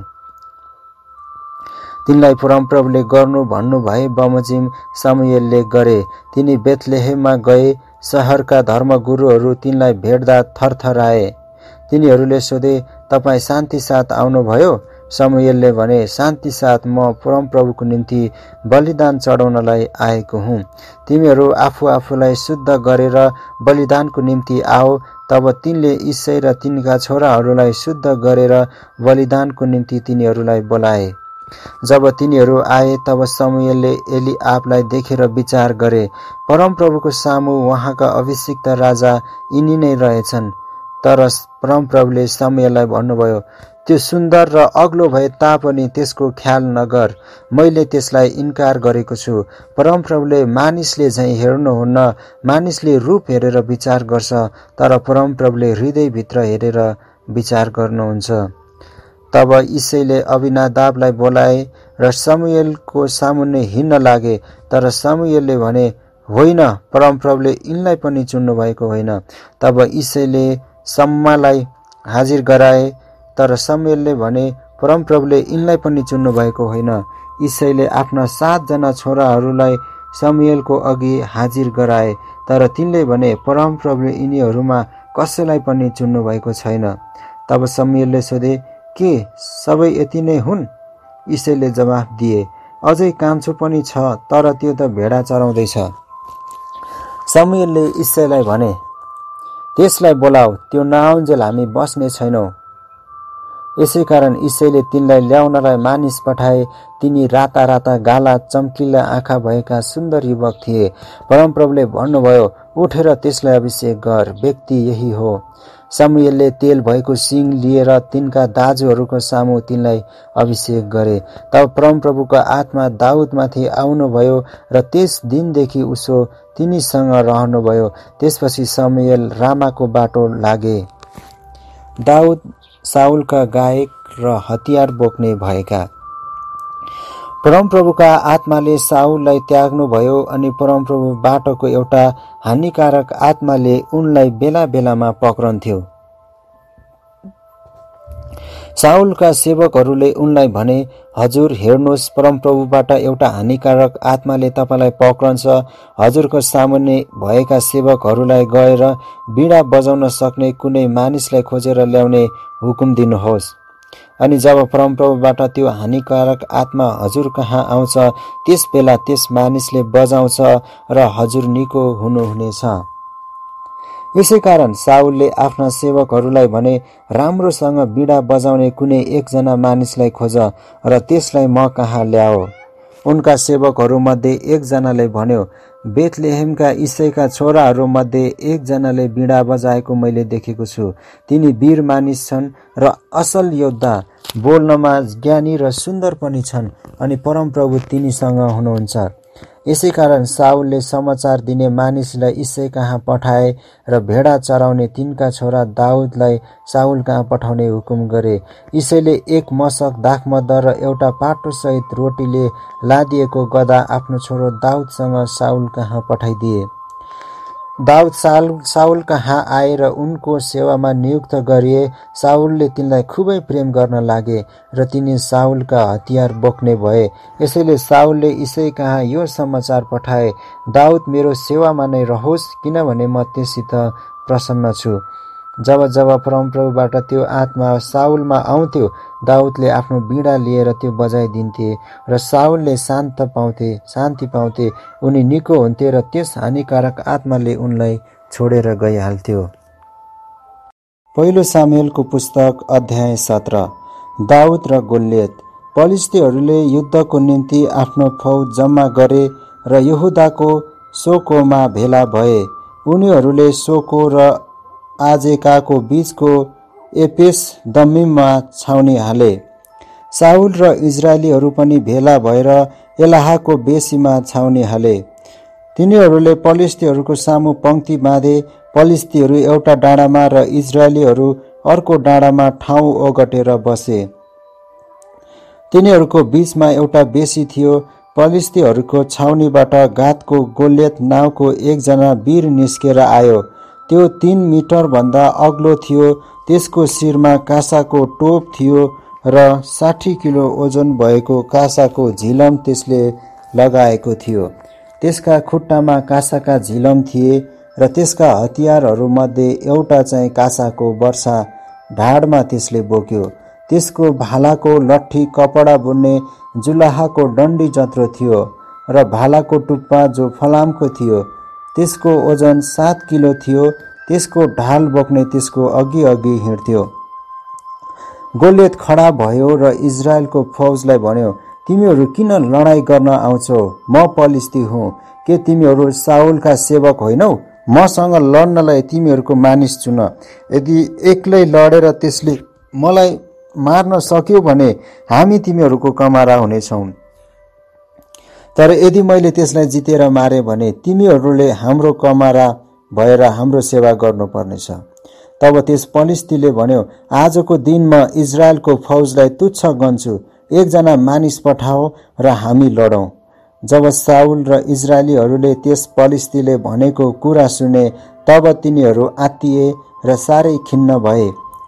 तिनलाई परमप्रभुले गर्नु भन्नुभए बमोजिम शमूएलले गरे। तिनी बेथलेहेममा गए। शहरका धर्मगुरुहरू तिनलाई भेट्दा थरथराए। तिनीहरूले सोधे, तपाईँ शान्ति साथ आउनुभयो? शमूएलले भने, शान्ति साथ म परमप्रभुको निम्ति बलिदान चढाउनलाई आएको हुँ। तिमीहरू आफू आफूलाई शुद्ध गरेर बलिदानको निम्ति आओ। तब तिनले इसाई र तिनका छोराहरूलाई शुद्ध गरेर बलिदानको निम्ति तिनीहरूलाई बोलाए। जब तिनीहरू आए तब शमूएलले एलिआबलाई देखेर विचार गरे, परमप्रभुको सामु उहाँका अभिषिक्त राजा यिनी नै रहेछन्। तर परमप्रभुले शमूएललाई भन्नुभयो, त्यो सुन्दर र अग्लो भए तापनि त्यसको ख्याल नगर। मैले त्यसलाई इन्कार गरेको छु। परमप्रभुले मानिसले झैँ हेर्नुहुन्न। मानिसले रूप हेरेर विचार गर्छ, तर परमप्रभुले हृदयभित्र हेरेर विचार गर्नुहुन्छ। तब इसाईले अबिनादाबलाई बोलाए र शमूएलको सामुन्ने हिँड्न लागे। तर शमूएलले भने, होइन, परमप्रभुले यिनलाई पनि चुन्नु भएको होइन। तब इसाईले शम्मालाई हाजिर गराए। तर शमूएलले भने, परमप्रभुले यिनलाई पनि चुन्नु भएको होइन। इसाईले आफ्ना सातजना छोराहरूलाई शमूएलको अघि हाजिर गराए। तर तिनले भने, परमप्रभुले यिनीहरूमा कसैलाई पनि चुन्नु भएको छैन। तब शमूएलले सोधे, के सबै यति नै हुन्? इसाईले जवाफ दिए, अझै कान्छो पनि छ, तर त्यो त भेडा चराउँदैछ। शमूएलले इसाईलाई भने, त्यसलाई बोलाऊ, त्यो नआउन्जेल हामी बस्ने छैनौँ। यसै कारण इसाईले तिनलाई ल्याउनलाई मानिस पठाए। तिनी राता राता गाला चम्किला आँखा भएका सुन्दर युवक थिए। परमप्रभुले भन्नुभयो, उठेर त्यसलाई अभिषेक गर, व्यक्ति यही हो। शमूएलले तेल भएको सिङ लिएर तिनका दाजुहरूको सामु तिनलाई अभिषेक गरे। तब परमप्रभुको आत्मा दाउदमाथि आउनुभयो र त्यस दिनदेखि उसो तिनीसँग रहनुभयो। त्यसपछि शमूएल रामाको बाटो लागे। दाउद साउलका गायक र हतियार बोक्ने भएका। परमप्रभुका आत्माले साउललाई त्याग्नुभयो अनि परमप्रभु बाटोको एउटा हानिकारक आत्माले उनलाई बेला बेलामा पक्रन्थ्यो। साउलका सेवकहरूले उनलाई भने, हजुर हेर्नुहोस्, परमप्रभुबाट एउटा हानिकारक आत्माले तपाईलाई पक्रन्छ। हजुरको सामुन्ने भएका सेवकहरूलाई गएर बीडा बजाउन सक्ने कुनै मानिसलाई खोजेर ल्याउने हुकुम दिनुहोस्। अनि जब परमप्रभुबाट त्यो हानिकारक आत्मा हजुर कहाँ आउँछ, त्यस बेला त्यस मानिसले बजाउँछ र हजुर निको हुनुहुनेछ। यसै कारण साउलले आफ्ना सेवकहरूलाई भने, राम्रोसँग बीडा बजाउने कुनै एकजना मानिसलाई खोज र त्यसलाई म कहाँ ल्याओ। उनका सेवकहरूमध्ये एकजनाले भन्यो, बेथलेहेमका इसाईका छोराहरूमध्ये एकजनाले बीडा बजाएको मैले देखेको छु। तिनी वीर मानिस छन् र असल योद्धा, बोल्नमा ज्ञानी र सुन्दर पनि छन् अनि परमप्रभु तिनीसँग हुनुहुन्छ। यसै कारण साउलले समाचार दिने मानिसलाई इसाई कहाँ पठाए र भेडा चराउने तिनका छोरा दाउदलाई साउल कहाँ पठाउने हुकुम गरे। इसाईले एक मशक दाखमद र एउटा पाटोसहित रोटीले लादिएको गदा आफ्नो छोरो दाउदसँग साउल कहाँ पठाइदिए। दाउद साल साउल कहाँ आए र उनको सेवामा नियुक्त गरिए। साउलले तिनलाई खुबै प्रेम गर्न लागे र तिनी साउलका हतियार बोक्ने भए। यसैले साउलले इसाई कहाँ यो समाचार पठाए, दाउद मेरो सेवामा नै रहोस्, किनभने म त्यससित प्रसन्न छु। जब जब परमप्रभुबाट त्यो आत्मा साउलमा आउँथ्यो, दाउदले आफ्नो बीडा लिएर त्यो बजाइदिन्थे र साउलले शान्त पाउँथे शान्ति पाउँथे उनी निको हुन्थे र त्यस हानिकारक आत्माले उनलाई छोडेर गइहाल्थ्यो। पहिलो सामुएलको पुस्तक अध्याय सत्र। दाउद र गोलियत। पलिस्तीहरूले युद्धको निम्ति आफ्नो फौज जम्मा गरे र यहुदाको सोकोमा भेला भए। उनीहरूले सोको र आजेकाको बीचको एपेस दम्मीममा छाउनी हाले। साउल र इजरायलीहरू पनि भेला भएर एलाहको बेसीमा छाउनी हाले। तिनीहरूले पलिस्तीहरूको सामु पंक्ति बाँधे। पलिस्तीहरू एउटा डाँडामा र इजरायलीहरू अर्को डाँडामा ठाउँ ओगटेर बसे। तिनीहरूको बीचमा एउटा बेसी थियो। पलिस्तीहरूको छाउनीबाट गातको गोलियत नाउँको एकजना वीर निस्केर आयो। त्यो तीन मिटर भन्दा अग्लो थियो। त्यसको शिरमा कासाको टोप थियो र साठी किलो ओजन भएको कासाको झिलम त्यसले लगाएको थियो। त्यसका खुट्टामा कासाका झिलम थिए र त्यसका हतियारहरूमध्ये एउटा चाहिँ कासाको वर्षा ढाडमा त्यसले बोक्यो। त्यसको भालाको लट्ठी कपडा बुन्ने जुलाहाको डन्डी जत्रो थियो र भालाको टुप्पा जो फलामको थियो त्यसको ओजन सात किलो थियो। त्यसको ढाल बोक्ने त्यसको अघि अघि हिँड्थ्यो। गोलियत खडा भयो र इजरायलको फौजलाई भन्यो, तिमीहरू किन लडाईँ गर्न आउँछौ? म पलिस्ती हुँ। के तिमीहरू साउलका सेवक होइनौ? मसँग लड्नलाई तिमीहरूको मानिस चुन। यदि एक्लै लडेर त्यसले मलाई मार्न सक्यो भने हामी तिमीहरूको कमारा हुनेछौँ। तर यदि मैले त्यसलाई जितेर मारे भने तिमीहरूले हाम्रो कमारा भएर हाम्रो सेवा गर्नुपर्नेछ। तब त्यस पलिस्तीले भन्यो, आजको दिन म इजरायलको फौजलाई तुच्छ गन्छु। एकजना मानिस पठाओ र हामी लडौँ। जब साउल र इजरायलीहरूले त्यस पलिस्तीले भनेको कुरा सुने, तब तिनीहरू आत्तिए र साह्रै खिन्न भए।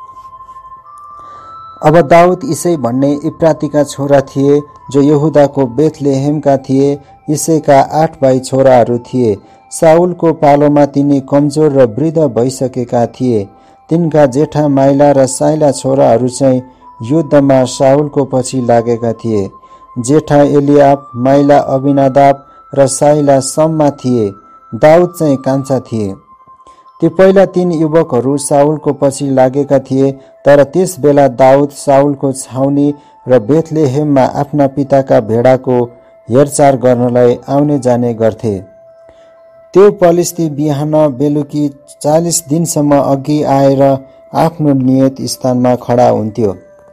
अब दाउद इसाई भन्ने इप्रातीका छोरा थिए, जो यहुदाको बेथलेहेमका थिए। इसाईका आठ भाइ छोराहरू थिए। साउलको पालोमा तिनी कमजोर र वृद्ध भइसकेका थिए। तिनका जेठा माइला र साइला छोराहरू चाहिँ युद्धमा साउलको पछि लागेका थिए। जेठा एलियाब, माइला अबिनादाब र साइला सम्मा थिए। दाउद चाहिँ कान्छा थिए। ती पहिला तीन युवकहरू साउलको पछि लागेका थिए। तर त्यस बेला दाउद साउलको छाउनी र बेथलेहेममा आफ्ना पिताका भेडाको हेरचाह गर्नलाई आउने जाने गर्थे। त्यो पलिस्ती बिहान बेलुकी चालीस दिनसम्म अघि आएर आफ्नो नियत स्थानमा खडा हुन्थ्यो।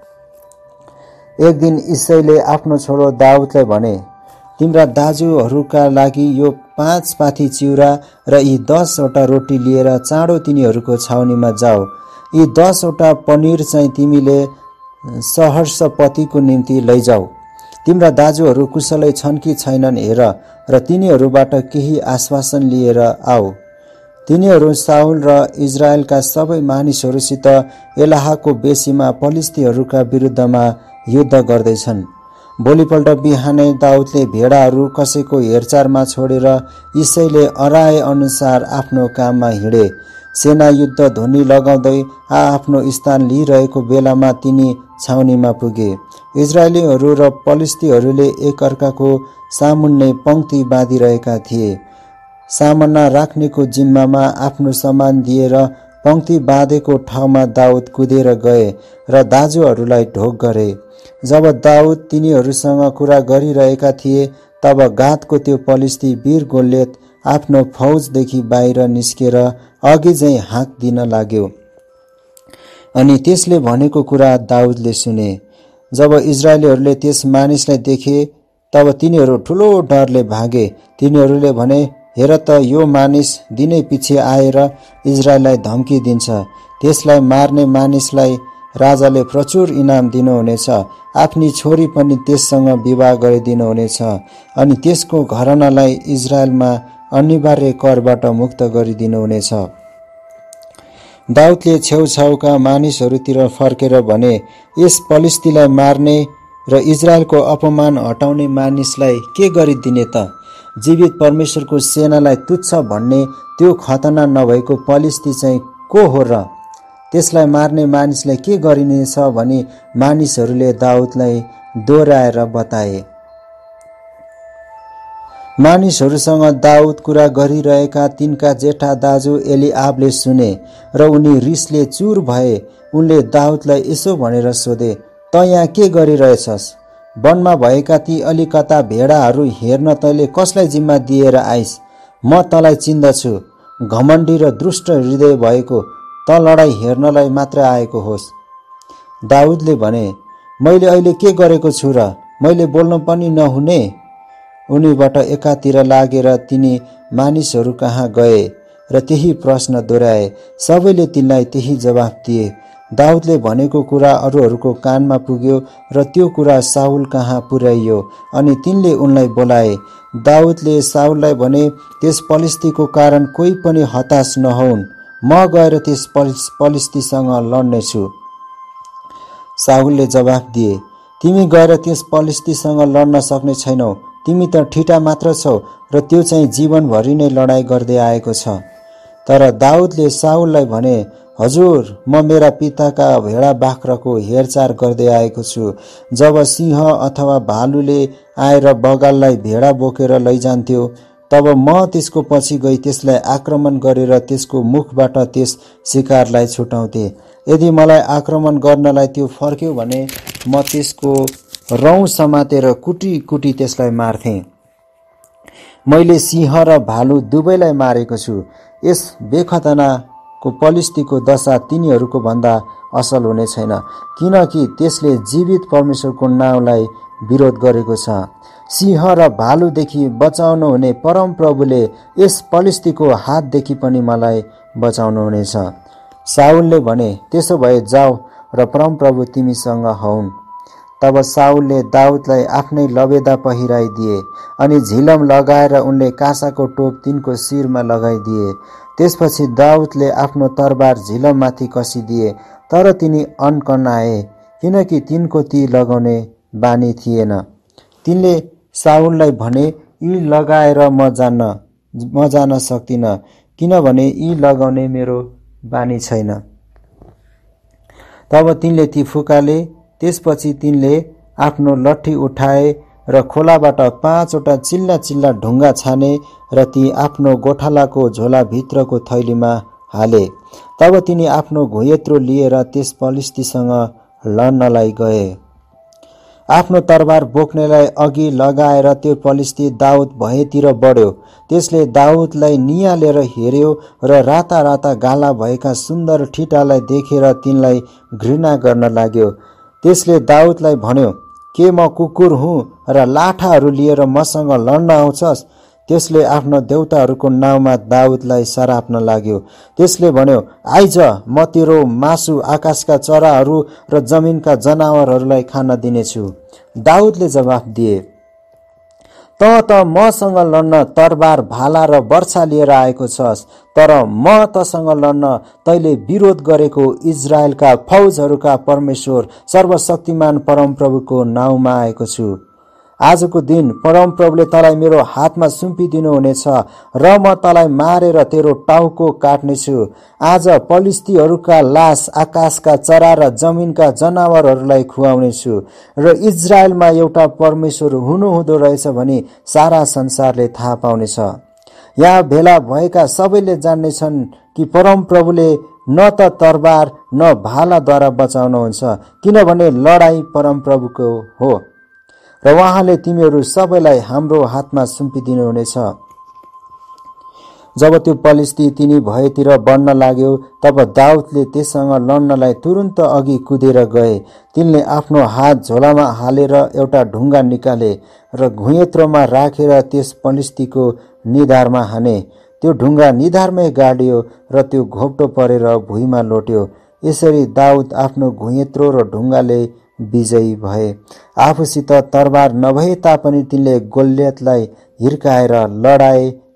एक दिन इसाईले आफ्नो छोरो दाउदलाई भने, तिम्रा दाजुहरूका लागि यो पाँच पाथी चिउरा र यी दसवटा रोटी लिएर चाँडो तिनीहरूको छाउनीमा जाऊ। यी दसवटा पनिर चाहिँ तिमीले सहर्षपतिको निम्ति लैजाऊ। तिम्रा दाजुहरू कुशलै छन् कि छैनन् हेर र तिनीहरूबाट केही आश्वासन लिएर आऊ। तिनीहरू साउल र इजरायलका सबै मानिसहरूसित एलाहको बेसीमा पलिस्तीहरूका विरुद्धमा युद्ध गर्दैछन्। भोलिपल्ट बिहानै दाउदले भेडाहरू कसैको हेरचाहमा छोडेर इसाईले अराए अनुसार आफ्नो काममा हिँडे। सेना युद्ध ध्वनि लगाउँदै आआफ्नो स्थान लिइरहेको बेलामा तिनी छाउनीमा पुगे। इजरायलीहरू र पलिस्तीहरूले एकअर्काको सामुन्ने पंक्ति बाँधिरहेका थिए। सामना राख्नेको जिम्मामा आफ्नो सामान दिएर पंक्ति बाँधेको ठाउँमा दाउद कुदेर गए र दाजुहरूलाई ढोक गरे। जब दाउद तिनीहरूसँग कुरा गरिरहेका थिए, तब गातको त्यो पलिस्ती वीर गोलियत आफ्नो फौजदेखि बाहिर निस्केर अघि चाहिँ हाँक दिन लाग्यो। अनि त्यसले भनेको कुरा दाउदले सुने। जब इजरायलीहरूले त्यस मानिसलाई देखे, तब तिनीहरू ठुलो डरले भागे। तिनीहरूले भने, हेर त यो मानिस दिनै पछि आएर इजरायललाई धम्की दिन्छ। त्यसलाई मार्ने मानिसलाई राजाले प्रचुर इनाम दिनुहुनेछ। आफ्नी छोरी पनि त्यससँग विवाह गरिदिनुहुनेछ अनि त्यसको घरानालाई इजरायलमा अनिवार्य करबाट मुक्त गरिदिनुहुनेछ। दाउदले छेउछाउका मानिसहरूतिर फर्केर भने, यस पलिस्तीलाई मार्ने र इजरायलको अपमान हटाउने मानिसलाई के गरिदिने त? जीवित परमेश्वरको सेनालाई तुच्छ भन्ने त्यो खतना नभएको पलिस्ती चाहिँ को हो र? त्यसलाई मार्ने मानिसलाई के गरिनेछ भनी मानिसहरूले दाउदलाई दोहोऱ्याएर बताए। मानिसहरूसँग दाउद कुरा गरिरहेका तिनका जेठा दाजु एलिआबले सुने र उनी रिसले चुर भए। उनले दाउदलाई यसो भनेर सोधे, त यहाँ के गरिरहेछस्? वनमा भएका ती अलिकता भेडाहरू हेर्न तैँले कसलाई जिम्मा दिएर आइस्? म तँलाई चिन्दछु, घमण्डी र दुष्ट हृदय भएको, त लडाईँ हेर्नलाई मात्र आएको होस्। दाउदले भने, मैले अहिले के गरेको छु र? मैले बोल्न पनि नहुने? उनीबाट एकातिर लागेर तिनी मानिसहरू कहाँ गए र त्यही प्रश्न दोहोऱ्याए। सबैले तिनलाई त्यही जवाफ दिए। दाउदले भनेको कुरा अरूहरूको कानमा पुग्यो र त्यो कुरा साउल कहाँ पुर्याइयो अनि तिनले उनलाई बोलाए। दाउदले साउललाई भने, त्यस पलिस्तीको कारण कोही पनि हताश नहोन्, म गएर त्यस पलिस्तीसँग लड्नेछु। साउलले जवाफ दिए, तिमी गएर त्यस पलिस्तीसँग लड्न सक्ने छैनौ। तिमी त ठिटा मात्र छौ र त्यो चाहिँ जीवनभरि नै लडाईँ गर्दै आएको छ। तर दाउदले साउललाई भने, हजुर, म मेरा पिताका भेडा बाख्राको हेरचाह गर्दै आएको छु। जब सिंह अथवा भालुले आएर बगाललाई भेडा बोकेर लैजान्थ्यो, तब म त्यसको पछि गई त्यसलाई आक्रमण गरेर त्यसको मुखबाट त्यस शिकारलाई छुटाउँथे। यदि मलाई आक्रमण गर्नलाई त्यो फर्क्यो भने म त्यसको रौँ समातेर कुटी कुटी त्यसलाई मार्थे। मैले सिंह र भालु दुवैलाई मारेको छु। यस बेखतनाको पलिस्तीको दशा तिनीहरूको भन्दा असल हुने छैन, किनकि त्यसले जीवित परमेश्वरको नाउँलाई विरोध गरेको छ। सिंह र भालुदेखि बचाउनु हुने परमप्रभुले यस पलिस्तीको हातदेखि पनि मलाई बचाउनुहुनेछ। साउलले भने, त्यसो भए जाऊ र परमप्रभु तिमीसँग हौन्। तब साउलले दाउदलाई आफ्नै लबेदा पहिराइदिए अनि झिलम लगाएर उनले कासाको टोप तिनको शिरमा लगाइदिए। त्यसपछि दाउदले आफ्नो तरबार झिलममाथि कसिदिए, तर तिनी अन्कनाए, किनकि तिनको ती लगाउने बानी थिएन। तिनले साउललाई भने, यी लगाएर म जान्न म जान सक्दिन, किनभने यी लगाउने मेरो बानी छैन। तब तिनले ती फुकाले। त्यसपछि तिनले आफ्नो लट्ठी उठाए र खोलाबाट पाँचवटा चिल्ला चिल्ला ढुङ्गा छाने र ती आफ्नो गोठालाको झोलाभित्रको थैलीमा हाले। तब तिनी आफ्नो घुयत्रो लिएर त्यस पलिस्तीसँग लड्नलाई गए। आफ्नो तरबार बोक्नेलाई अघि लगाएर त्यो पलिस्ती दाउद भएतिर बढ्यो। त्यसले दाउदलाई नियालेर हेर्यो र राता राता गाला भएका सुन्दर ठिटालाई देखेर तिनलाई घृणा गर्न लाग्यो। त्यसले दाउदलाई भन्यो, के म कुकुर हुँ र लाठाहरू लिएर मसँग लड्न आउँछस्? त्यसले आफ्नो देउताहरूको नाउँमा दाउदलाई सराप्न लाग्यो। त्यसले भन्यो, आइज, म तेरो मासु आकाशका चराहरू र जमिनका जनावरहरूलाई खान दिनेछु। दाउदले जवाफ दिए, त त मसँग लड्न तरबार, भाला र वर्षा लिएर आएको छस्, तर म तसँग लड्न तैले विरोध गरेको इजरायलका फौजहरूका परमेश्वर सर्वशक्तिमान परमप्रभुको नाउँमा आएको छु। आजको दिन परमप्रभुले तँलाई मेरो हातमा सुम्पिदिनुहुनेछ र म तँलाई मारेर तेरो टाउको काट्नेछु। आज पलिस्तीहरूका लास आकाशका चरा र जमिनका जनावरहरूलाई खुवाउनेछु र इजरायलमा एउटा परमेश्वर हुनुहुँदो रहेछ भनी सारा संसारले थाहा पाउनेछ। यहाँ भेला भएका सबैले जान्नेछन् कि परमप्रभुले न त तरबार न भालाद्वारा बचाउनुहुन्छ, किनभने लडाईँ परमप्रभुको हो र उहाँले तिमीहरू सबैलाई हाम्रो हातमा सुम्पिदिनुहुनेछ। जब त्यो पलिस्ती तिनी भएतिर बढ्न लाग्यो, तब दाउदले त्यससँग लड्नलाई तुरुन्त अघि कुदेर गए। तिनले आफ्नो हात झोलामा हालेर एउटा ढुङ्गा निकाले र घुयत्रोमा राखेर त्यस पलिस्तीको निधारमा हाने। त्यो ढुङ्गा निधारमै गाडियो र त्यो घोप्टो परेर भुइँमा लोट्यो। यसरी दाउद आफ्नो घुयत्रो र ढुङ्गाले विजयी भए। आफूसित तरबार नभए तापनि तिनले गोलियतलाई हिर्काएर लडाए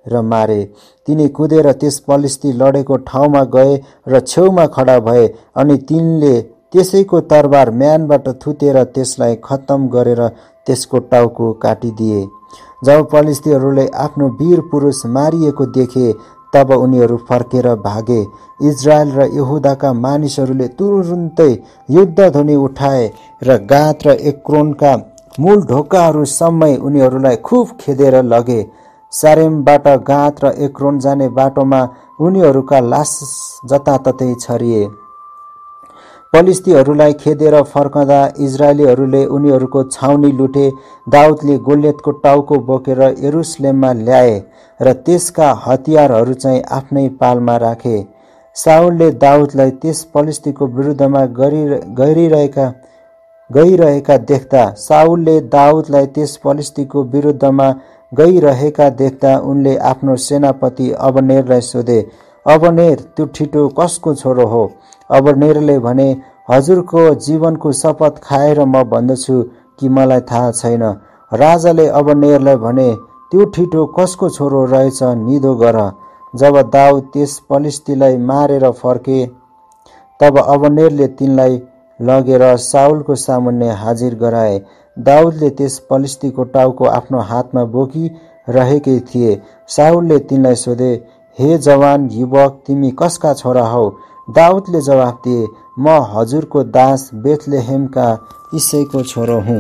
र मारे। तिनी कुदेर त्यस पलिस्ती लडेको ठाउँमा गए र छेउमा खडा भए अनि तिनले त्यसैको तरबार म्यानबाट थुतेर त्यसलाई खत्तम गरेर त्यसको टाउको काटिदिए। जब पलिस्तीहरूले आफ्नो वीर पुरुष मारिएको देखे तब उनीहरू फर्केर भागे। इजरायल र यहुदाका मानिसहरूले तुरुन्तै युद्ध ध्वनि उठाए र गात र एक्रोनका मूल ढोकाहरूसम्मै उनीहरूलाई खुब खेदेर लगे। सारेमबाट गात र एक्रोन जाने बाटोमा उनीहरूका लास जताततै छरिए। पलिस्तीहरूलाई खेदेर फर्कँदा इजरायलीहरूले उनीहरूको छाउनी लुटे। दाउदले गोलियतको टाउको बोकेर यरुसलेममा ल्याए र त्यसका हतियारहरू चाहिँ आफ्नै पालमा राखे। साउलले दाउदलाई त्यस पलिस्तीको विरुद्धमा गरि गरिरहेका गइरहेका देख्दा साउलले दाउदलाई त्यस पलिस्तीको विरुद्धमा गइरहेका देख्दा उनले आफ्नो सेनापति अबनेरलाई सोधे, अबनेर, त्यो ठिटो कसको छोरो हो? अबनेरले भने, हजुरको जीवनको शपथ खाएर म भन्दछु कि मलाई थाहा छैन। राजाले अबनेरलाई भने, त्यो ठिटो कसको छोरो रहेछ निदो गर। जब दाउद त्यस पलिस्तीलाई मारेर फर्के तब अबनेरले तिनलाई लगेर साउलको सामुन्ने हाजिर गराए। दाउदले त्यस पलिस्तीको टाउको आफ्नो हातमा बोकिरहेकै थिए। साउलले तिनलाई सोधे, हे जवान युवक, तिमी कसका छोरा हौ? दाउदले जवाफ दिए, म हजुरको दास बेथलेहेमका इस्सैको छोरो हुँ।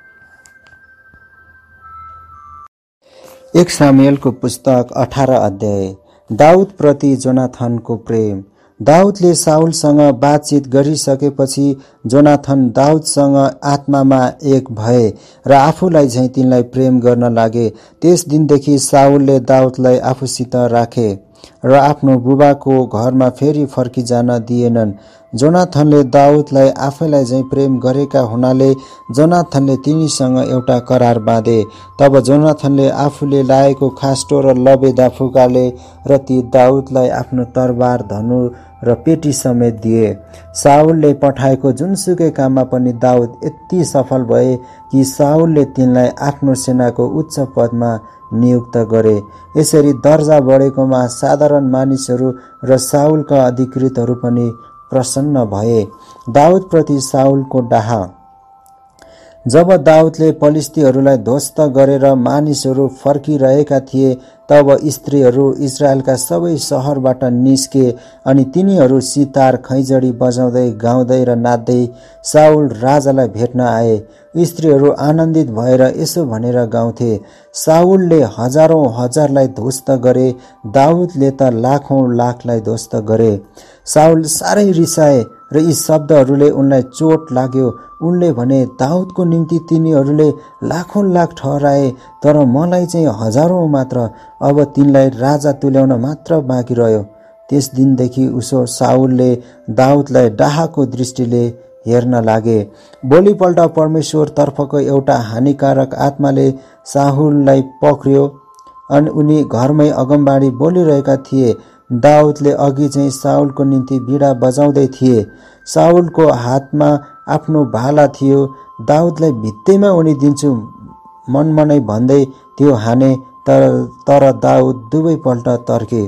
एक सामुएलको पुस्तक अठार अध्याय। दाउद प्रति जोनाथनको प्रेम। दाउदले साउलसँग बातचित गरिसकेपछि जोनाथन दाउदसँग आत्मामा एक भए र आफूलाई झैं तिनलाई प्रेम गर्न लागे। त्यस दिनदेखि साउलले दाउदलाई आफूसित राखे र आफ्नो बुबाको घरमा फेरि फर्किजान दिएनन्। जोनाथनले दाउदलाई आफैलाई झैं प्रेम गरेका हुनाले जोनाथनले तिनीसँग एउटा करार बाँधे। तब जोनाथनले आफूले लाएको खास्टो र लबेदा फुकाले र ती दाउदलाई आफ्नो तरबार, धनु र पेटी समेत दिए। साउलले पठाएको जुनसुकै काममा पनि दाउद यति सफल भए कि साउलले तिनलाई आफ्नो सेनाको उच्च पदमा नियुक्त गरे। यसरी दर्जा बढेकोमा साधारण मानिसहरू र साउलका अधिकृतहरू पनि प्रसन्न भए। दाउद प्रति साउलको डाहा। जब दाउदले पलिस्तीहरूलाई ध्वस्त गरेर मानिसहरू फर्किरहेका थिए तब स्त्रीहरू इजरायलका सबै सहरबाट निस्के अनि तिनीहरू सितार, खैँजडी बजाउँदै गाउँदै र नाच्दै साउल राजालाई भेट्न आए। स्त्रीहरू आनन्दित भएर यसो भनेर गाउँथे, साउलले हजारौं हजारलाई ध्वस्त गरे, दाउदले त लाखौं लाखलाई ध्वस्त गरे। साउल साह्रै रिसाए र यी शब्दहरूले उनलाई चोट लाग्यो। उनले भने, दाउदको निम्ति तिनीहरूले लाखौं लाख ठहराए तर मलाई चाहिँ हजारौं मात्र। अब तिनलाई राजा तुल्याउन मात्र बाँकी रह्यो। त्यस दिनदेखि उसो साउलले दाउदलाई डाहाको दृष्टिले हेर्न लागे। भोलिपल्ट परमेश्वर तर्फको एउटा हानिकारक आत्माले साउललाई पक्रियो अनि उनी घरमै अगमबाडी बोलिरहेका थिए। दाउदले अघि चाहिँ साउलको निम्ति बीडा बजाउँदै थिए। साउलको हातमा आफ्नो भाला थियो। दाउदलाई भित्तैमा उनिदिन्छु मनमनै भन्दै त्यो हाने तर तर दाउद दुवैपल्ट तर्के।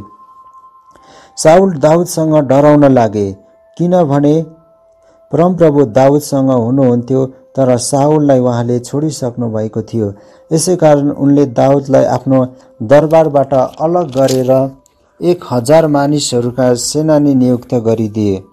साउल दाउदसँग डराउन लागे किनभने परमप्रभु दाउदसँग हुनुहुन्थ्यो तर साउललाई उहाँले छोडिसक्नु भएको थियो। यसैकारण उनले दाउदलाई आफ्नो दरबारबाट अलग गरेर एक हजार मानिसहरूका सेनानी नियुक्त गरिदिए।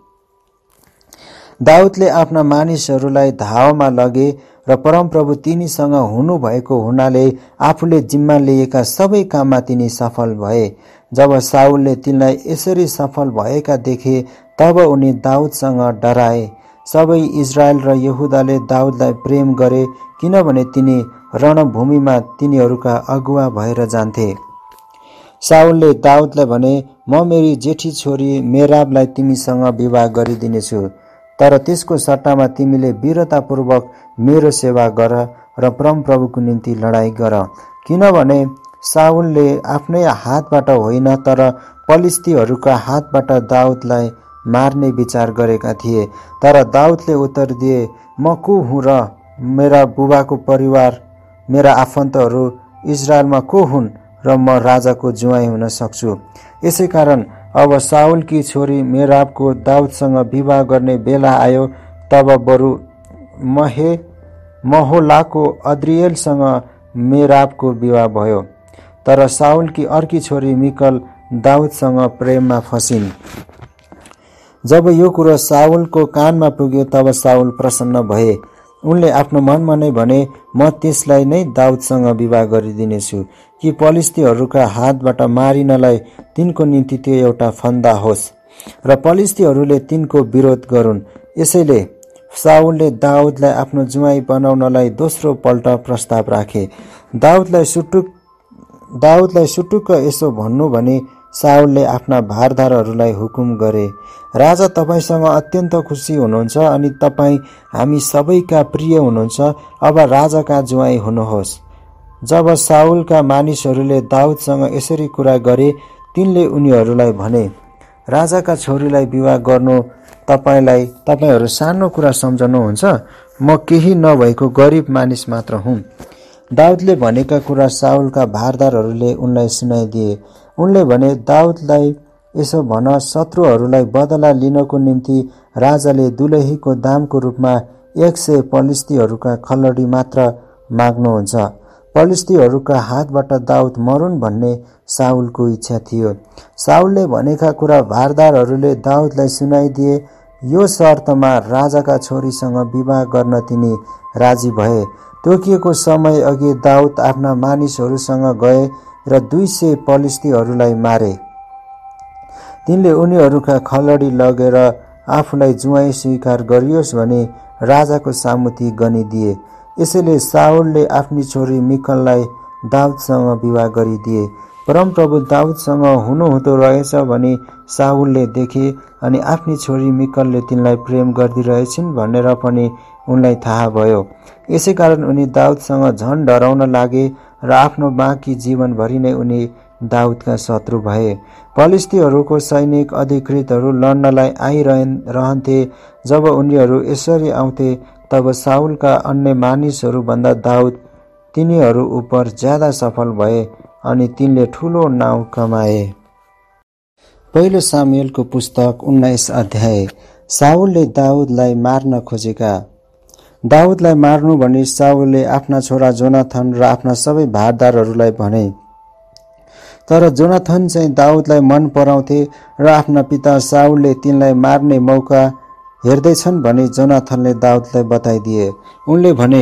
दाउदले आफ्ना मानिसहरूलाई धावमा लगे र परमप्रभु तिनीसँग हुनुभएको हुनाले आफूले जिम्मा लिएका सबै काममा तिनी सफल भए। जब साउलले तिनलाई यसरी सफल भएका देखे तब उनी दाउदसँग डराए। सबै इजरायल र यहुदाले दाउदलाई प्रेम गरे किनभने तिनी रणभूमिमा तिनीहरूका अगुवा भएर जान्थे। साउलले दाउदलाई भने, म मेरी जेठी छोरी मेराबलाई तिमीसँग विवाह गरिदिनेछु, तर त्यसको सट्टामा तिमीले वीरतापूर्वक मेरो सेवा गर र परमप्रभुको निम्ति लडाईँ गर। किनभने साउलले आफ्नै हातबाट होइन तर पलिस्तीहरूका हातबाट दाउदलाई मार्ने विचार गरेका थिए। तर दाउदले उत्तर दिए, म को हुँ र मेरा बुबाको परिवार, मेरा आफन्तहरू इजरायलमा को हुन्? र म राजाको जुवाई हुन सक्छु। यसै कारण अब साउलकी छोरी मेराबको दाउदसँग विवाह गर्ने बेला आयो। तब बरु महे महोलाको अद्रिएलसँग मेराबको विवाह भयो। तर साउलकी अर्की छोरी मिकल दाउदसँग प्रेममा फसिन्। जब यो कुरो साउलको कानमा पुग्यो तब साउल प्रसन्न भए। उनले आफ्नो मनमा नै भने, म त्यसलाई नै दाउदसँग विवाह गरिदिनेछु कि पलिस्तीहरूका हातबाट मारिनलाई तिनको निम्ति त्यो एउटा फन्दा होस् र पलिस्तीहरूले तिनको विरोध गरून्। यसैले साउलले दाउदलाई आफ्नो जुवाई बनाउनलाई दोस्रो पल्ट प्रस्ताव राखे। दाउदलाई सुटुक दाउदलाई सुटुक्क यसो भन्नु भने साउलले आफ्ना भारदारहरूलाई हुकुम गरे, राजा तपाईसँग अत्यन्त खुसी हुनुहुन्छ अनि तपाईँ हामी सबैका प्रिय हुनुहुन्छ। अब राजाका जुवाई हुनुहोस्। जब साउलका मानिसहरूले दाउदसँग यसरी कुरा गरे, तिनले उनीहरूलाई भने, राजाका छोरीलाई विवाह गर्नु तपाईँलाई तपाईँहरू सानो कुरा सम्झनुहुन्छ? म केही नभएको गरिब मानिस मात्र हुँ। दाउदले भनेका कुरा साउलका भारदारहरूले उनलाई सुनाइदिए। उनले भने, दाउदलाई यसो भन, शत्रुहरूलाई बदला लिनको निम्ति राजाले दुलहीको दामको रूपमा एक सय पलिस्तीहरूका खलडी मात्र माग्नुहुन्छ। पलिस्तीहरूका हातबाट दाउद मरुन् भन्ने साउलको इच्छा थियो। साउलले भनेका कुरा भारदारहरूले दाउदलाई सुनाइदिए। यो शर्तमा राजाका छोरीसँग विवाह गर्न तिनी राजी भए। तोकिएको समय अघि दाउद आफ्ना मानिसहरूसँग गए र दुई सय पलिस्तीहरूलाई मारे। तिनले उनीहरूका खलडी लगेर आफूलाई जुवाई स्वीकार गरियोस् भने राजाको सामुती गनिदिए। यसैले साउलले आफ्नी छोरी मिकललाई दाउदसँग विवाह गरिदिए। परमप्रभु दाउदसँग हुनुहुँदो रहेछ भनी साउलले देखे अनि आफ्नी छोरी मिकलले तिनलाई प्रेम गर्दिरहेछिन् भनेर पनि उनलाई थाहा भयो। यसै कारण उनी दाउदसँग झन डराउन लागे र आफ्नो बाँकी जीवनभरि नै उनी दाउदका शत्रु भए। पलिस्तीहरूको सैनिक अधिकृतहरू लड्नलाई आइरहन्थे। जब उनीहरू यसरी आउँथे तब साउलका अन्य मानिसहरूभन्दा दाउद तिनीहरू उप ज्यादा सफल भए अनि तिनले ठूलो नाउँ कमाए। पहिलो सामुएलको पुस्तक उन्नाइस अध्याय। साउलले दाउदलाई मार्न खोजेका। दाउदलाई मार्नु भनी साउलले आफ्ना छोरा जोनाथन र आफ्ना सबै भारदारहरूलाई भने। तर जोनाथन चाहिँ दाउदलाई मन पराउँथे र आफ्ना पिता साउलले तिनलाई मार्ने मौका हेर्दैछन् भनी जोनाथनले दाउदलाई बताइदिए। उनले भने,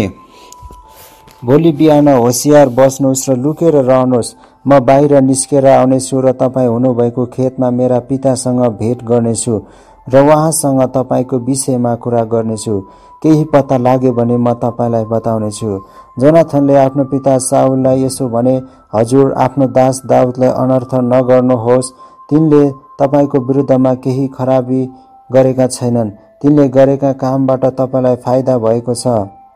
भोलि बिहान होसियार बस्नुहोस् र लुकेर रहनुहोस्। म बाहिर निस्केर आउनेछु र तपाईँ हुनुभएको खेतमा मेरा पितासँग भेट गर्नेछु र उहाँसँग तपाईँको विषयमा कुरा गर्नेछु। केही पत्ता लाग्यो भने म तपाईँलाई बताउनेछु। जोनाथनले आफ्नो पिता साउललाई यसो भने, हजुर आफ्नो दास दाउदलाई अनर्थ नगर्नुहोस्। तिनले तपाईँको विरुद्धमा केही खराबी गरेका छैनन्। तिनले गरेका कामबाट तपाईँलाई फाइदा भएको छ।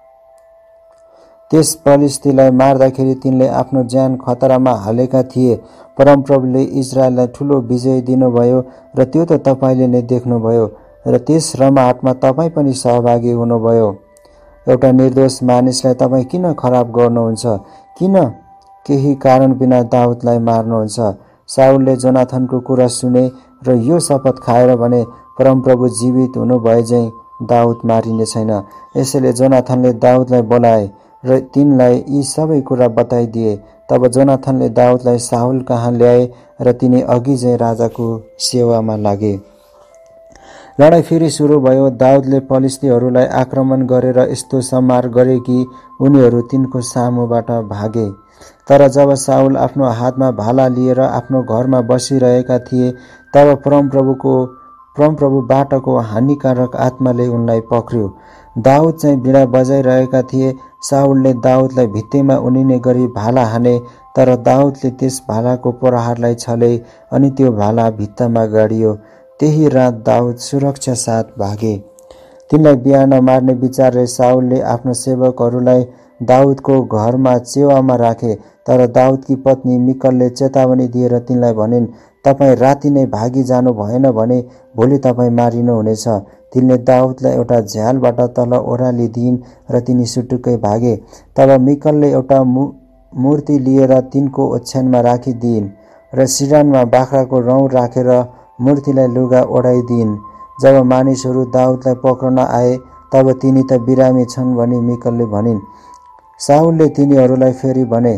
त्यस पलिस्तीलाई मार्दाखेरि तिनले आफ्नो ज्यान खतरामा हालेका थिए। परमप्रभुले इजरायललाई ठूलो विजय दिनुभयो र त्यो त तपाईँले नै देख्नुभयो र त्यस रमाहाटमा तपाईँ पनि सहभागी हुनुभयो। एउटा निर्दोष मानिसलाई तपाईँ किन खराब गर्नुहुन्छ? किन केही कारण बिना दाउदलाई मार्नुहुन्छ? साउलले जोनाथनको कुरा सुने र यो शपथ खाएर भने, परमप्रभु जीवित हुनुभए झैं दाउद मारिने छैन। यसैले जोनाथनले दाउदलाई बोलाए र तिनलाई यी सबै कुरा बताइदिए। तब जोनाथनले दाउदलाई साउल कहाँ ल्याए र तिनी अघि झैं राजाको सेवामा लागे। लडाईँ फेरि सुरु भयो। दाउदले पलिस्तीहरूलाई आक्रमण गरेर यस्तो संहार गरे कि उनीहरू तिनको सामुबाट भागे। तर जब साउल आफ्नो हातमा भाला लिएर आफ्नो घरमा बसिरहेका थिए तब परमप्रभुको परमप्रभुबाटको हानिकारक आत्माले उनलाई पक्र्यो। दाउद चाहिँ बीडा बजाइरहेका थिए। साउलले दाउदलाई भित्तैमा उनिने गरी भाला हाने, तर दाउदले त्यस भालाको प्रहारलाई छले अनि त्यो भाला भित्तामा गाडियो। त्यही रात दाउद सुरक्षा साथ भागे। तिनलाई बिहान मार्ने विचारले साउलले आफ्ना सेवकहरूलाई दाउदको घरमा चेवामा राखे। तर दाउदकी पत्नी मिकलले चेतावनी दिएर तिनलाई भनिन्, तपाईँ राति नै भागी जानु भएन भने भोलि तपाईँ मारिनुहुनेछ। तिनले दाउदलाई एउटा झ्यालबाट तल ओह्रालिदिइन् र तिनी सुटुक्कै भागे। तब मिकलले एउटा मूर्ति लिएर तिनको ओछ्यानमा राखिदिइन् र सिरानमा बाख्राको रौँ राखेर मूर्तिलाई लुगा ओढाइदिइन्। जब मानिसहरू दाउदलाई पक्रन आए तब तिनी त बिरामी छन् भनी मिकलले भनिन्। साउलले तिनीहरूलाई फेरि भने,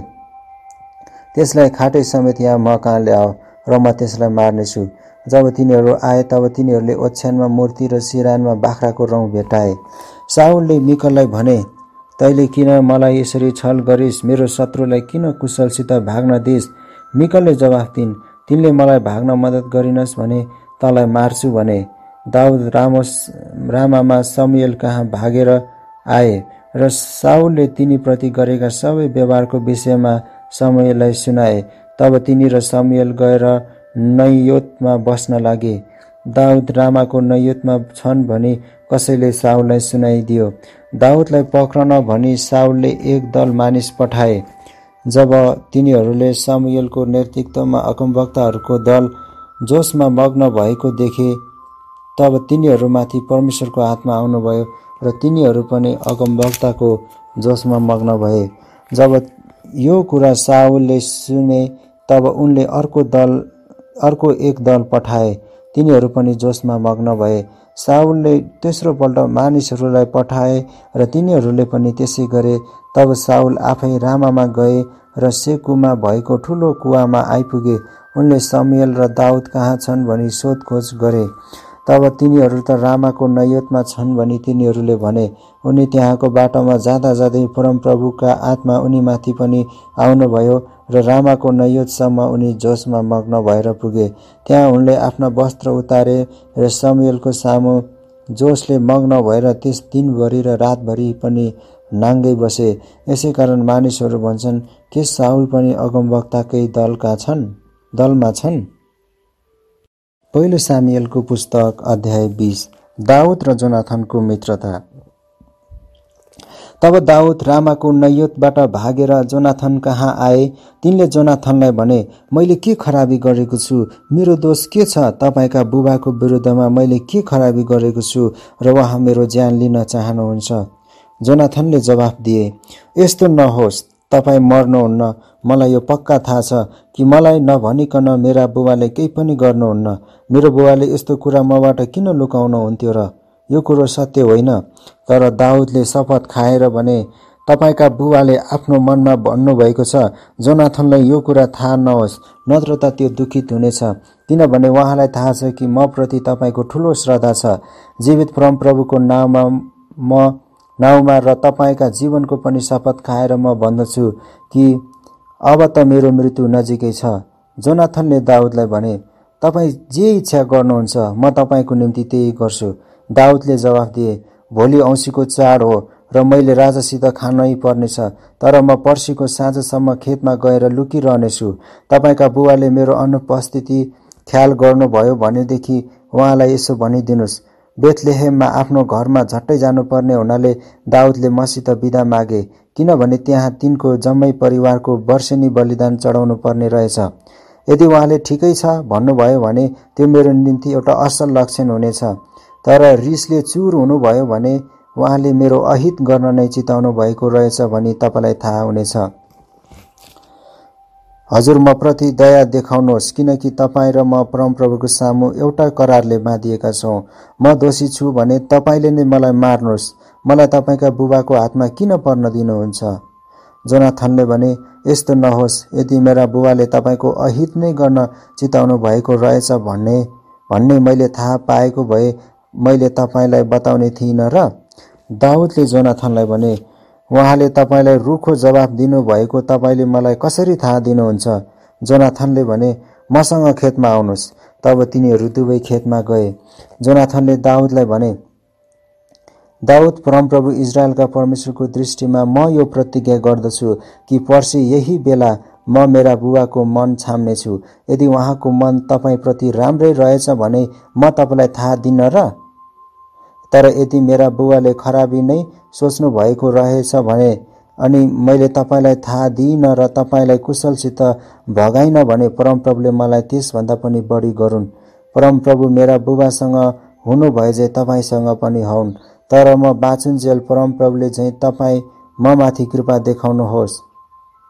त्यसलाई खाटै समेत यहाँ म कहाँ ल्याओ र म त्यसलाई मार्नेछु। जब तिनीहरू आए तब तिनीहरूले ओछ्यानमा मूर्ति र सिरानमा बाख्राको रौँ भेटाए। साउलले मिकललाई भने, तैले किन मलाई यसरी छल गरिस्? मेरो शत्रुलाई किन कुशलसित भाग्न दिइस्? मिकलले जवाफ दिइन्, तिनले मलाई भाग्न मद्दत गरिनस् भने तँलाई मार्छु भने। दाउद रामोस रामामा शमूएल कहाँ भागेर आए र साउलले तिनीप्रति गरेका सबै व्यवहारको विषयमा शमूएललाई सुनाए। तब तिनी र शमूएल गएर नैयोतमा बस्न लागे। दाउद रामाको नैयोतमा छन् भनी कसैले साउललाई सुनाइदियो। दाउदलाई पक्रन भनी साउलले एक दल मानिस पठाए। जब तिनीहरूले शमूएलको नेतृत्वमा अगमवक्ताहरूको दल जोशमा मग्न भएको देखे तब तिनीहरूमाथि परमेश्वरको आत्मा आउनुभयो र तिनीहरू पनि अगमवक्ताको जोशमा मग्न भए। जब यो कुरा साउलले सुने तब उनले अर्को दल अर्को एक दल पठाए। तिनीहरू पनि जोशमा मग्न भए। साउलले तेस्रो पल्ट मानिसहरूलाई पठाए र तिनीहरूले पनि त्यसै गरे। तब साउल आफै रामामा गए र सेकुमा भएको ठुलो कुवामा आइपुगे। उनले शमूएल र दाउद कहाँ छन् भनी सोधखोज गरे। तब तिनीहरू त रामाको नैयोतमा छन् भनी तिनीहरूले भने। उनी त्यहाँको बाटोमा जाँदा जाँदै परमप्रभुका आत्मा उनीमाथि पनि आउनुभयो र रामाको नैयोतसम्म उनी जोशमा मग्न भएर पुगे। त्यहाँ उनले आफ्ना वस्त्र उतारे र शमूएलको सामु जोशले मग्न भएर त्यस दिनभरि र रातभरि पनि नाङ्गै बसे। यसै कारण मानिसहरू भन्छन्, के साउल पनि अगमवक्ताकै दलका छन् दलमा छन्। पहिलो सामुएलको पुस्तक अध्याय बीस। दाउद र जोनाथनको मित्रता। तब दाउद रामाको नैयोतबाट भागेर जोनाथन कहाँ आए। तिनले जोनाथनलाई भने, मैले के खराबी गरेको छु? मेरो दोष के छ? तपाईँका बुबाको विरुद्धमा मैले के खराबी गरेको छु र उहाँ मेरो ज्यान लिन चाहनुहुन्छ? जोनाथनले जवाफ दिए, यस्तो नहोस्, तपाईँ मर्नुहुन्न। मलाई यो पक्का थाहा छ कि मलाई नभनिकन मेरा बुबाले केही पनि गर्नुहुन्न। मेरो बुबाले यस्तो कुरा मबाट किन लुकाउनुहुन्थ्यो र? यो कुरो सत्य होइन। तर दाउदले शपथ खाएर भने, तपाईँका बुबाले आफ्नो मनमा भन्नुभएको छ, जोनाथनलाई यो कुरा थाहा नहोस्, नत्र त त्यो दुखित हुनेछ, किनभने उहाँलाई थाहा छ कि म प्रति तपाईँको ठुलो श्रद्धा छ। जीवित परमप्रभुको नाउँमा म नाउँमा र तपाईँका जीवनको पनि शपथ खाएर म भन्दछु कि अब त मेरो मृत्यु नजिकै छ। जोनाथनले दाउदलाई भने, तपाईँ जे इच्छा गर्नुहुन्छ म तपाईँको निम्ति त्यही गर्छु। दाउदले जवाफ दिए, भोलि औँसीको चाड हो र मैले राजासित खानै पर्नेछ, तर म पर्सिको साँझसम्म खेतमा गएर लुकिरहनेछु। तपाईँका बुबाले मेरो अनुपस्थिति ख्याल गर्नुभयो भनेदेखि उहाँलाई यसो भनिदिनुहोस्, बेथलेहेममा आफ्नो घरमा झट्टै जानुपर्ने हुनाले दाउदले मसित बिदा मागे, किनभने त्यहाँ तिनको जम्मै परिवारको वर्षेनी बलिदान चढाउनु पर्ने रहेछ। यदि उहाँले ठिकै छ भन्नुभयो भने त्यो मेरो निम्ति एउटा असल लक्षण हुनेछ, तर रिसले चुर हुनुभयो भने उहाँले मेरो अहित गर्न नै चिताउनु भएको रहेछ भनी तपाईँलाई थाहा हुनेछ। हजुर म प्रति दया देखाउनुहोस्, किनकि तपाईँ र म परमप्रभुको सामु एउटा करारले बाँधिएका छौँ। म दोषी छु भने तपाईँले नै मलाई मार्नुहोस्, मलाई तपाईँका बुबाको हातमा किन पर्न दिनुहुन्छ? जोनाथनले भने, यस्तो नहोस्, यदि मेरा बुबाले तपाईँको अहित नै गर्न चिताउनु भएको रहेछ भन्ने भन्ने मैले थाहा पाएको भए मैले तपाईँलाई बताउने थिइनँ र? दाउदले जोनाथनलाई भने, उहाँले तपाईँलाई रुखो जवाफ दिनुभएको तपाईँले मलाई कसरी थाहा दिनुहुन्छ? जोनाथनले भने, मसँग खेतमा आउनुहोस्। तब तिनीहरू दुवै खेतमा गए। जोनाथनले दाउदलाई भने, दाउद, परमप्रभु इजरायलका परमेश्वरको दृष्टिमा म यो प्रतिज्ञा गर्दछु कि पर्सि यही बेला म मेरा बुबाको मन छाम्नेछु। यदि उहाँको मन तपाईँप्रति राम्रै रहेछ भने म तपाईँलाई थाहा दिन्न र? तर यदि मेरा बुबाले खराबी नै सोच्नु भएको रहेछ भने अनि मैले तपाईँलाई थाहा दिइनँ र तपाईँलाई कुशलसित भगाइन भने परमप्रभुले मलाई त्यसभन्दा पनि बढी गरून्। परमप्रभु मेरा बुबासँग हुनुभए झै तपाईँसँग पनि हौन्, तर म बाँचुन्जेल परमप्रभुले झै तपाईँ म माथि कृपा देखाउनुहोस्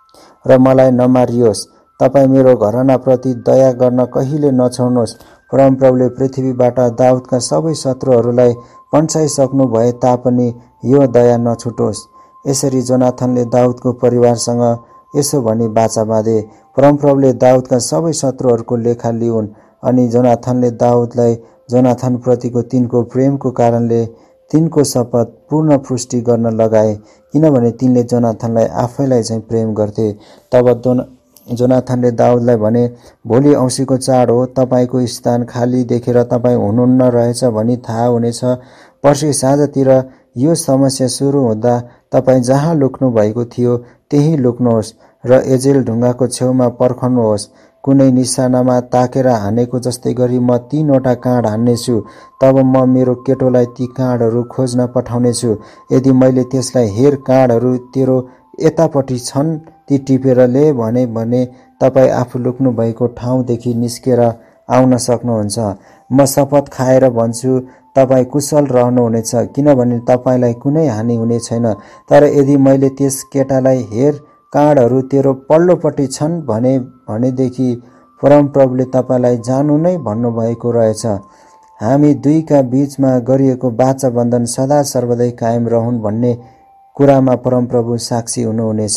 र मलाई नमारियोस्। तपाईँ मेरो घरानाप्रति दया गर्न कहिले नछोड्नुहोस्। परमप्रभुले पृथ्वीबाट दाउदका सबै शत्रुहरूलाई पन्साइसक्नु भए तापनि यो दया नछुटोस्। यसरी जोनाथनले दाउदको परिवारसँग यसो भनी बाचा बाँधे, परमप्रभुले दाउदका सबै शत्रुहरूको लेखा लिउन्। अनि जोनाथनले दाउदलाई जोनाथनप्रतिको तिनको प्रेमको कारणले तिनको शपथ पूर्ण पुष्टि गर्न लगाए, किनभने तिनले जोनाथनलाई आफैलाई चाहिँ प्रेम गर्थे। तब जोनाथनले दाउदलाई भने, भोलि औँसीको चाड हो, तपाईँको स्थान खाली देखेर तपाईँ हुनुहुन्न रहेछ भनी थाहा हुनेछ। पर्सि साँझतिर यो समस्या सुरु हुँदा तपाईँ जहाँ लुक्नु भएको थियो त्यही लुक्नुहोस् र एजेल ढुङ्गाको छेउमा पर्खनुहोस्। कुनै निशानामा ताकेर हानेको जस्तै गरी म तीनवटा काँड हान्नेछु। तब म मेरो केटोलाई ती काँडहरू खोज्न पठाउनेछु। यदि मैले त्यसलाई हेर काँडहरू तेरो यतापट्टि छन् ती टिपेर ले भने भने तपाईँ आफू लुक्नु भएको ठाउँदेखि निस्केर आउन सक्नुहुन्छ। म शपथ खाएर भन्छु तपाईँ कुशल रहनुहुनेछ, किनभने तपाईँलाई कुनै हानि हुने छैन। तर यदि मैले त्यस केटालाई हेर काँडहरू तेरो पल्लोपट्टि छन् भने भनेदेखि परमप्रभुले तपाईँलाई जानु नै भन्नुभएको रहेछ। हामी दुईका बीचमा गरिएको बाचा बन्धन सदा सर्वदै कायम रहन् भन्ने कुरामा परमप्रभु साक्षी हुनुहुनेछ।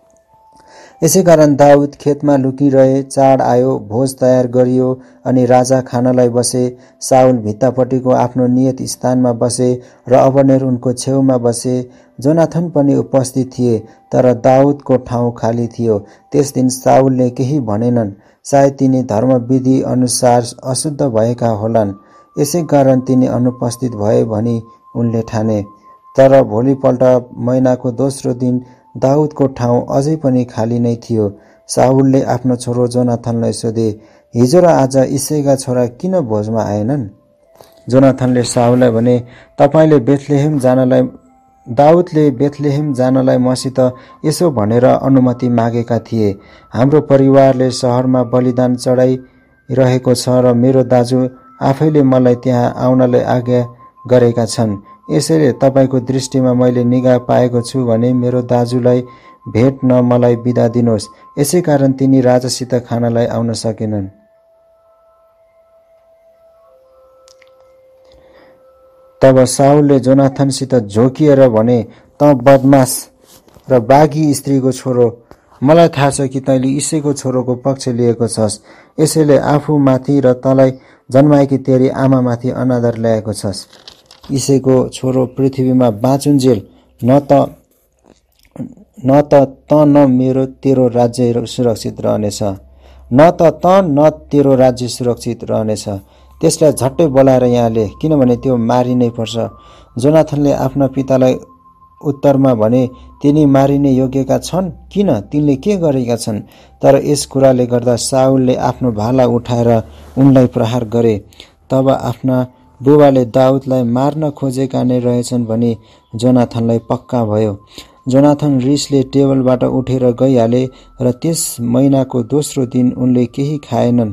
यसै कारण दाउद खेतमा लुकिरहे। चाड आयो, भोज तयार गरियो अनि राजा खानलाई बसे। साउल भित्तापट्टिको आफ्नो नियत स्थानमा बसे र अबनेर उनको छेउमा बसे। जोनाथन पनि उपस्थित थिए, तर दाउदको ठाउँ खाली थियो। त्यस दिन साउलले केही भनेनन्, सायद तिनी धर्मविधि अनुसार अशुद्ध भएका होलान्, यसै कारण तिनी अनुपस्थित भए भनी उनले ठाने। तर भोलिपल्ट महिनाको दोस्रो दिन दाउदको ठाउँ अझै पनि खाली नै थियो। साउलले आफ्नो छोरो जोनाथनलाई सोधे, हिजो र आज इसेका छोरा किन भोजमा आएनन्? जोनाथनले साउललाई भने, तपाईले बेथलेहेम जानलाई दाउदले बेथलेहेम जानलाई मसित यसो भनेर अनुमति मागेका थिए, हाम्रो परिवारले शहरमा बलिदान चढाइरहेको छ र मेरो दाजु आफैले मलाई त्यहाँ आउनलाई आज्ञा गरेका छन्। यसैले तपाईको दृष्टिमा मैले निगाह पाएको छु भने मेरो दाजुलाई भेट्न मलाई बिदा दिनुहोस्। यसै कारण तिनी राजासित खानलाई आउन सकेनन्। तब साउलले जोनाथनसित झोकिएर भने, त बदमास र बागी स्त्रीको छोरो, मलाई थाहा छ कि तैँले इसेको छोरोको पक्ष लिएको छस्। यसैले आफू माथि र तँलाई जन्माएकी तेरी आमामाथि अनादर ल्याएको छस्। इसेको छोरो पृथ्वीमा बाँचुन्जेल न त न त त न मेरो तेरो राज्य सुरक्षित रहनेछ, न त त न तेरो राज्य सुरक्षित रहनेछ। त्यसलाई झट्टै बोलाएर यहाँ ले, किनभने त्यो मारिनै पर्छ। जोनाथनले आफ्ना पितालाई उत्तरमा भने, तिनी मारिने योग्यका छन् किन? तिनले के गरेका छन्? तर यस कुराले गर्दा साउलले आफ्नो भाला उठाएर उनलाई प्रहार गरे। तब आफ्ना बुबाले दाउदलाई मार्न खोजेका नै रहेछन् भनी जोनाथनलाई पक्का भयो। जोनाथन रिसले टेबलबाट उठेर गइहाले र त्यस महिनाको दोस्रो दिन उनले केही खाएनन्,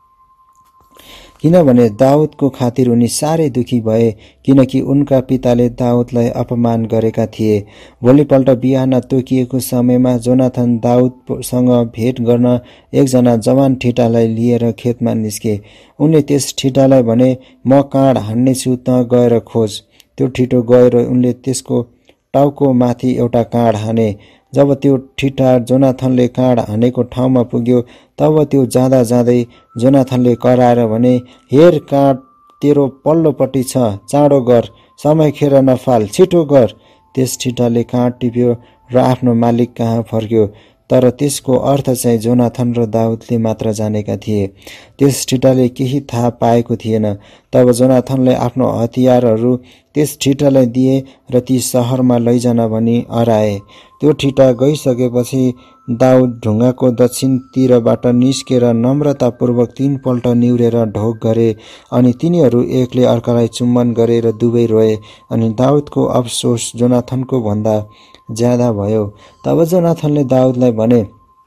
किनभने दाउदको खातिर उनी साह्रै दुखी भए, किनकि उनका पिताले दाउदलाई अपमान गरेका थिए। भोलिपल्ट बिहान तोकिएको समयमा जोनाथन दाउदसँग भेट गर्न एकजना जवान ठिटालाई लिएर खेतमा निस्के। उनले त्यस ठिटालाई भने, म काँड हान्नेछु, त गएर खोज। त्यो ठिटो गएर उनले त्यसको टाउको माथि एउटा काँड हाने। जब त्यो ठिटा जोनाथनले काँड हानेको ठाउँमा पुग्यो, तब त्यो जाँदा जाँदै जोनाथनले कराएर भने, हेर काँड तेरो पल्लोपट्टि छ, चाँडो गर, समय खेर नफाल, छिटो गर। त्यस ठिटाले काँड टिप्यो र आफ्नो मालिक कहाँ फर्क्यो। तर त्यसको अर्थ चाहिँ जोनाथन र दाउदले मात्र जानेका थिए। त्यस ठिटाले केही थाहा पाएको थिएन। तब जोनाथनले आफ्नो हतियारहरू त्यस ठिटालाई दिए र ती सहरमा लैजान भनी हराए। त्यो ठिटा गइसकेपछि दाउद ढुङ्गाको दक्षिणतिरबाट निस्केर नम्रतापूर्वक तीनपल्ट निहुरेर ढोग गरे अनि तिनीहरू एकले अर्कालाई चुम्बन गरे र दुवै रोए। अनि दाउदको अफसोस जोनाथनको भन्दा ज्यादा भयो। तब जोनाथनले दाउदलाई भने,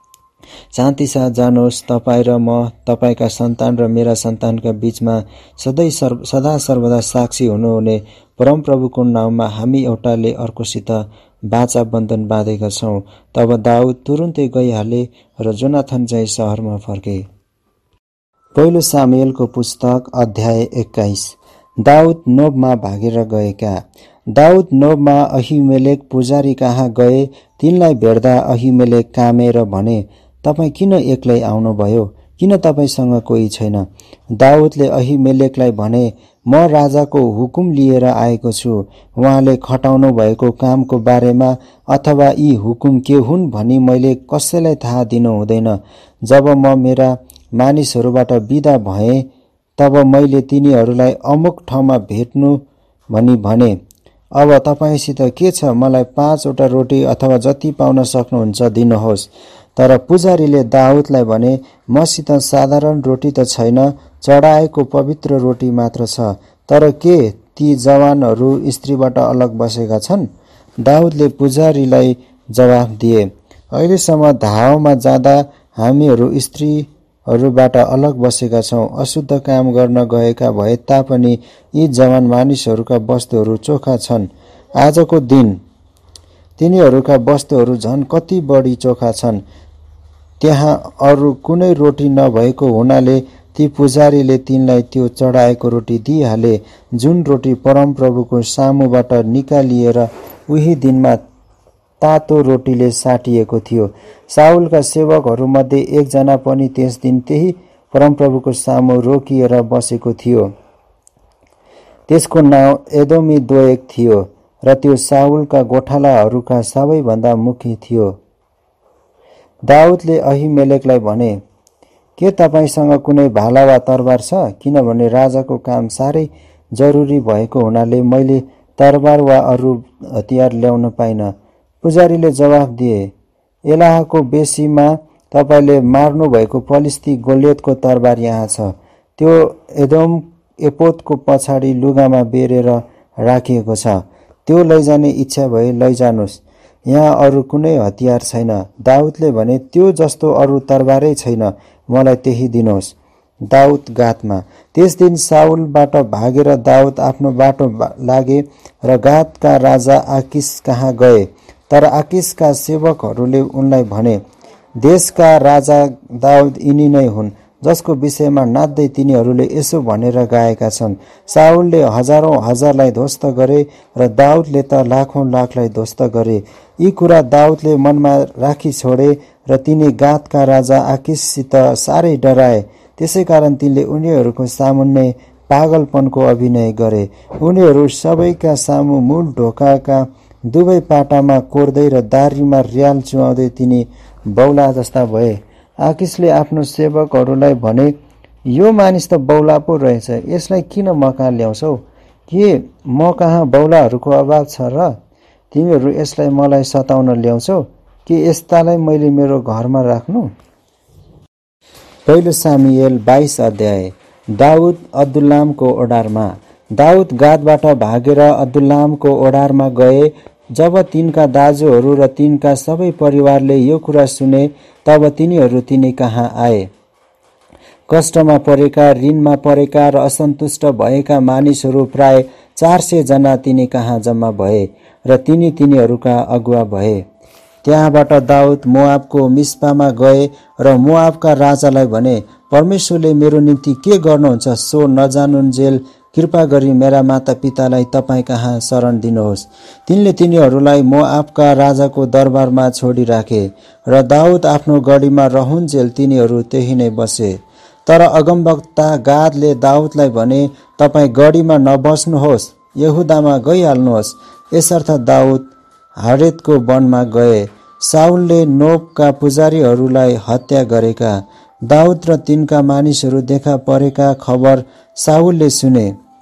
शान्ति साथ जानुहोस्। तपाईँ र म, तपाईँका सन्तान र मेरा सन्तानका बीचमा सधैँ सर्व सदा सर्वदा साक्षी हुनुहुने परमप्रभुको नाउँमा हामी एउटाले अर्कोसित बाचा बन्धन बाँधेका छौँ। तब दाउद तुरुन्तै गइहाले र जोनाथन चाहिँ सहरमा फर्के। पहिलो सामुएलको पुस्तक अध्याय एक्काइस। दाउद नोबमा भागेर गएका। दाउद नोबमा अहिमेलेक पुजारी कहाँ गए। तिनलाई भेट्दा अहिमेलेक कामेर भने, तपाईँ किन एक्लै आउनुभयो? किन तपाईँसँग कोही छैन? दाउदले अहिमेलेकलाई भने, म राजाको हुकुम लिएर आएको छु। उहाँले खटाउनु भएको कामको बारेमा अथवा यी हुकुम के हुन् भनी मैले कसैलाई थाहा दिनु हुँदैन। जब म मेरा मानिसहरूबाट बिदा भएँ तब मैले तिनीहरूलाई अमुक ठाउँमा भेट्नु भनी भने। अब तपाईँसित के छ? मलाई पाँचवटा रोटी अथवा जति पाउन सक्नुहुन्छ दिनुहोस्। तर पुजारीले दाउदलाई भने, मसित साधारण रोटी त छैन, चढाएको पवित्र रोटी मात्र छ। तर के ती जवानहरू स्त्रीबाट अलग बसेका छन्? दाउदले पुजारीलाई जवाफ दिए, अहिलेसम्म धावमा जाँदा हामीहरू स्त्रीहरूबाट अलग बसेका छौँ। अशुद्ध काम गर्न गएका भए तापनि यी जवान मानिसहरूका वस्तुहरू चोखा छन्। आजको दिन तिनीहरूका वस्तुहरू झन् कति बढी चोखा छन्। त्यहाँ अरू कुनै रोटी नभएको हुनाले ती पुजारीले तिनलाई त्यो चढाएको रोटी दिइहाले, जुन रोटी परमप्रभुको सामुबाट निकालिएर उही दिनमा तातो रोटीले साटिएको थियो। साउलका सेवकहरूमध्ये एकजना पनि त्यस दिन त्यही परमप्रभुको सामु रोकिएर बसेको थियो। त्यसको नाउँ एदोमी दोएक थियो र त्यो साउलका गोठालाहरूका सबैभन्दा मुखी थियो। दाउदले अहिमेलेकलाई भने, के तपाईँसँग कुनै भाला वा तरबार छ? किनभने राजाको काम साह्रै जरुरी भएको हुनाले मैले तरबार वा अरू हतियार ल्याउन पाइन। पुजारीले जवाफ दिए, एलाहको बेसीमा तपाईँले मार्नुभएको फलिस्ती गोलियतको तरबार यहाँ छ। त्यो एदोम एपोदको पछाडि लुगामा बेरेर राखिएको छ। त्यो लैजाने इच्छा भए लैजानुहोस्। यहाँ अरू कुनै हतियार छैन। दाउदले भने, त्यो जस्तो अरू तरबारै छैन, मलाई त्यही दिनुहोस्। दाउद गातमा। त्यस दिन साउलबाट भागेर दाउद आफ्नो बाटो लागे र गातका राजा आकिस कहाँ गए। तर आकिसका सेवकहरूले उनलाई भने, देशका राजा दाउद यिनी नै हुन्, जसको विषयमा नाच्दै तिनीहरूले यसो भनेर गाएका छन्, साउलले हजारौं हजारलाई ध्वस्त गरे र दाउदले त लाखौं लाखलाई ध्वस्त गरे। यी कुरा दाउदले मनमा राखी छोडे र तिनी गातका राजा आकिससित साह्रै डराए। त्यसै कारण तिनले उनीहरूको सामुन्ने पागलपनको अभिनय गरे। उनीहरू सबैका सामु मूल ढोकाका दुवै पाटामा कोर्दै र दारीमा र्याल चुहाउँदै तिनी बौला जस्ता भए। आकिसले आफ्नो सेवकहरूलाई भने, यो मानिस त बौला पो रहेछ, यसलाई किन म कहाँ ल्याउँछौ? के म कहाँ बौलाहरूको अभाव छ र तिमीहरू यसलाई मलाई सताउन ल्याउँछौ? के यस्तालाई मैले मेरो घरमा राख्नु? पहिलो सामुएल बाइस अध्याय। दाउद अदुल्लामको ओडारमा। दाउद गादबाट भागेर अदुल्लामको ओडारमा गए। जब तिनका दाजुहरू र तिनका सबै परिवारले यो कुरा सुने तब तिनीहरू तिनी कहाँ आए। कष्टमा परेका, ऋणमा परेका र असन्तुष्ट भएका मानिसहरू प्राय चार सय जना तिनी कहाँ जम्मा भए र तिनी तिनीहरूका अगुवा भए। त्यहाँबाट दाउद मोआबको मिस्पामा गए र मोआबका राजालाई भने, परमेश्वरले मेरो निम्ति के गर्नुहुन्छ सो नजानुन्जेल कृपा गरी मेरा माता पितालाई तपाईँ कहाँ शरण दिनुहोस्। तिनले तिनीहरूलाई मोआबका राजाको दरबारमा छोडिराखे र दाउद आफ्नो गढीमा रहन्जेल तिनीहरू त्यही नै बसे। तर अगमवक्ता गादले दाउदलाई भने, तपाईँ गढीमा नबस्नुहोस्, यहुदामा गइहाल्नुहोस्। यसर्थ दाउद हारेतको वनमा गए। साउलले नोबका पुजारीहरूलाई हत्या गरेका दाउद र तिनका मानिसहरू देखा परेका खबर साउलले सुने।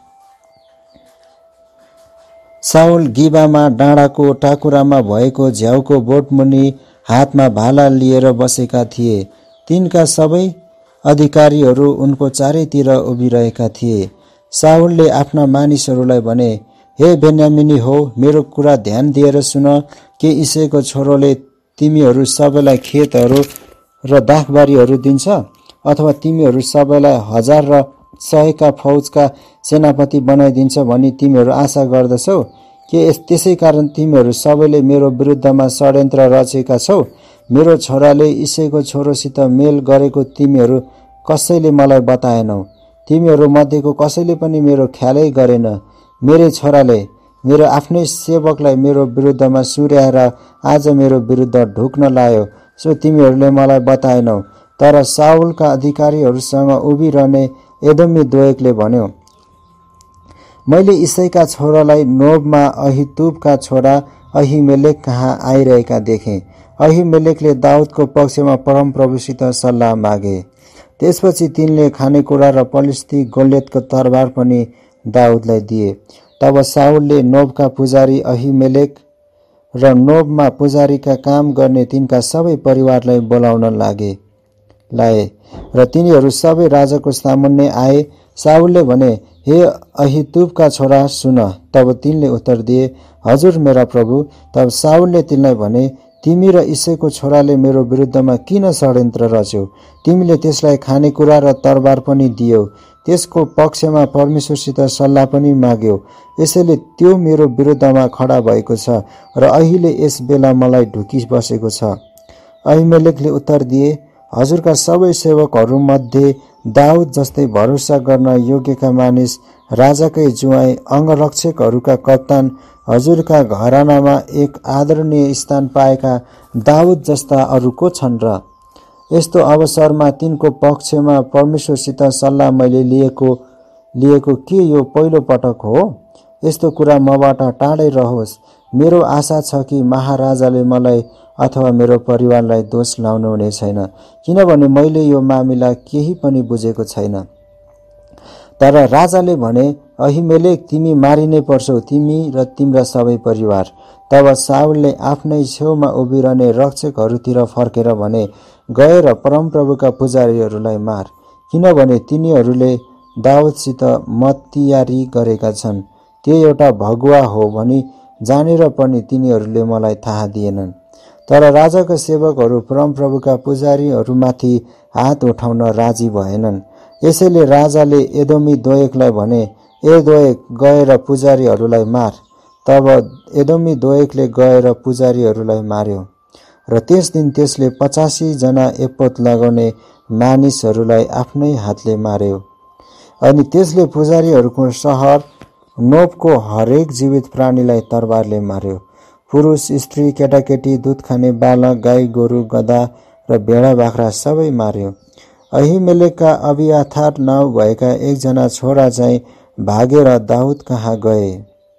साउल गिबामा डाँडाको टाकुरामा भएको झ्याउको बोटमुनि हातमा भाला लिएर बसेका थिए। तिनका सबै अधिकारीहरू उनको चारैतिर उभिरहेका थिए। साउलले आफ्ना मानिसहरूलाई भने, हे बेन्यामिनी हो, मेरो कुरा ध्यान दिएर सुन। के इसेको छोरोले तिमीहरू सबैलाई खेतहरू र दाखबारीहरू दिन्छ, अथवा तिमीहरू सबैलाई हजार र सयका फौजका सेनापति बनाइदिन्छ भनी तिमीहरू आशा गर्दछौ? के त्यसै कारण तिमीहरू सबैले मेरो विरुद्धमा षड्यन्त्र रचेका छौ? मेरो छोराले इसैको छोरोसित मेल गरेको तिमीहरू कसैले मलाई बताएनौ। तिमीहरू मध्येको कसैले पनि मेरो ख्यालै गरेन। मेरै छोराले मेरो आफ्नै सेवकलाई मेरो विरुद्धमा सुर्याएर आज मेरो विरुद्ध ढुक्न लायो, सो तिमीहरूले मलाई बताएनौ। तर साउलका अधिकारीहरूसँग उभिरहने एदोमी दोएकले भन्यो, मैले इसैका छोरालाई नोबमा अहितुबका छोरा अहिमेलेक कहाँ आइरहेका देखेँ। अहिमेलेकले दाउदको पक्षमा परमप्रभुसित सल्लाह मागे। त्यसपछि तिनले खानेकुरा र पलिस्ती गोलियतको तरबार पनि दाउदलाई दिए। तब साउलले नोबका पुजारी अहिमेलेक र नोबमा पुजारीका काम गर्ने तिनका सबै परिवारलाई बोलाउन लागे लाए र तिनीहरू सबै राजाको सामुन्ने आए। साउलले भने, हे अहितुबका छोरा सुन। तब तिनले उत्तर दिए, हजुर मेरा प्रभु। तब साउलले तिनलाई भने, तिमी र इसैको छोराले मेरो विरुद्धमा किन षड्यन्त्र रच्यौ? तिमीले त्यसलाई खानेकुरा र तरबार पनि दियौ, त्यसको पक्षमा परमेश्वरसित सल्लाह पनि माग्यौ। यसैले त्यो मेरो विरुद्धमा खडा भएको छ र अहिले यस बेला मलाई ढुकी बसेको छ। अहिमेलेकले उत्तर दिए, हजुरका सबै सेवकहरूमध्ये दाउद जस्तै भरोसा गर्न योग्यका मानिस, राजाकै जुवाई, अङ्गरक्षकहरूका कप्तान, हजुरका घरानामा एक आदरणीय स्थान पाएका दाउद जस्ता अरू को छन् र? यस्तो अवसरमा तिनको पक्षमा परमेश्वरसित सल्लाह मैले लिएको लिएको के यो पहिलो पटक हो? यस्तो कुरा मबाट टाढै रहोस्। मेरो आशा छ कि महाराजाले मलाई अथवा मेरो परिवारलाई दोष लाउनु हुने छैन, किनभने मैले यो मामिला केही पनि बुझेको छैन। तर राजाले भने, अहिमेलेक तिमी मारिनै पर्छौ, तिमी र तिम्रा सबै परिवार। तब साउलले आफ्नै छेउमा उभिरहने रक्षकहरूतिर फर्केर भने, गएर परमप्रभुका पुजारीहरूलाई मार, किनभने तिनीहरूले दाउदसित मतयारी गरेका छन्। त्यो एउटा भगुवा हो भनी जानेर पनि तिनीहरूले मलाई थाहा दिएनन्। तर राजाका सेवकहरू परमप्रभुका पुजारीहरूमाथि हात उठाउन राजी भएनन्। यसैले राजाले एदोमी दोएकलाई भने, ए दोएक, गएर पुजारीहरूलाई मार। तब एदोमी दोएकले गएर पुजारीहरूलाई मार्यो र त्यस दिन त्यसले पचासी जना एपोत लगाउने मानिसहरूलाई आफ्नै हातले मार्यो। अनि त्यसले पुजारीहरूको सहर नोबको हरेक जीवित प्राणीलाई तरबारले मार्यो। पुरुष, स्त्री, केटाकेटी, दुध खाने बालक, गाई गोरु, गधा र भेडा बाख्रा सबै मार्यो। अहिमेलेकका अबियाथार नाउँ भएका एकजना छोरा चाहिँ भागेर दाउद कहाँ गए।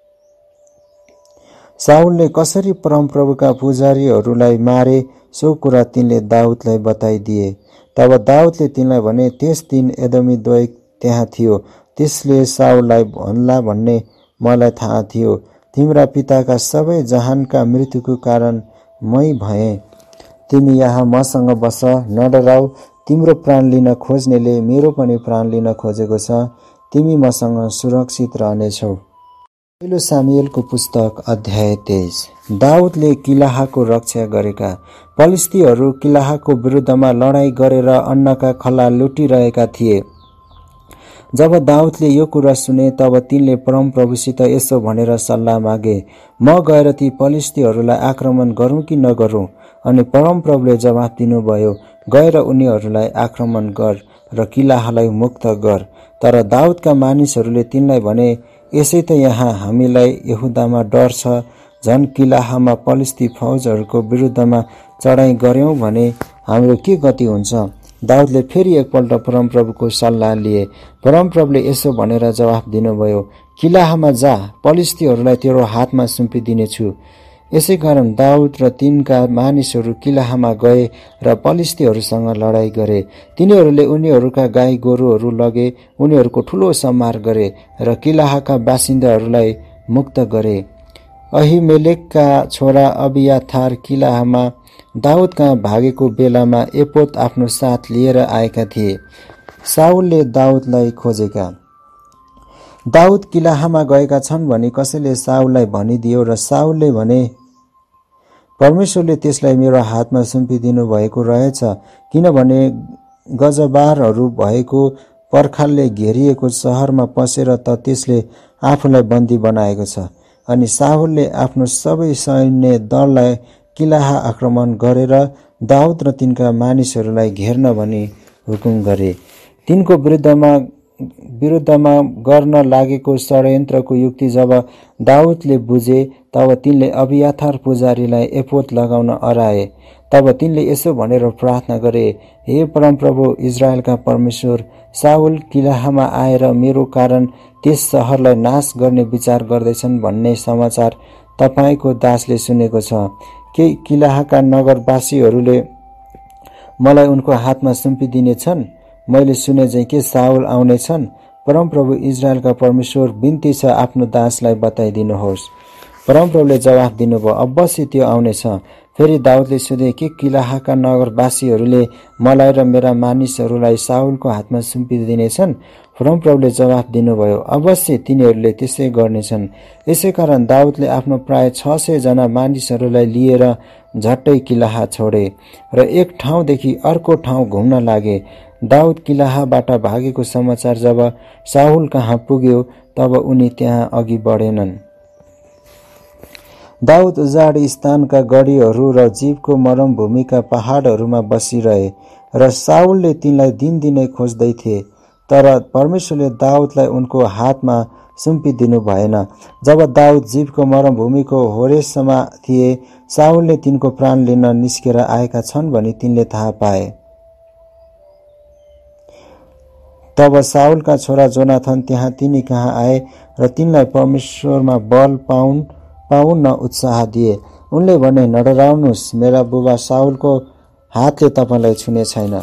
साउलले कसरी परमप्रभुका पुजारीहरूलाई मारे सो कुरा तिनले दाउदलाई बताइदिए। तब दाउदले तिनलाई भने, त्यस दिन एदोमी दोएक त्यहाँ थियो। त्यसले साउललाई भन्ला भन्ने मलाई थाहा थियो। तिम्रा पिताका सबै जहानका मृत्युको कारण मै भएँ। तिमी यहाँ मसँग बस, नडराऊ। तिम्रो प्राण लिन खोज्नेले मेरो पनि प्राण लिन खोजेको छ। तिमी मसँग सुरक्षित रहनेछौ। पहिलो सामुएलको पुस्तक अध्याय तेइस। दाउदले किलाहाको रक्षा गरेका। पलिस्तीहरू किलाहाको विरुद्धमा लडाईँ गरेर अन्नका खल्ला लुटिरहेका थिए। जब दाउदले यो कुरा सुने तब तिनले परमप्रभुसित यसो भनेर सल्लाह मागे, म गएर ती पलिस्तीहरूलाई आक्रमण गरौँ कि नगरौँ? अनि परमप्रभुले जवाफ दिनुभयो, गएर उनीहरूलाई आक्रमण गर र किलाहालाई मुक्त गर। तर दाउदका मानिसहरूले तिनलाई भने, यसै त यहाँ हामीलाई यहुदामा डर छ, झन् किलाहामा पलिस्ती फौजहरूको विरुद्धमा चढाइ गर्यौं भने हाम्रो के गति हुन्छ? दाउदले फेरि एकपल्ट परमप्रभुको सल्लाह लिए। परमप्रभुले यसो भनेर जवाफ दिनुभयो, किलाहामा जा, पलिस्तीहरूलाई तेरो हातमा सुम्पिदिनेछु। यसै कारण दाउद र तिनका मानिसहरू किलाहामा गए र पलिस्तीहरूसँग लडाईँ गरे। तिनीहरूले उनीहरूका गाई गोरुहरू लगे, उनीहरूको ठूलो संहार गरे र किलाहाका बासिन्दाहरूलाई मुक्त गरे। अहिमेलेकका छोरा अबियाथार किलाहामा दाउद कहाँ भागेको बेलामा एपोत आफ्नो साथ लिएर आएका थिए। साउलले दाउदलाई खोजेका। दाउद किलाहामा गएका छन् भनी कसैले साउललाई भनिदियो र साउलले भने, परमेश्वरले त्यसलाई मेरो हातमा सुम्पिदिनु भएको रहेछ, किनभने गजबारहरू भएको पर्खालले घेरिएको शहरमा पसेर त त्यसले आफूलाई बन्दी बनाएको छ। अनि साहुलले आफ्नो सबै सैन्य दललाई किलाहा आक्रमण गरेर दाउद र तिनका मानिसहरूलाई घेर्न भनी हुकुम गरे। तिनको विरुद्धमा विरुद्धमा गर्न लागेको षड्यन्त्रको युक्ति जब दाउदले बुझे, तब तिनले अबियाथार पुजारीलाई एपोद लगाउन अराए। तब तिनले यसो भनेर प्रार्थना गरे, हे परमप्रभु इजरायलका परमेश्वर, साउल किलाहामा आएर मेरो कारण त्यस शहरलाई नाश गर्ने विचार गर्दैछन् भन्ने समाचार तपाईको दासले सुनेको छ। के किलाहाका नगरवासीहरूले मलाई उनको हातमा सुम्पिदिने छन्? मैले सुने चाहिँ के साउल आउने छन्? परमप्रभु इजरायलका परमेश्वर, बिन्ती छ आफ्नो दासलाई बताइदिनुहोस्। परमप्रभुले जवाफ दिनुभयो, अवश्य त्यो आउनेछ। फेरि दाउदले सोधे, के किलाहाका नगरवासीहरूले मलाई र मेरा मानिसहरूलाई साउलको हातमा सुम्पिदिनेछन्? परमप्रभुले जवाफ दिनुभयो, अवश्य तिनीहरूले त्यसै गर्नेछन्। यसै कारण दाउदले आफ्नो प्राय छ सय जना मानिसहरूलाई लिएर झट्टै किलाहा छोडे र एक ठाउँदेखि अर्को ठाउँ घुम्न लागे। दाउद किलाहाबाट भागेको समाचार जब साउल कहाँ पुग्यो, तब उनी त्यहाँ अघि बढेनन्। दाउद उजाड स्थानका गढीहरू र जीवको मरुभूमिका पहाडहरूमा बसिरहे र साउलले तिनलाई दिनदिनै खोज्दै थिए, तर परमेश्वरले दाउदलाई उनको हातमा सुम्पिदिनु भएन। जब दाउद जीवको मरुभूमिको होरेसमा थिए, साउलले तिनको प्राण लिन निस्केर आएका छन् भनी तिनले थाहा पाए। तब साउलका छोरा जोनाथन त्यहाँ तिनी कहाँ आए र तिनलाई परमेश्वरमा बल पाउन पाउन उत्साह दिए। उनले भने, नडराउनुहोस्, मेरा बुबा साउलको हातले तपाईलाई छुने छैन।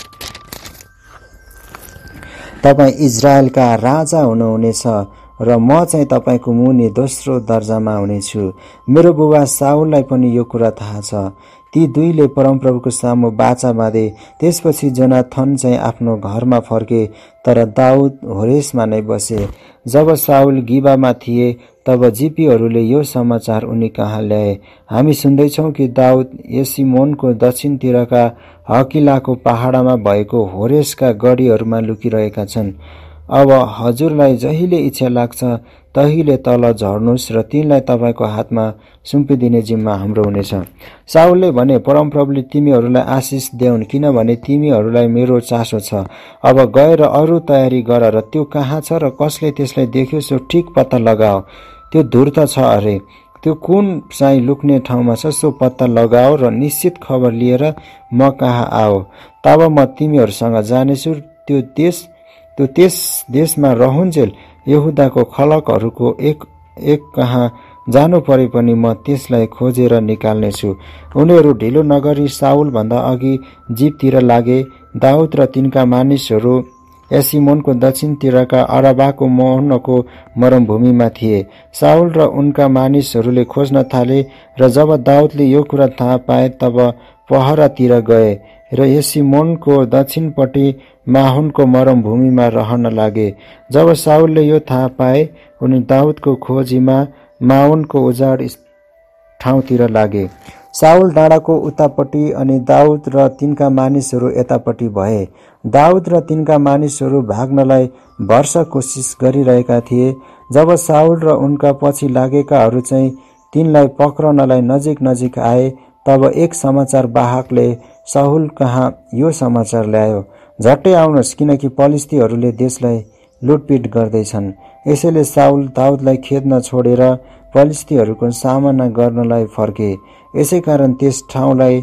तपाईँ इजरायलका राजा हुनुहुनेछ र म चाहिँ तपाईको मुनि दोस्रो दर्जामा हुनेछु। मेरो बुबा साउललाई पनि यो कुरा थाहा छ। ती दुईले परमप्रभुको सामु बाचा बाँधे। त्यसपछि जोनाथन चाहिँ आफ्नो घरमा फर्के, तर दाउद होरेसमा नै बसे। जब साउल गिबामा थिए, तब जिपीहरूले यो समाचार उनी कहाँ ल्याए, हामी सुन्दैछौँ कि दाउद यसिमोनको दक्षिणतिरका हकिलाको पहाडमा भएको होरेसका गढीहरूमा लुकिरहेका छन्। अब हजुरलाई जहिले इच्छा लाग्छ तहिले तल झर्नुहोस् र तिनलाई तपाईको हातमा सुम्पिदिने जिम्मा हाम्रो हुनेछ। साउलले भने, परमप्रभुले तिमीहरूलाई आशिष देऊन्, किनभने तिमीहरूलाई मेरो चासो छ। अब गएर अरू तयारी गर र त्यो कहाँ छ र कसले त्यसलाई देख्यो सो ठिक पत्ता लगाओ। त्यो धूर्त छ अरे, त्यो कुन चाहिँ लुक्ने ठाउँमा छ सो पत्ता लगाओ र निश्चित खबर लिएर म कहाँ आओ। तब म तिमीहरूसँग जानेछु। त्यो देश त्यो त्यस देशमा रहन्जेल यहुदाको खलकहरूको एक एक कहाँ जानु परे पनि म त्यसलाई खोजेर निकाल्नेछु। उनीहरू ढिलो नगरी साउल भन्दा अघि जीपतिर लागे। दाउद र तिनका मानिसहरू यसिमोनको दक्षिणतिरका अराबाको मोहनको मरुभूमिमा थिए। साउल र उनका मानिसहरूले खोज्न थाले र जब दाउदले यो कुरा थाहा पाए, तब पहरातिर गए र यसिमोनको दक्षिणपट्टि माहुनको मरुभूमिमा रहन लागे। जब साउलले यो थाहा पाए, उनी दाउदको खोजीमा माउनको उजाड ठाउँतिर लागे। साउल डाँडाको उतापट्टि अनि दाउद र तिनका मानिसहरू यतापट्टि भए। दाउद र तिनका मानिसहरू भाग्नलाई भर्ष कोसिस गरिरहेका थिए। जब साउल र उनका पछि लागेकाहरू चाहिँ तिनलाई पक्रनलाई नजिक नजिक आए, तब एक समाचार वाहकले साउल कहाँ यो समाचार ल्यायो, झट्टै आउनुहोस्, किनकि पलिस्तीहरूले देशलाई लुटपिट गर्दैछन्। यसैले साउल दाउदलाई खेद्न छोडेर पलिस्तीहरूको सामना गर्नलाई फर्के। यसै कारण त्यस ठाउँलाई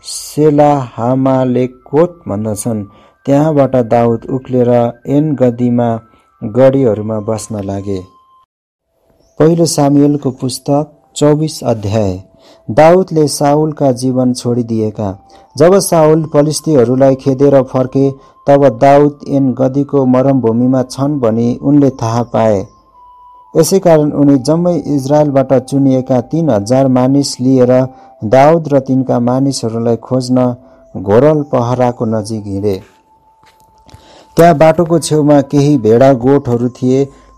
सेलाहामालेकोत भन्दछन्। त्यहाँबाट दाउद उक्लेर एन गदीमा गढीहरूमा बस्न लागे। पहिलो सामुएलको पुस्तक चौबीस अध्याय। दाउदले साउलका जीवन छोडिदिएका। जब साउल पलिस्तीहरूलाई खेदेर फर्के, तब दाउद एन गदीको मरुभूमिमा छन् भनी उनले थाहा पाए। यसै कारण उनी जम्मै इजरायलबाट चुनिएका तीन हजार मानिस लिएर दाउद र तिनका मानिसहरूलाई खोज्न घोरल पहराको नजिक हिँडे। त्यहाँ बाटोको छेउमा केही भेडा गोठहरू थिए।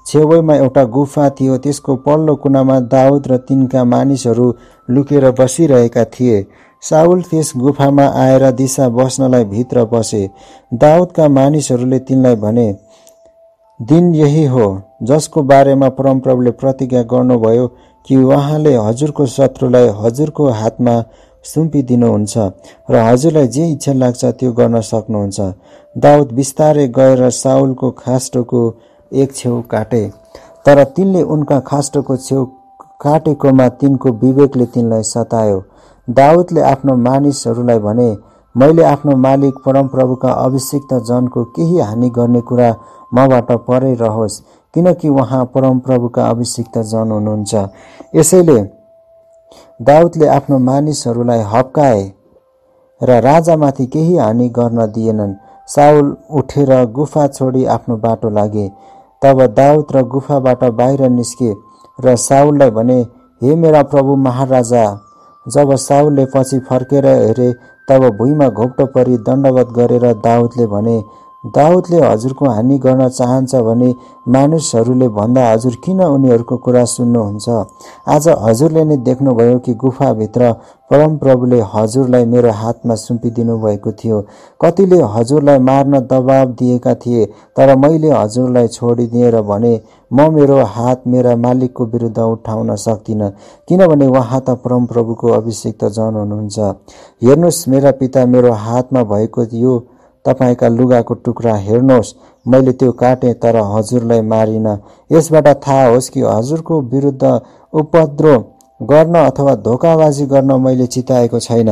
छेउमा एउटा गुफा थियो। त्यसको पल्लो कुनामा दाउद र तिनका मानिसहरू लुकेर बसिरहेका थिए। साउल त्यस गुफामा आएर दिशा बस्नलाई भित्र पसे। दाउदका मानिसहरूले तिनलाई भने, दिन यही हो जसको बारेमा परमप्रभुले प्रतिज्ञा गर्नुभयो कि उहाँले हजुरको शत्रुलाई हजुरको हातमा सुम्पिदिनुहुन्छ र हजुरलाई जे इच्छा लाग्छ त्यो गर्न सक्नुहुन्छ। दाउद बिस्तारै गएर साउलको खास्टोको एक छेउ काटे, तर तिनले उनका खास्टोको छेउ काटेकोमा तिनको विवेकले तिनलाई सतायो। दाउदले आफ्नो मानिसहरूलाई भने, मैले आफ्नो मालिक परमप्रभुका अभिषिक्त जनको केही हानि गर्ने कुरा मबाट परै रहोस्, किनकि उहाँ परमप्रभुका अभिषिक्त जन हुनुहुन्छ। यसैले दाउदले आफ्नो मानिसहरूलाई हप्काए र राजामाथि केही हानि गर्न दिएनन्। साउल उठेर गुफा छोडी आफ्नो बाटो लागे। तब दाउद र गुफाबाट बाहिर निस्के र साउललाई भने, हे मेरा प्रभु महाराजा। जब साउलले पछि फर्केर हेरे तब भुइँमा घोप्टो परी दण्डवत गरेर दाउदले भने, दाउदले हजुरको हानि गर्न चाहन्छ भने मानिसहरूले भन्दा हजुर किन उनीहरूको कुरा सुन्नुहुन्छ? आज हजुरले नै देख्नुभयो कि गुफाभित्र परमप्रभुले हजुरलाई मेरो हातमा सुम्पिदिनु भएको थियो। कतिले हजुरलाई मार्न दबाब दिएका थिए, तर मैले हजुरलाई छोडिदिएँ र भने, म मेरो हात मेरा मालिकको विरुद्ध उठाउन सक्दिनँ, किनभने उहाँ त परमप्रभुको अभिषिक्त जन हुनुहुन्छ। हेर्नुहोस्, मेरा पिता मेरो हातमा भएको यो तपाईका लुगाको टुक्रा हेर्नुहोस्, मैले त्यो काटेँ तर हजुरलाई मारिन। यसबाट थाहा होस् कि हजुरको विरुद्ध उपद्रव गर्न अथवा धोकाबाजी गर्न मैले चिताएको छैन।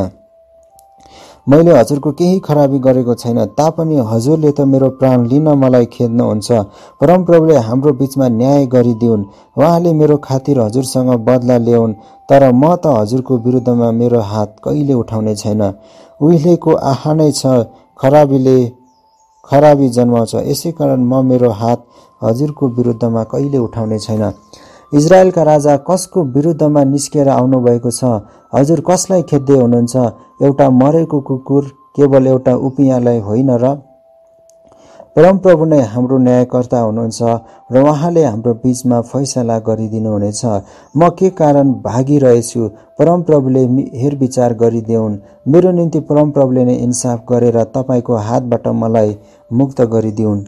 मैले हजुरको केही खराबी गरेको छैन, तापनि हजुरले त मेरो प्राण लिन मलाई खेद्नुहुन्छ। परमप्रभुले हाम्रो बीचमा न्याय गरिदिउन्। उहाँले मेरो खातिर हजुरसँग बदला ल्याउन्, तर म त हजुरको विरुद्धमा मेरो हात कहिले उठाउने छैन। उहिलेको आशा नै छ, खराबीले खराबी जन्माउँछ, यसै कारण म मेरो हात हजुरको विरुद्धमा कहिले उठाउने छैन। इजरायलका राजा कसको विरुद्धमा निस्केर आउनुभएको छ? हजुर कसलाई खेद्दै हुनुहुन्छ? एउटा मरेको कुकुर, केवल एउटा उपियाँलाई होइन र? परमप्रभु नै हाम्रो न्यायकर्ता हुनुहुन्छ र उहाँले हाम्रो बीचमा फैसला गरिदिनुहुनेछ। म के कारण भागिरहेछु? परमप्रभुले हेरविचार गरिदेऊन्। मेरो निम्ति परमप्रभुले नै इन्साफ गरेर तपाईको हातबाट मलाई मुक्त गरिदिउन्।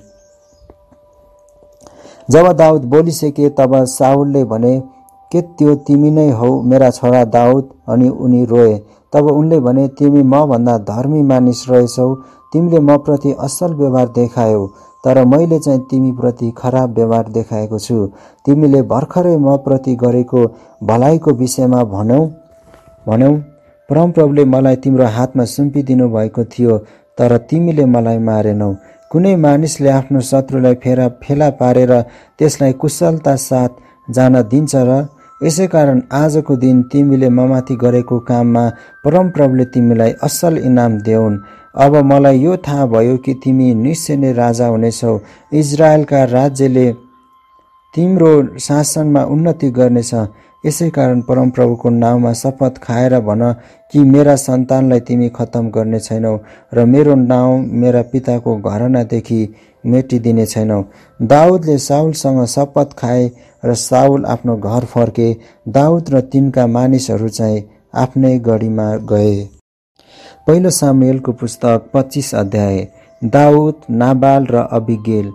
जब दाउद बोलिसके तब साउलले भने, के त्यो तिमी नै हौ मेरा छोरा दाउद? अनि उनी रोए। तब उनले भने, तिमी म भन्दा धर्मी मानिस रहेछौ। तिमीले म प्रति असल व्यवहार देखायौ, तर मैले चाहिँ तिमी प्रति खराब व्यवहार देखाएको छु। तिमीले भर्खरै म प्रति गरेको भलाइको विषयमा भनौ भन्यौ परमप्रभुले मलाई तिम्रो हातमा सुम्पिदिनु भएको थियो, तर तिमीले मलाई मारेनौ। कुनै मानिसले आफ्नो शत्रुलाई फेरा फेला पारेर त्यसलाई कुशलता साथ जान दिन्छ र? यसै कारण आजको दिन तिमीले ममाथि गरेको काममा परमप्रभुले तिमीलाई असल इनाम देऊन्। अब मलाई यो थाहा भयो कि तिमी निश्चय नै राजा हुनेछौ। इजरायलका राज्यले तिम्रो शासनमा उन्नति गर्नेछ। यसै कारण परमप्रभुको नाउँमा शपथ खाएर भन कि मेरा सन्तानलाई तिमी खत्तम गर्ने छैनौ र मेरो नाउँ मेरा पिताको घरानादेखि मेटिदिने छैनौ। दाउदले साउलसँग शपथ खाए र साउल आफ्नो घर फर्के। दाउद र तिनका मानिसहरू चाहिँ आफ्नै गढीमा गए। पहिलो सामुएलको पुस्तक पच्चीस अध्याय। दाउद, नाबाल र अबिगेल।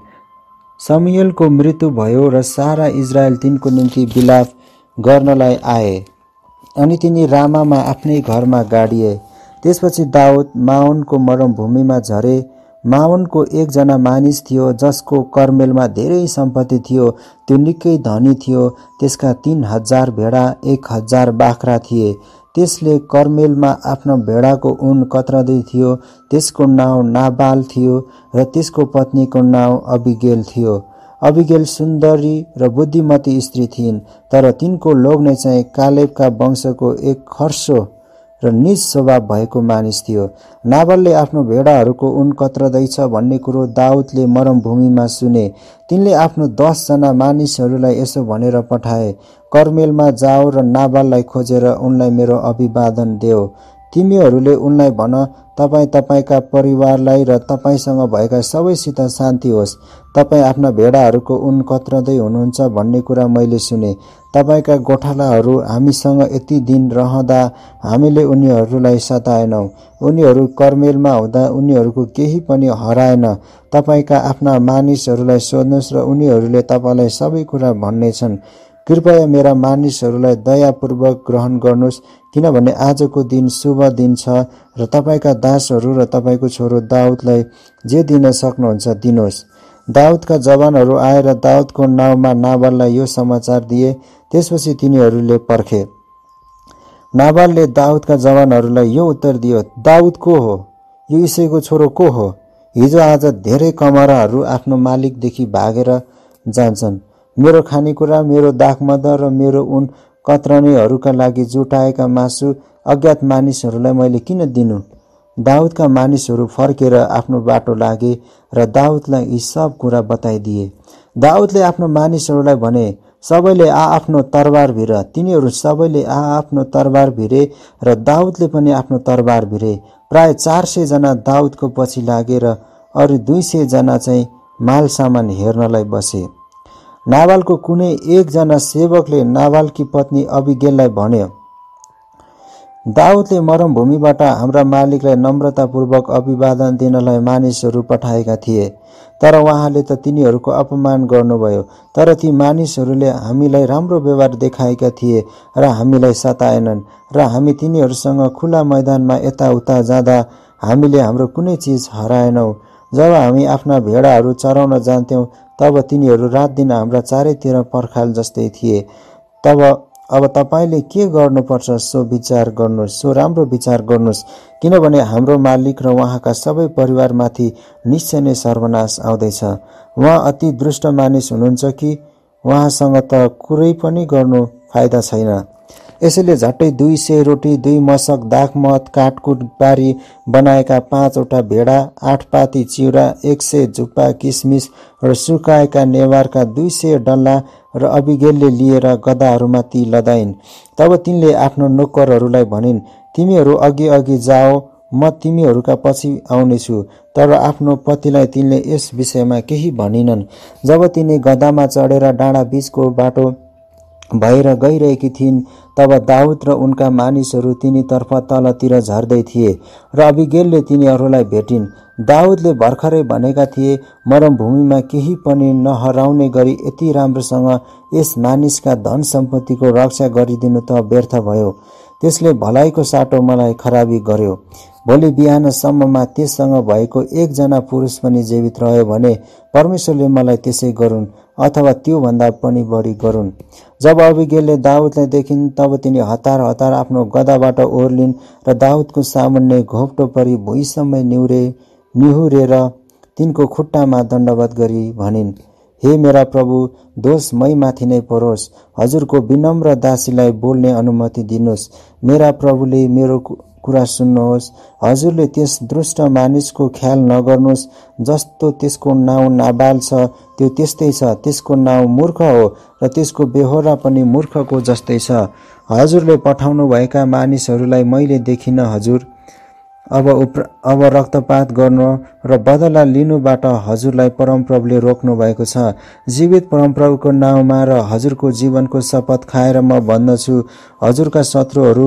शमूएलको मृत्यु भयो र सारा इजरायल तिनको निम्ति विलाप गर्नलाई आए, अनि तिनी रामामा आफ्नै घरमा गाडिए। त्यसपछि दाउद माओनको मरुभूमिमा झरे। माओनको एकजना मानिस थियो जसको कर्मेलमा धेरै सम्पत्ति थियो। त्यो निकै धनी थियो। त्यसका तीन हजार भेडा, एक हजार बाख्रा थिए। त्यसले कर्मेलमा आफ्नो भेडाको ऊन कतरदै थियो। त्यसको नाउँ नाबाल थियो र त्यसको पत्नीको नाउँ अबिगेल थियो। अबिगेल सुन्दरी र बुद्धिमती स्त्री थिइन्, तर तिनको लोग्ने चाहिँ कालेबका वंशको एक खर्सो र नीच स्वभाव भएको मानिस थियो। नाबालले आफ्नो भेडाहरूको ऊन कतरदैछ भन्ने कुरो दाउदले मरुभूमिमा सुने। तिनले आफ्नो दस जना मानिसहरूलाई यसो भनेर पठाए, कर्मेलमा जाओ र नाबाललाई खोजेर उनलाई मेरो अभिवादन देऊ। तिमीहरूले उनलाई भन, तपाईँ तपाईँका परिवारलाई र तपाईँसँग भएका सबैसित शान्ति होस्। तपाईँ आफ्ना भेडाहरूको ऊन कत्रदै हुनुहुन्छ भन्ने कुरा मैले सुने। तपाईँका गोठालाहरू हामीसँग यति दिन रहँदा हामीले उनीहरूलाई सताएनौँ। उनीहरू कर्मेलमा हुँदा उनीहरूको केही पनि हराएन। तपाईँका आफ्ना मानिसहरूलाई सोध्नुहोस् र उनीहरूले तपाईँलाई सबै कुरा भन्नेछन्। कृपया मेरा मानिसहरूलाई दयापूर्वक ग्रहण गर्नुहोस्, किनभने आजको दिन शुभ दिन छ र तपाईँका दासहरू र तपाईँको छोरो दाउदलाई जे दिन सक्नुहुन्छ दिनुहोस्। दाउदका जवानहरू आएर दाउदको नाउँमा नाबाललाई यो समाचार दिए। त्यसपछि तिनीहरूले पर्खे। नाबालले दाउदका जवानहरूलाई यो उत्तर दियो, दाउद को हो? यो इसेको छोरो को हो? हिजो आज धेरै कमराहरू आफ्नो मालिकदेखि भागेर जान्छन्। मेरो खानेकुरा, मेरो दाखमद र मेरो उन कत्रनेहरूका लागि जुटाएका मासु अज्ञात मानिसहरूलाई मैले किन दिनु? दाउदका मानिसहरू फर्केर आफ्नो बाटो लागे र दाउदलाई यी सब कुरा बताइदिए। दाउदले आफ्नो मानिसहरूलाई भने, सबैले आआफ्नो तरबार भिर। तिनीहरू सबैले आआफ्नो तरबार भिरे र दाउदले पनि आफ्नो तरबार भिरे। प्राय चार सय जना दाउदको पछि लागे र अरू दुई सय जना चाहिँ माल सामान हेर्नलाई बसे। नाबालको कुनै एकजना सेवकले नाबालकी पत्नी अबिगेललाई भन्यो, दाउदले मरुभूमिबाट हाम्रा मालिकलाई नम्रतापूर्वक अभिवादन दिनलाई मानिसहरू पठाएका थिए, तर उहाँले त तिनीहरूको अपमान गर्नुभयो। तर ती मानिसहरूले हामीलाई राम्रो व्यवहार देखाएका थिए र हामीलाई सताएनन् र हामी तिनीहरूसँग खुला मैदानमा यताउता जाँदा हामीले हाम्रो कुनै चिज हराएनौँ। जब हामी आफ्ना भेडाहरू चराउन जान्थ्यौँ तब तिनीहरू रात दिन हाम्रा चारैतिर पर्खाल जस्तै थिए। तब अब तपाईँले के गर्नुपर्छ सो विचार गर्नुहोस्, सो राम्रो विचार गर्नुहोस्, किनभने हाम्रो मालिक र उहाँका सबै परिवारमाथि निश्चय नै सर्वनाश आउँदैछ। उहाँ अति दुष्ट मानिस हुनुहुन्छ कि उहाँसँग त कुरै पनि गर्नु फाइदा छैन। यसैले झट्टै दुई सय रोटी, दुई मशक दाखमत काटकुट पारी बनाएका पाँचवटा भेडा, आठ पाती चिउरा, एक सय झुप्पा किसमिस र सुकाएका नेवारका दुई सय डल्ला र अबिगेलले लिएर गधाहरूमा ती लदाइन्। तब तिनले आफ्नो नोकरहरूलाई भनिन्, तिमीहरू अघि अघि जाओ, म तिमीहरूका पछि आउनेछु। तर आफ्नो पतिलाई तिनले यस विषयमा केही भनिनन्। जब तिनी गधामा चढेर डाँडा बीचको बाटो भएर गइरहेकी थिइन् तब दाउद र उनका मानिसहरू तिनीतर्फ तलतिर झर्दै थिए र अबिगेलले तिनीहरूलाई भेटिन्। दाउदले भर्खरै भनेका थिए, मरुभूमिमा केही पनि नहराउने गरी यति राम्रोसँग यस मानिसका धन सम्पत्तिको रक्षा गरिदिनु त व्यर्थ भयो। त्यसले भलाइको साटो मलाई खराबी गर्यो। भोलि बिहानसम्ममा त्यससँग भएको एकजना पुरुष पनि जीवित रह्यो भने परमेश्वरले मलाई त्यसै गरून् अथवा त्योभन्दा पनि बढी गरून्। जब अबिगेलले दाउदलाई देखिन् तब तिनी हतार हतार आफ्नो गधाबाट ओर्लिन् र दाउदको सामुन्ने घोप्टो परी भुइँसम्मै निहुरे निहुरेर तिनको खुट्टामा दण्डवत गरी भनिन्, हे मेरा प्रभु, दोष मै माथि नै परोस्। हजुरको विनम्र दासीलाई बोल्ने अनुमति दिनुहोस्। मेरा प्रभुले मेरो कुरा सुन्नुहोस्। हजुरले त्यस दुष्ट मानिसको ख्याल नगर्नुहोस्। जस्तो त्यसको नाउँ नाबाल छ त्यो त्यस्तै छ। त्यसको नाउँ मूर्ख हो र त्यसको बेहोरा पनि मूर्खको जस्तै छ। हजुरले पठाउनु भएका मानिसहरूलाई मैले देखिन हजुर। अब उप्र अब रक्तपात गर्न र बदला लिनुबाट हजुरलाई परमप्रभुले रोक्नु भएको छ। जीवित परमप्रभुको नाउँमा र हजुरको जीवनको शपथ खाएर म भन्दछु, हजुरका शत्रुहरू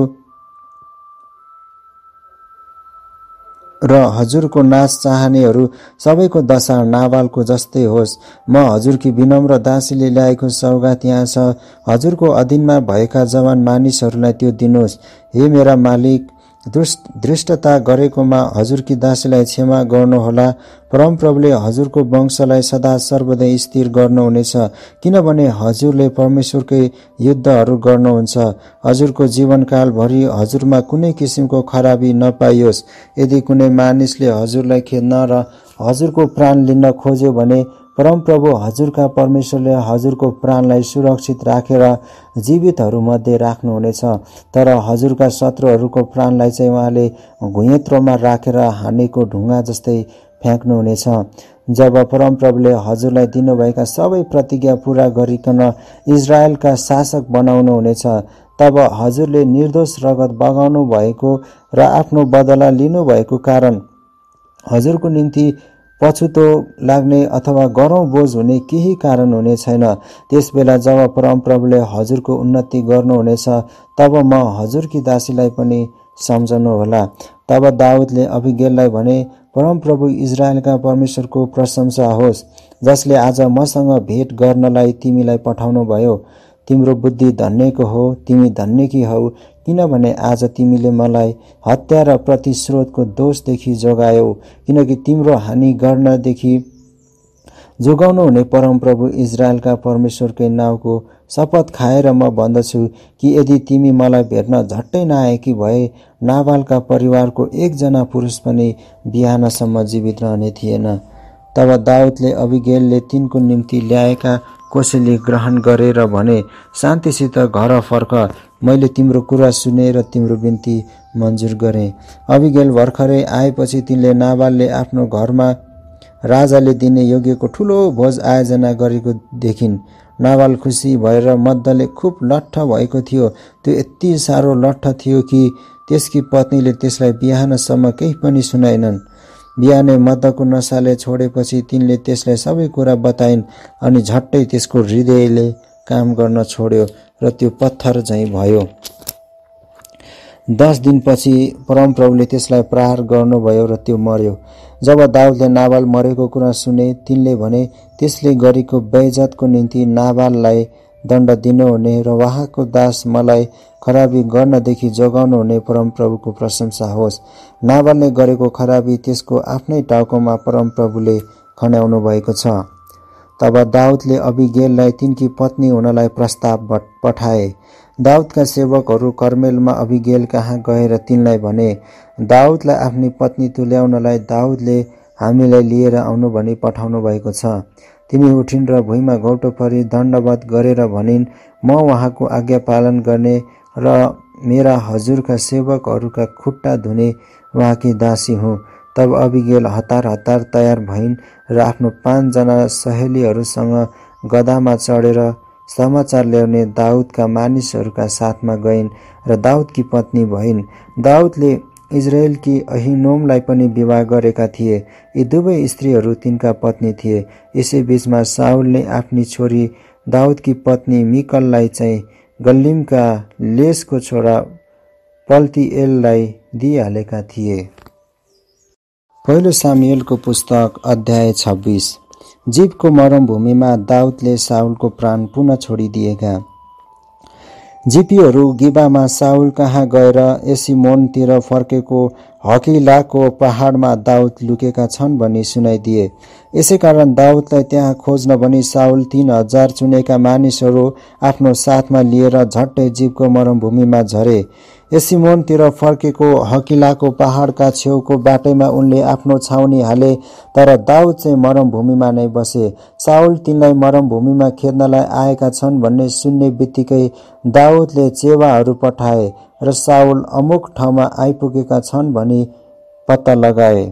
र हजुरको नाश चाहनेहरू सबैको दशा नाबालको जस्तै होस्। म हजुरकी विनम्र दासीले ल्याएको सौगात यहाँ छ। हजुरको अधीनमा भएका जवान मानिसहरूलाई त्यो दिनुहोस्। हे मेरा मालिक, धृष्टता गरेकोमा हजुरकी दासीलाई क्षमा गर्नुहोला। परमप्रभुले हजुरको वंशलाई सदा सर्वदै स्थिर गर्नुहुनेछ, किनभने हजुरले परमेश्वरकै युद्धहरू गर्नुहुन्छ। हजुरको जीवनकालभरि हजुरमा कुनै किसिमको खराबी नपाइयोस्। यदि कुनै मानिसले हजुरलाई खेद्न र हजुरको प्राण लिन खोज्यो भने परमप्रभु हजुरका परमेश्वरले हजुरको प्राणलाई सुरक्षित राखेर जीवितहरूमध्ये राख्नुहुनेछ। तर हजुरका शत्रुहरूको प्राणलाई चाहिँ उहाँले घुइँत्रोमा राखेर हानेको ढुङ्गा जस्तै फ्याँक्नुहुनेछ। जब परमप्रभुले हजुरलाई दिनुभएका सबै प्रतिज्ञा पूरा गरिकन इजरायलका शासक बनाउनुहुनेछ तब हजुरले निर्दोष रगत बगाउनु भएको र आफ्नो बदला लिनुभएको कारण हजुरको निम्ति पछुतो लाग्ने अथवा गरौँ बोझ हुने केही कारण हुने छैन। त्यसबेला जब परमप्रभुले हजुरको उन्नति गर्नुहुनेछ तब म हजुरकी दासीलाई पनि सम्झनुहोला। तब दाउदले अबिगेललाई भने, परमप्रभु इजरायलका परमेश्वरको प्रशंसा होस्, जसले आज मसँग भेट गर्नलाई तिमीलाई पठाउनु भयो। तिम्रो बुद्धि धन्यको हो, तिमी धन्यकी हौ, किनभने आज तिमीले मलाई हत्या र प्रतिश्रोधको दोषदेखि जोगायौ। किनकि तिम्रो हानि गर्नदेखि जोगाउनु हुने परमप्रभु इजरायलका परमेश्वरकै नाउँको शपथ खाएर म भन्दछु कि यदि तिमी मलाई भेट्न झट्टै नआएकी भए नाबालका परिवारको एकजना पुरुष पनि बिहानसम्म जीवित रहने थिएन। तब दाउदले अबिगेलले तिनको निम्ति ल्याएका कोसेली ग्रहण गरेर भने, शान्तिसित घर फर्क, मैले तिम्रो कुरा सुने र तिम्रो बिन्ती मन्जुर गरेँ। अबिगेल भर्खरै आएपछि तिनले नाबालले आफ्नो घरमा राजाले दिने योग्यको ठुलो भोज आयोजना गरेको देखिन्। नाबाल खुसी भएर मद्दले खुब लट्ठ भएको थियो। त्यो यति साह्रो लट्ठ थियो कि त्यसकी पत्नीले त्यसलाई बिहानसम्म केही पनि सुनाइनन्। बिहानै मद्दको नसाले छोडेपछि तिनले त्यसलाई सबै कुरा बताइन् अनि झट्टै त्यसको हृदयले काम गर्न छोड्यो र त्यो पत्थर झैँ भयो। दस दिनपछि परमप्रभुले त्यसलाई प्रहार गर्नुभयो र त्यो मर्यो। जब दाउदले नाबाल मरेको कुरा सुने तिनले भने, त्यसले गरेको बेइज्जतको निम्ति नाबाललाई दण्ड दिनुहुने र उहाँको दास मलाई खराबी गर्नदेखि जोगाउनु हुने परमप्रभुको प्रशंसा होस्। नाबालले गरेको खराबी त्यसको आफ्नै टाउकोमा परमप्रभुले खन्याउनु भएको छ। तब दाउदले अबिगेललाई तिनकी पत्नी हुनलाई प्रस्ताव पठाए। दाउदका सेवकहरू कर्मेलमा अबिगेल कहाँ गएर तिनलाई भने, दाउदलाई आफ्नी पत्नी तुल्याउनलाई दाउदले हामीलाई लिएर आउनु भनी पठाउनु भएको छ। तिनी उठिन् र भुइँमा घौटो परी दण्डवत गरेर भनिन्, म उहाँको आज्ञा पालन गर्ने र मेरा हजुरका सेवकहरूका खुट्टा धुने उहाँकी दासी हुँ। तब अबिगेल हतार हतार तयार भइन् र आफ्नो पाँचजना सहेलीहरूसँग गधामा चढेर समाचार ल्याउने दाउदका मानिसहरूका साथमा गइन् र दाउदकी पत्नी भइन्। दाउदले इजरायलकी अहिनोमलाई पनि विवाह गरेका थिए। यी दुवै स्त्रीहरू तिनका पत्नी थिए। यसै बीचमा साउलले आफ्नी छोरी दाउदकी पत्नी मिकललाई चाहिँ गल्लिमका लेसको छोरा पल्तिएललाई दिइहालेका थिए। पहिलो सामुएलको पुस्तक अध्याय छब्बीस। जीवको मरुभूमिमा दाउदले साउलको प्राण पुनः छोडिदिएका। जिपीहरू गिबामा साउल कहाँ गएर एसिमोनतिर फर्केको हकिलाको पहाडमा दाउद लुकेका छन् भनी सुनाइदिए। यसै कारण दाउदलाई त्यहाँ खोज्न भनी साउल तीन हजार चुनेका मानिसहरू आफ्नो साथमा लिएर झट्टै जीवको मरुभूमिमा झरे। एसिमोनतिर फर्केको हकिलाको पहाडका छेउको बाटैमा उनले आफ्नो छाउनी हाले, तर दाउद चाहिँ मरुभूमिमा नै बसे। साउल तिनलाई मरुभूमिमा खेद्नलाई आएका छन् भन्ने सुन्ने बित्तिकै दाउदले चेवाहरू पठाए र साउल अमुक ठाउँमा आइपुगेका छन् भनी पत्ता लगाए।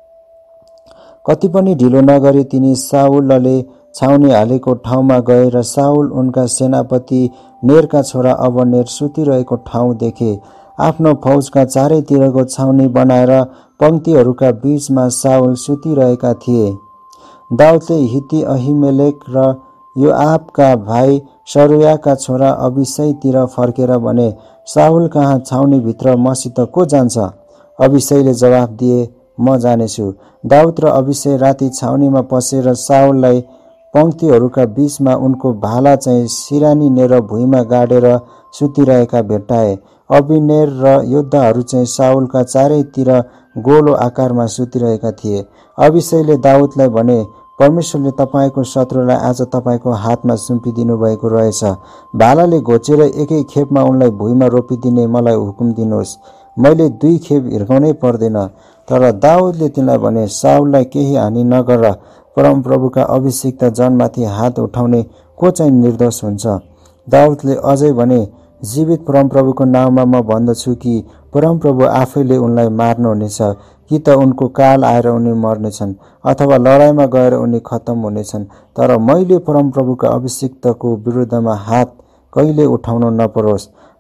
कति पनि ढिलो नगरी तिनी साउलले छाउनी हालेको ठाउँमा गए र साउल उनका सेनापति नेरका छोरा अबनेर सुतिरहेको ठाउँ देखे। आफ्नो फौजका चारैतिरको छाउनी बनाएर पंक्तिहरूका बीचमा साउल सुतिरहेका थिए। दाउदले हित्ती अहिमेलेक र योआबका भाइ सरुयाका छोरा अबिशैतिर फर्केर भने, साउल कहाँ छाउनीभित्र मसित को जान्छ? अबिशैले जवाफ दिए, म जानेछु। दाउद र अबिशै राति छाउनीमा पसेर साउललाई पंक्तिहरूका बीचमा उनको भाला चाहिँ सिरानीनेर भुइँमा गाडेर सुतिरहेका भेट्टाए। अबिनेर र योद्धाहरू चाहिँ साउलका चारैतिर गोलो आकारमा सुतिरहेका थिए। अबिशैले दाउदलाई भने, परमेश्वरले तपाईको शत्रुलाई आज तपाईको हातमा सुम्पिदिनु भएको रहेछ। भालाले घोचेर एकै खेपमा उनलाई भुइँमा रोपिदिने मलाई हुकुम दिनुहोस्। मैले दुई खेप हिर्काउनै पर्दैन। तर दाउदले तिनलाई भने, साउललाई केही हानि नगर। परमप्रभुका अभिषिक्त जनमाथि हात उठाउने को चाहिँ निर्दोष हुन्छ? दाउदले अझै भने, जीवित परमप्रभुको नाउँमा म भन्दछु कि परमप्रभु आफैले उनलाई मार्नुहुनेछ, कि त उनको काल आएर उनी मर्नेछन् अथवा लडाईँमा गएर उनी खत्तम हुनेछन्। तर मैले परमप्रभुका अभिषिक्तको विरुद्धमा हात कहिले उठाउन नपरोस्।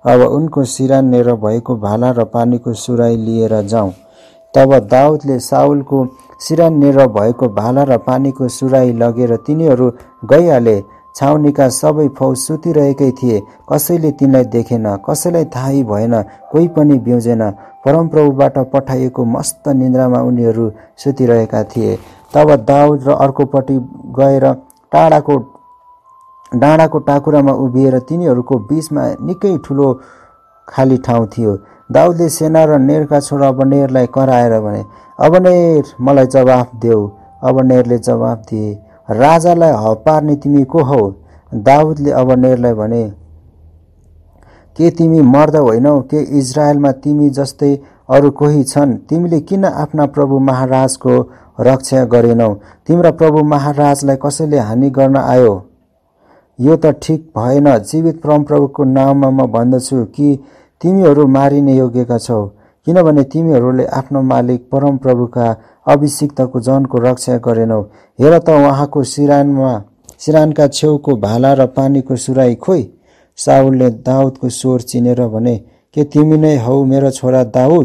अब उनको सिरानेर भएको भाला र पानीको सुराई लिएर जाउँ। तब दाउदले साउलको सिरानेर भएको भाला र पानीको सुराई लगेर तिनीहरू गइहाले। छाउनीका सबै फौज सुतिरहेकै थिए, कसैले तिनलाई देखेन, कसैलाई थाहै भएन, कोही पनि ब्युजेन। परमप्रभुबाट पठाइएको मस्त निन्द्रामा उनीहरू सुतिरहेका थिए। तब दाउद र अर्कोपट्टि गएर टाढाको डाँडाको टाकुरामा उभिएर तिनीहरूको बीचमा निकै ठुलो खाली ठाउँ थियो। दाउदले सेना र नेरका छोरा अबनेरलाई कराएर भने, अबनेर, मलाई जवाफ देऊ। अबनेरले जवाफ दिए, राजालाई हपार्ने तिमी को हौ? दाउदले अबनेरलाई भने, के तिमी मर्द होइनौ? के इजरायलमा तिमी जस्तै अरू कोही छन्? तिमीले किन आफ्ना प्रभु महाराजको रक्षा गरेनौ? तिम्रा प्रभु महाराजलाई कसैले हानि गर्न आयो? यो त ठिक भएन। जीवित परमप्रभुको नाममा म भन्दछु कि तिमीहरू मारिने योग्यका छौ, किनभने तिमीहरूले आफ्नो मालिक परमप्रभुका अभिषिक्तको जनको रक्षा गरेनौ। हेर त उहाँको सिरानमा सिरानका छेउको भाला र पानीको सुराई खोइ। साउलले दाउदको स्वर चिनेर भने, के तिमी नै हौ मेरो छोरा दाउद?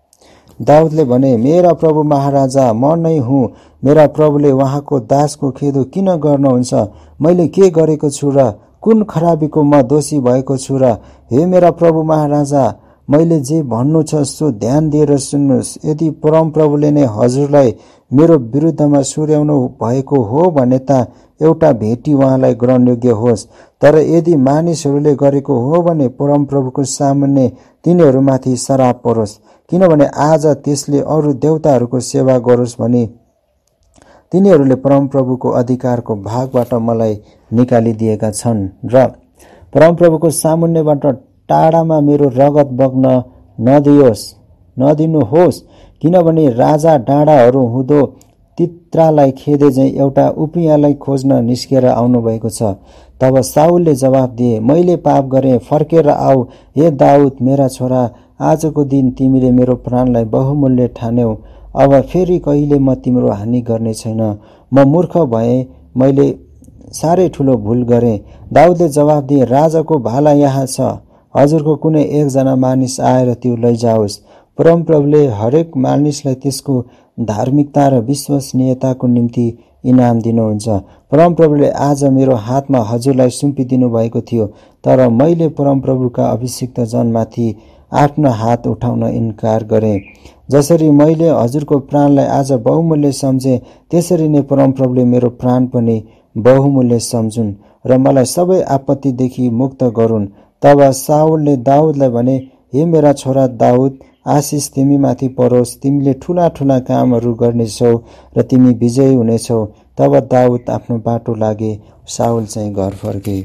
दाउदले भने, मेरा प्रभु महाराजा, म नै हुँ। मेरा प्रभुले उहाँको दासको खेदो किन गर्नुहुन्छ? मैले के गरेको छु र? कुन खराबीको म दोषी भएको छु र? हे मेरा प्रभु महाराजा, मैले जे भन्नु छ सो ध्यान दिएर सुन्नुहोस्। यदि परमप्रभुले नै हजुरलाई मेरो विरुद्धमा सुर्याउनु भएको हो भने त एउटा भेटी उहाँलाई ग्रहणयोग्य होस्। तर यदि मानिसहरूले गरेको हो भने परमप्रभुको सामुन्ने तिनीहरूमाथि श्राप परोस्, किनभने आज त्यसले अरू देवताहरूको सेवा गरोस् भनी तिनीहरूले परमप्रभुको अधिकारको भागबाट मलाई निकालिदिएका छन् र परमप्रभुको सामुन्नेबाट टाढामा मेरो रगत बग्न नदियोस् नदिनुहोस्, किनभने राजा डाँडाहरू हुँदो तित्रालाई खेदे झैं एउटा उपियाँलाई खोज्न निस्केर आउनुभएको छ। तब साउलले जवाफ दिए, मैले पाप गरेँ, फर्केर आऊ। हे दाउद मेरा छोरा, आजको दिन तिमीले मेरो प्राणलाई बहुमूल्य ठान्यौ। अब फेरि कहिले म तिम्रो हानि गर्ने छैन। म मूर्ख भएँ, मैले साह्रै ठुलो भूल गरेँ। दाउदले जवाफ दिए, राजाको भाला यहाँ छ, हजुरको कुनै एकजना मानिस आएर त्यो लैजाओस्। परमप्रभुले हरेक मानिसलाई त्यसको धार्मिकता र विश्वसनीयताको निम्ति इनाम दिनुहुन्छ। परमप्रभुले आज मेरो हातमा हजुरलाई सुम्पिदिनु भएको थियो, तर मैले परमप्रभुका अभिषिक्त जनमाथि आफ्नो हात उठाउन इन्कार गरेँ। जसरी मैले हजुरको प्राणलाई आज बहुमूल्य सम्झेँ, त्यसरी नै परमप्रभुले मेरो प्राण पनि बहुमूल्य सम्झुन् र मलाई सबै आपत्तिदेखि मुक्त गरून्। तब साउलले दाउदलाई भने, हे मेरा छोरा दाउद, आशिष तिमीमाथि परोस्। तिमीले ठूला ठूला कामहरू गर्नेछौ र तिमी विजयी हुनेछौ। तब दाउद आफ्नो बाटो लागे, साउल चाहिँ घर फर्के।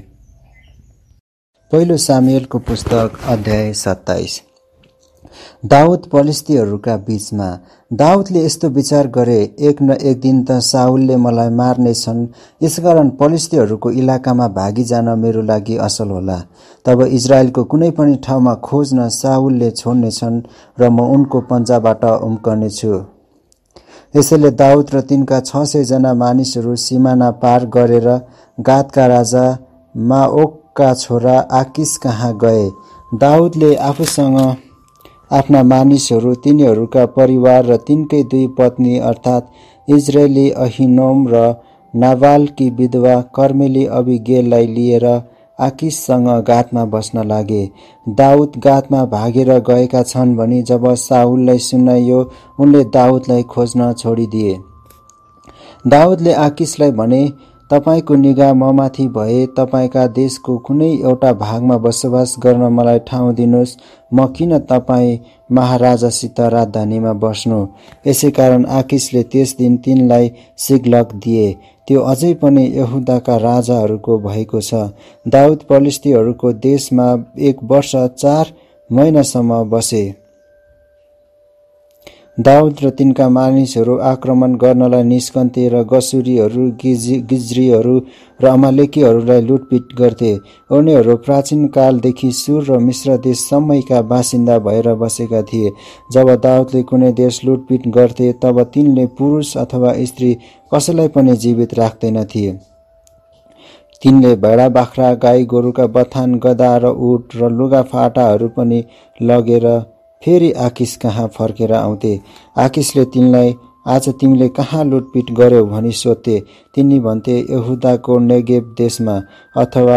पहिलो सामुएलको पुस्तक अध्याय सत्ताइस। दाउद पलिस्तीहरूका बीचमा। दाउदले यस्तो विचार गरे, एक न एक दिन त साउलले मलाई मार्नेछन्, यसकारण पलिस्तीहरूको इलाकामा भागी जान मेरो लागि असल होला। तब इजरायलको कुनै पनि ठाउँमा खोज्न साउलले छोड्नेछन् र म उनको पन्जाबाट उम्कनेछु। यसैले दाउद र तिनका छ सय जना मानिसहरू सिमाना पार गरेर गादका राजा माओकका छोरा आकिस कहाँ गए। दाउदले आफूसँग आफ्ना मानिसहरू, तिनीहरूका परिवार र तिनकै दुई पत्नी अर्थात् इजरायली अहिनोम र नाबालकी विधवा कर्मेली अबिगेललाई लिएर आकिससँग गातमा बस्न लागे। दाउद गातमा भागेर गएका छन् भनी जब साउललाई सुनाइयो, उनले दाउदलाई खोज्न छोडिदिए। दाउदले आकिसलाई भने, तपाईको निगाह ममाथि भए तपाईका देशको कुनै एउटा भागमा बसोबास गर्न मलाई ठाउँ दिनुहोस्। म किन तपाईँ महाराजासित राजधानीमा बस्नु? यसैकारण आकिसले त्यस दिन तिनलाई सिग्लग दिए। त्यो अझै पनि यहुदाका राजाहरूको भएको छ। दाउद पलिस्तीहरूको देशमा एक वर्ष चार महिनासम्म बसे। दाउद र तिनका मानिसहरू आक्रमण गर्नलाई निस्कन्थे र गसुरीहरू, गिज्रीहरू र अमालेकीहरूलाई लुटपिट गर्थे। उनीहरू प्राचीन कालदेखि सुर र मिश्र देशसम्मका बासिन्दा भएर बसेका थिए। जब दाउदले कुनै देश लुटपिट गर्थे, तब तिनले पुरुष अथवा स्त्री कसैलाई पनि जीवित राख्दैनथे। तिनले भेडा बाख्रा गाई गोरुका बथान गधा र उट र लुगाफाटाहरू पनि लगेर फेरि आकिस कहाँ फर्केर आउँथे। आकिसले तिनलाई आज तिमीले कहाँ लुटपिट गर्यौ भनी सोध्थे। तिनी भन्थे यहुदाको नेगेब देशमा अथवा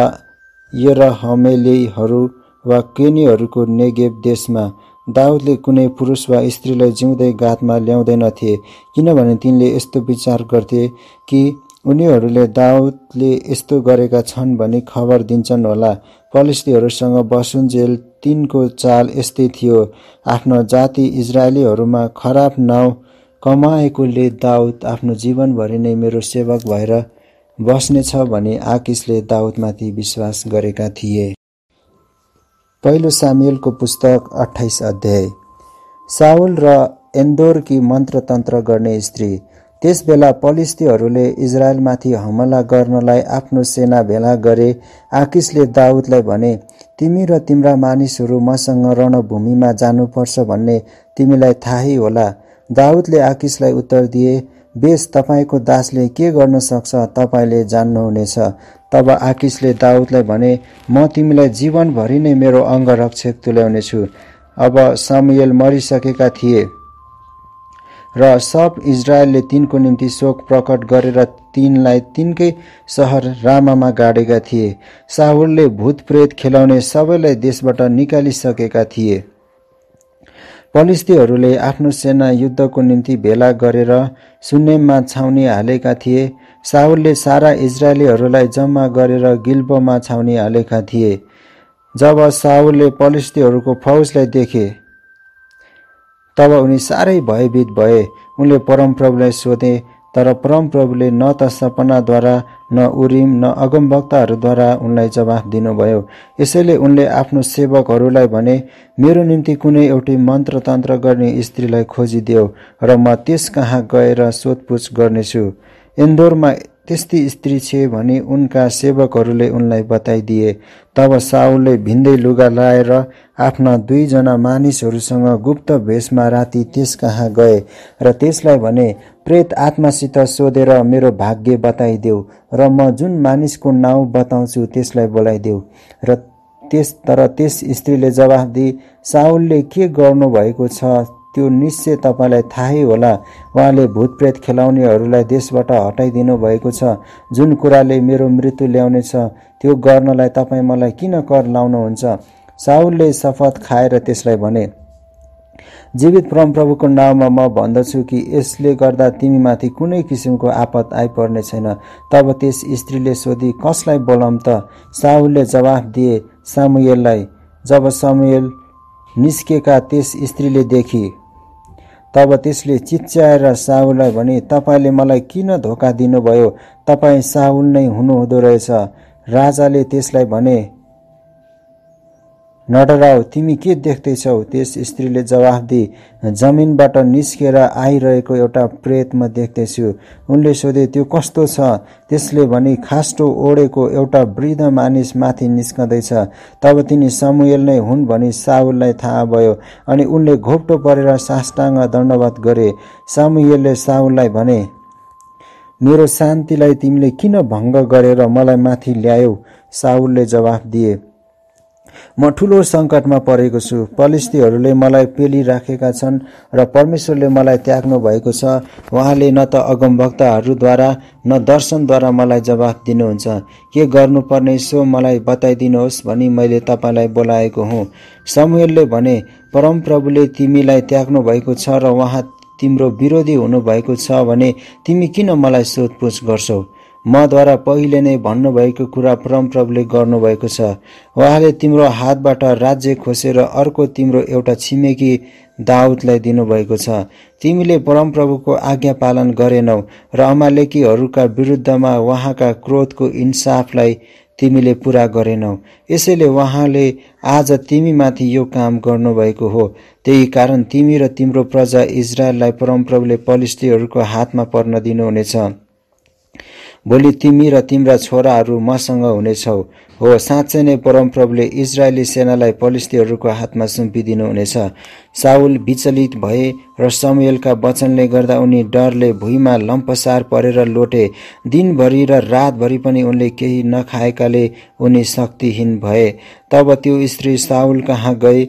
यरहमेलीहरू वा केनीहरूको नेगेब देशमा। दाउदले कुनै पुरुष वा स्त्रीलाई जिउँदै गातमा ल्याउँदैनथे, किनभने तिनले यस्तो विचार गर्थे कि उनीहरूले दाउदले यस्तो गरेका छन् भनी खबर दिन्छन् होला। फलिस्तीहरूसँग बसुन्जेल तिनको चाल यस्तै थियो। आफ्नो जाति इजरायलीहरूमा खराब नाउँ कमाएकोले दाउद आफ्नो जीवनभरि नै मेरो सेवक भएर बस्नेछ भनी आकिसले दाउदमाथि विश्वास गरेका थिए। पहिलो सामुएलको पुस्तक अट्ठाइस अध्याय। साउल र एन्दोरकी मन्त्रतन्त्र गर्ने स्त्री। त्यसबेला फलिस्तीहरूले इजरायलमाथि हमला गर्नलाई आफ्नो सेना भेला गरे। आकिसले दाउदलाई भने, तिमी र तिम्रा मानिसहरू मसँग रणभूमिमा जानुपर्छ भन्ने तिमीलाई थाहै होला। दाउदले आकिसलाई उत्तर दिए, बेस, तपाईको दासले के गर्न सक्छ तपाईले जान्नुहुनेछ। तब आकिसले दाउदलाई भने, म तिमीलाई जीवनभरि नै मेरो अङ्गरक्षक तुल्याउनेछु। अब सामुएल मरिसकेका थिए र सब इजरायलले तिनको निम्ति शोक प्रकट गरेर तिनलाई तिनकै सहर रामामा गाडेका थिए। साउलले भूतप्रेत खेलाउने सबैलाई देशबाट निकालिसकेका थिए। फलिस्तीहरूले आफ्नो सेना युद्धको निम्ति भेला गरेर सुन्नेममा छाउनी हालेका थिए। साउलले सारा इजरायलीहरूलाई जम्मा गरेर गिल्बोमा छाउनी हालेका थिए। जब साउलले फलिस्तीहरूको फौजलाई देखे तब उनी साह्रै भयभीत भए। उनले परमप्रभुलाई सोधे, तर परमप्रभुले न त सपनाद्वारा न उरिम न अगमवक्ताहरूद्वारा उनलाई जवाफ दिनुभयो। यसैले उनले आफ्नो सेवकहरूलाई भने, मेरो निम्ति कुनै एउटै मन्त्रतन्त्र गर्ने स्त्रीलाई खोजिदेऊ र म त्यस कहाँ गएर सोधपुछ गर्नेछु। एन्दोरमा त्यस्तै स्त्री छे भनी उनका सेवकहरूले उनलाई बताइदिए। तब साउलले भिन्दै लुगा लाएर आफ्ना दुईजना मानिसहरूसँग गुप्त भेषमा राति त्यस कहाँ गए र त्यसलाई भने, प्रेत आत्मासित सोधेर मेरो भाग्य बताइदेऊ र म जुन मानिसको नाउँ बताउँछु त्यसलाई बोलाइदेऊ। र त्यस तर त्यस स्त्रीले जवाफ दिई, साउलले के गर्नु भएको छ त्यो निश्चय तपाईलाई थाहै होला। उहाँले भूतप्रेत खेलाउनेहरूलाई देशबाट हटाइदिनु भएको छ। जुन कुराले मेरो मृत्यु ल्याउनेछ त्यो गर्नलाई तपाईँ मलाई किन कर लाउनुहुन्छ। साउलले शपथ खाएर त्यसलाई भने, जीवित परमप्रभुको नाउँमा म भन्दछु कि यसले गर्दा तिमीमाथि कुनै किसिमको आपत आइपर्ने छैन। तब त्यस स्त्रीले सोधी, कसलाई बोलाऊँ त? साउलले जवाफ दिए, सामुएललाई। जब सामुएल निस्केका त्यस स्त्रीले देखी तब त्यसले चिच्याएर साउललाई भने, तपाईले मलाई किन धोका दिनुभयो? तपाईँ साउल नै हुनुहुँदो रहेछ। राजाले त्यसलाई भने, नडराऊ, तिमी के देख्दैछौ? त्यस स्त्रीले जवाफ दिई, जमिनबाट निस्केर आइरहेको एउटा प्रेत म देख्दैछु। उनले सोधे, त्यो कस्तो छ? त्यसले भने, खास्टो ओढेको एउटा वृद्ध मानिस माथि निस्कँदैछ। तब तिनी सामुएल नै हुन् भनी साउललाई थाहा भयो अनि उनले घोप्टो परेर साष्टाङ्ग दण्डवत गरे। सामुएलले साउललाई भने, मेरो शान्तिलाई तिमीले किन भङ्ग गरेर मलाई माथि ल्यायौ? साउलले जवाफ दिए, म ठुलो सङ्कटमा परेको छु। फलिस्तीहरूले मलाई पेलिराखेका छन् र परमेश्वरले मलाई त्याग्नु भएको छ। उहाँले न त अगमवक्ताहरूद्वारा न दर्शनद्वारा मलाई जवाफ दिनुहुन्छ। के गर्नुपर्ने सो मलाई बताइदिनुहोस् भनी मैले तपाईँलाई बोलाएको हुँ। सामुएलले भने, परमप्रभुले तिमीलाई त्याग्नु भएको छ र उहाँ तिम्रो विरोधी हुनुभएको छ भने तिमी किन मलाई सोधपुछ गर्छौ? मद्वारा पहिले नै भन्नुभएको कुरा परमप्रभुले गर्नुभएको छ। उहाँले तिम्रो हातबाट राज्य खोसेर अर्को तिम्रो एउटा छिमेकी दाउदलाई दिनुभएको छ। तिमीले परमप्रभुको आज्ञा पालन गरेनौ र अमालेकीहरूका विरुद्धमा उहाँका क्रोधको इन्साफलाई तिमीले पूरा गरेनौ। यसैले उहाँले आज तिमीमाथि यो काम गर्नुभएको हो। त्यही कारण तिमी र तिम्रो प्रजा इजरायललाई परमप्रभुले फलिस्तीहरूको हातमा पर्न दिनुहुनेछ। भोलि तिमी र तिम्रा छोराहरू मसँग हुनेछौ। हो, साँच्चै नै परमप्रभुले इजरायली सेनालाई पलिस्तीहरूको हातमा सुम्पिदिनु हुनेछ। साउल विचलित भए र शमूएलका वचनले गर्दा उनी डरले भुइँमा लम्पसार परेर लोटे। दिनभरि र रातभरि पनि उनले केही नखाएकाले उनी शक्तिहीन भए। तब त्यो स्त्री साउल कहाँ गए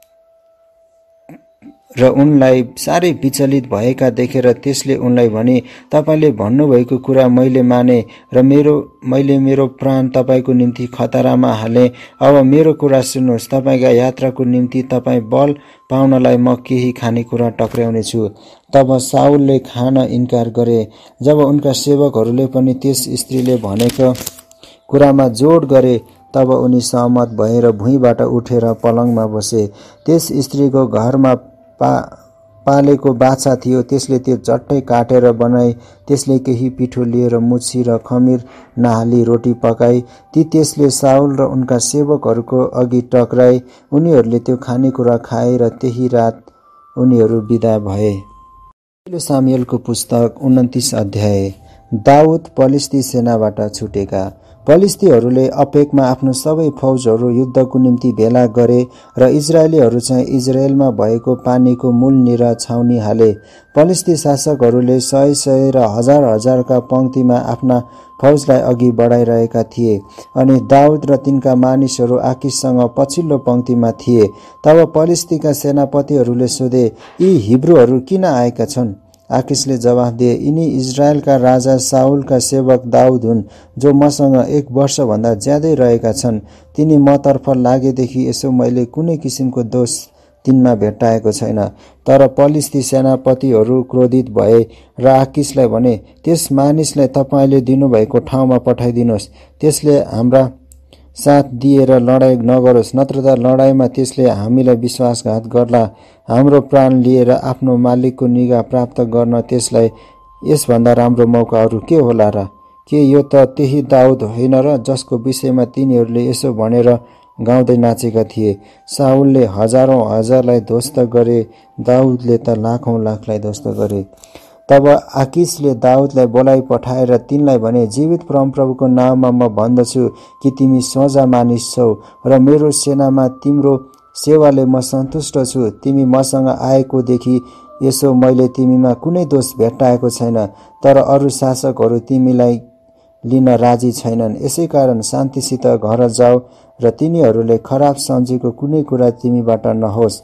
र उनलाई साह्रै विचलित भएका देखेर त्यसले उनलाई भने, तपाईले भन्नुभएको कुरा मैले माने र मेरो मैले मेरो प्राण तपाईको निम्ति खतरामा हाले। अब मेरो कुरा सुन्नुहोस्, तपाईका यात्राको निम्ति तपाईँ बल पाउनलाई म केही खानेकुरा टक्र्याउने छु। तब साउलले खान इन्कार गरे। जब उनका सेवकहरूले पनि त्यस स्त्रीले भनेको कुरामा जोड गरे, तब उनी सहमत भएर भुइँबाट उठेर पलङमा बसे। त्यस स्त्रीको घरमा पा पालेको बाछा थियो, त्यसले त्यो झट्टै काटेर बनाई। त्यसले केही पिठो लिएर मुछी र खमिर नहाली रोटी पकाई। ती त्यसले साउल र उनका सेवकहरूको अघि टक्राए। उनीहरूले त्यो खानेकुरा खाए र त्यही रात उनीहरू बिदा भए। पहिलो सामुएलको पुस्तक उन्तिस अध्याय। दाउद पलिस्ती सेनाबाट छुटेका। पलिस्तीहरूले अपेकमा आफ्नो सबै फौजहरू युद्धको निम्ति भेला गरे र इजरायलीहरू चाहिँ इजरायलमा भएको पानीको मूलनिर छाउनी हाले। पलिस्ती शासकहरूले सय सय र हजार हजारका पंक्तिमा आफ्ना फौजलाई अघि बढाइरहेका थिए अनि दाउद र तिनका मानिसहरू आकिससँग पछिल्लो पंक्तिमा थिए। तब पलिस्तीका सेनापतिहरूले सोधे, यी हिब्रूहरू किन आएका छन्? आकिसले जवाफ दिए, यिनी इजरायलका राजा साउलका सेवक दाउद हुन्, जो मसँग एक वर्षभन्दा ज्यादै रहेका छन्। तिनी मतर्फ लागेदेखि यसो मैले कुनै किसिमको दोष तिनमा भेट्टाएको छैन। तर पलिस्ती सेनापतिहरू क्रोधित भए र आकिसलाई भने, त्यस मानिसलाई तपाईँले दिनुभएको ठाउँमा पठाइदिनुहोस्। त्यसले हाम्रा साथ दिएर लडाईँ नगरोस्, नत्र त लडाईँमा त्यसले हामीलाई विश्वासघात गर्ला। हाम्रो प्राण लिएर आफ्नो मालिकको निगाह प्राप्त गर्न त्यसलाई यसभन्दा राम्रो मौका अरू के होला र? के यो त त्यही दाउद होइन र जसको विषयमा तिनीहरूले यसो भनेर गाउँदै नाचेका थिए? साउलले हजारौं हजारलाई ध्वस्त गरे, दाउदले त लाखौं लाखलाई ध्वस्त गरे। तब आकिसले दाउदलाई बोलाइ पठाएर तिनलाई भने, जीवित परमप्रभुको नाममा म भन्दछु कि तिमी सोझा मानिस छौ र मेरो सेनामा तिम्रो सेवाले म सन्तुष्ट छु। तिमी मसँग आएकोदेखि यसो मैले तिमीमा कुनै दोष भेट्टाएको छैन, तर अरू शासकहरू तिमीलाई लिन राजी छैनन्। यसै कारण शान्तिसित घर जाऊ र तिनीहरूले खराब सम्झेको कुनै कुरा तिमीबाट नहोस्।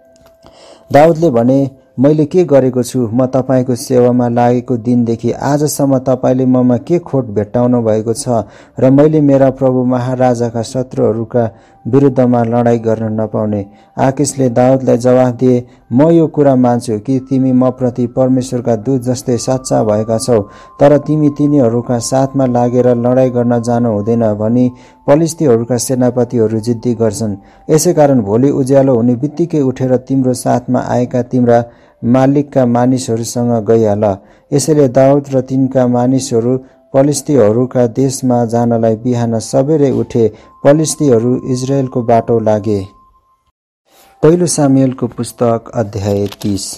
दाउदले भने, मैले के गरेको छु? म तपाईको सेवामा लागेको दिनदेखि आजसम्म तपाईले ममा के खोट भेट्टाउनु भएको छ र मैले मेरा प्रभु महाराजाका शत्रुहरूका विरुद्धमा लडाईँ गर्न नपाउने? आकिसले दाउदलाई जवाफ दिए, म यो कुरा मान्छु कि तिमी म प्रति परमेश्वरका दूत जस्तै सच्चा भएका छौ, तर तिमी तिनीहरूका साथमा लागेर लडाईँ गर्न जानु हुँदैन भनी पलिस्तीहरूका सेनापतिहरू जिद्दी गर्छन्। यसै कारण भोलि उज्यालो हुने बित्तिकै उठेर तिम्रो साथमा आएका तिम्रा मालिकका मानिसहरूसँग गइहाल। यसैले दाउद र तिनका मानिसहरू पलिस्तीहरूका देशमा जानलाई बिहान सबेरै उठे। पलिस्तीहरू इजरायलको बाटो लागे। पहिलो सामुएलको पुस्तक अध्याय तीस।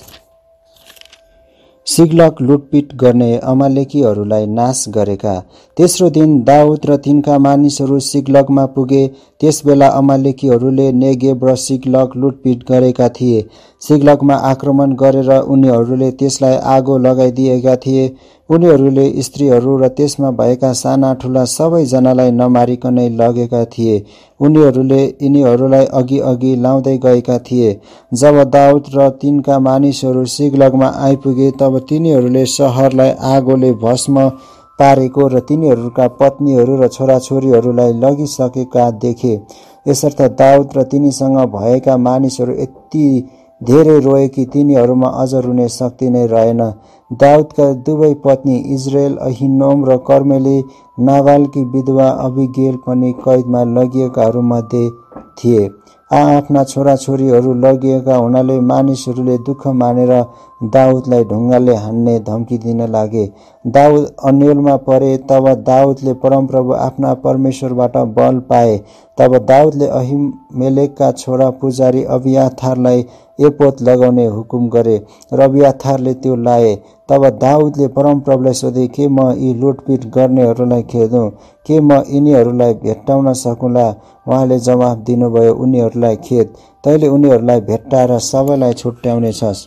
सिग्लग लुटपिट गर्ने अमालेकीहरूलाई नाश गरेका। तेस्रो दिन दाउद र तिनका मानिसहरू सिग्लगमा पुगे। त्यसबेला अमालेकीहरूले नेगेब र सिग्लग लुटपिट गरेका थिए। सिग्लगमा आक्रमण गरेर उनीहरूले त्यसलाई आगो लगाइदिएका थिए। उनीहरूले स्त्रीहरू र त्यसमा भएका साना ठुला सबैजनालाई नमारिकनै लगेका थिए। उनीहरूले यिनीहरूलाई अघि अघि लाउँदै गएका थिए। जब दाउद र तिनका मानिसहरू सिग्लगमा आइपुगे, तब तिनीहरूले शहरलाई आगोले भस्म पारेको र तिनीहरूका पत्नीहरू र छोराछोरीहरूलाई लगिसकेका देखे। यसर्थ दाउद र तिनीसँग भएका मानिसहरू यति धेरै रोए कि तिनीहरूमा अझ रुने शक्ति नै रहेन। दाउदका दुवै पत्नी इजरायल, अहिनोम र कर्मेली, नाबालकी विधवा अबिगेल पनि कैदमा लगिएकाहरू मध्ये थिए। आआफ्ना छोराछोरीहरू लगिएका हुनाले मानिसहरूले दुःख मानेर दाउदलाई ढुङ्गाले हान्ने धम्की दिन लागे। दाउद अन्योलमा परे। तब दाउदले परमप्रभु आफ्ना परमेश्वरबाट बल पाए। तब दाउदले अहिमेलेकका छोरा पुजारी अबियाथारलाई एपोद लगाउने हुकुम गरे र अबियाथारले त्यो लाए। तब दाउदले परमप्रभुलाई सोधे, के म यी लुटपिट गर्नेहरूलाई खेदौँ? के म यिनीहरूलाई भेट्टाउन सकुँला? उहाँले जवाफ दिनुभयो, उनीहरूलाई खेद, तैँले उनीहरूलाई भेट्टाएर सबैलाई छुट्याउने छस्।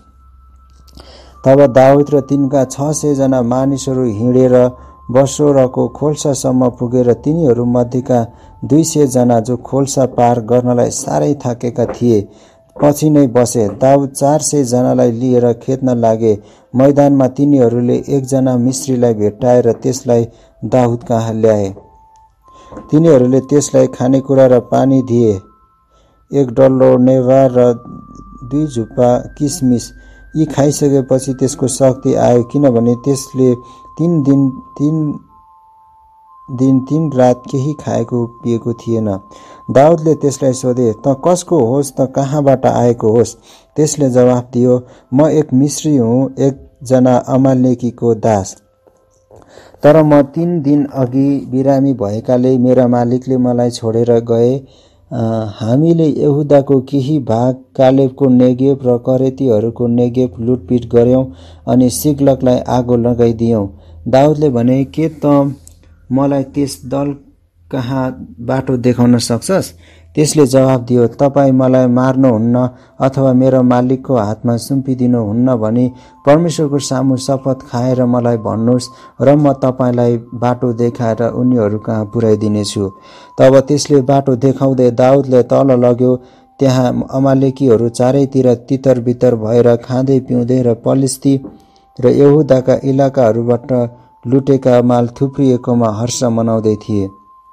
तब दाउद र तिनका छ सय जना मानिसहरू हिँडेर बसोरको खोल्सासम्म पुगेर तिनीहरू मध्येका दुई सय जना जो खोल्सा पार गर्नलाई साह्रै थाकेका थिए पछि नै बसे। दाउद चार सय जनालाई लिएर खेद्न लागे। मैदानमा तिनीहरूले एकजना मिस्रीलाई भेट्टाएर त्यसलाई दाउद कहाँ ल्याए। तिनीहरूले त्यसलाई खानेकुरा र पानी दिए, एक डल्लो नेवा र दुई झुप्पा किसमिस। यी खाइसकेपछि त्यसको शक्ति आयो, किनभने त्यसले तीन दिन तीन दिन तीन रात केही खाएको पिएको थिएन। दाउदले त्यसलाई सोधे, त कसको होस्, त कहाँबाट आएको होस्? त्यसले जवाफ दियो, म एक मिस्री हुँ, एकजना अमालेकीको दास। तर म तीन दिन अघि बिरामी भएकाले मेरा मालिकले मलाई छोडेर गए। हामीले यहुदाको केही भाग कालेबको नेगेव र करेतीहरूको नेगेव लुटपिट गर्यौं अनि सिग्लगलाई आगो लगाइदियौं। दाउदले भने, के त मलाई त्यस दल कहाँ बाटो देखाउन सक्छस्? त्यसले जवाब दियो, तपाईँ मलाई मार्नुहुन्न अथवा मेरो मालिकको हातमा सुम्पिदिनुहुन्न भनी परमेश्वरको सामु शपथ खाएर मलाई भन्नुहोस् र म तपाईँलाई बाटो देखाएर उनीहरू कहाँ पुर्याइदिनेछु। तब त्यसले बाटो देखाउँदै दाउदले तल लग्यो। त्यहाँ अमालेकीहरू चारैतिर तितर बितर भएर खाँदै पिउँदै र पलिस्ती र यहुदाका इलाकाहरूबाट लुटेका माल थुप्रिएकोमा हर्ष मनाउँदै थिए।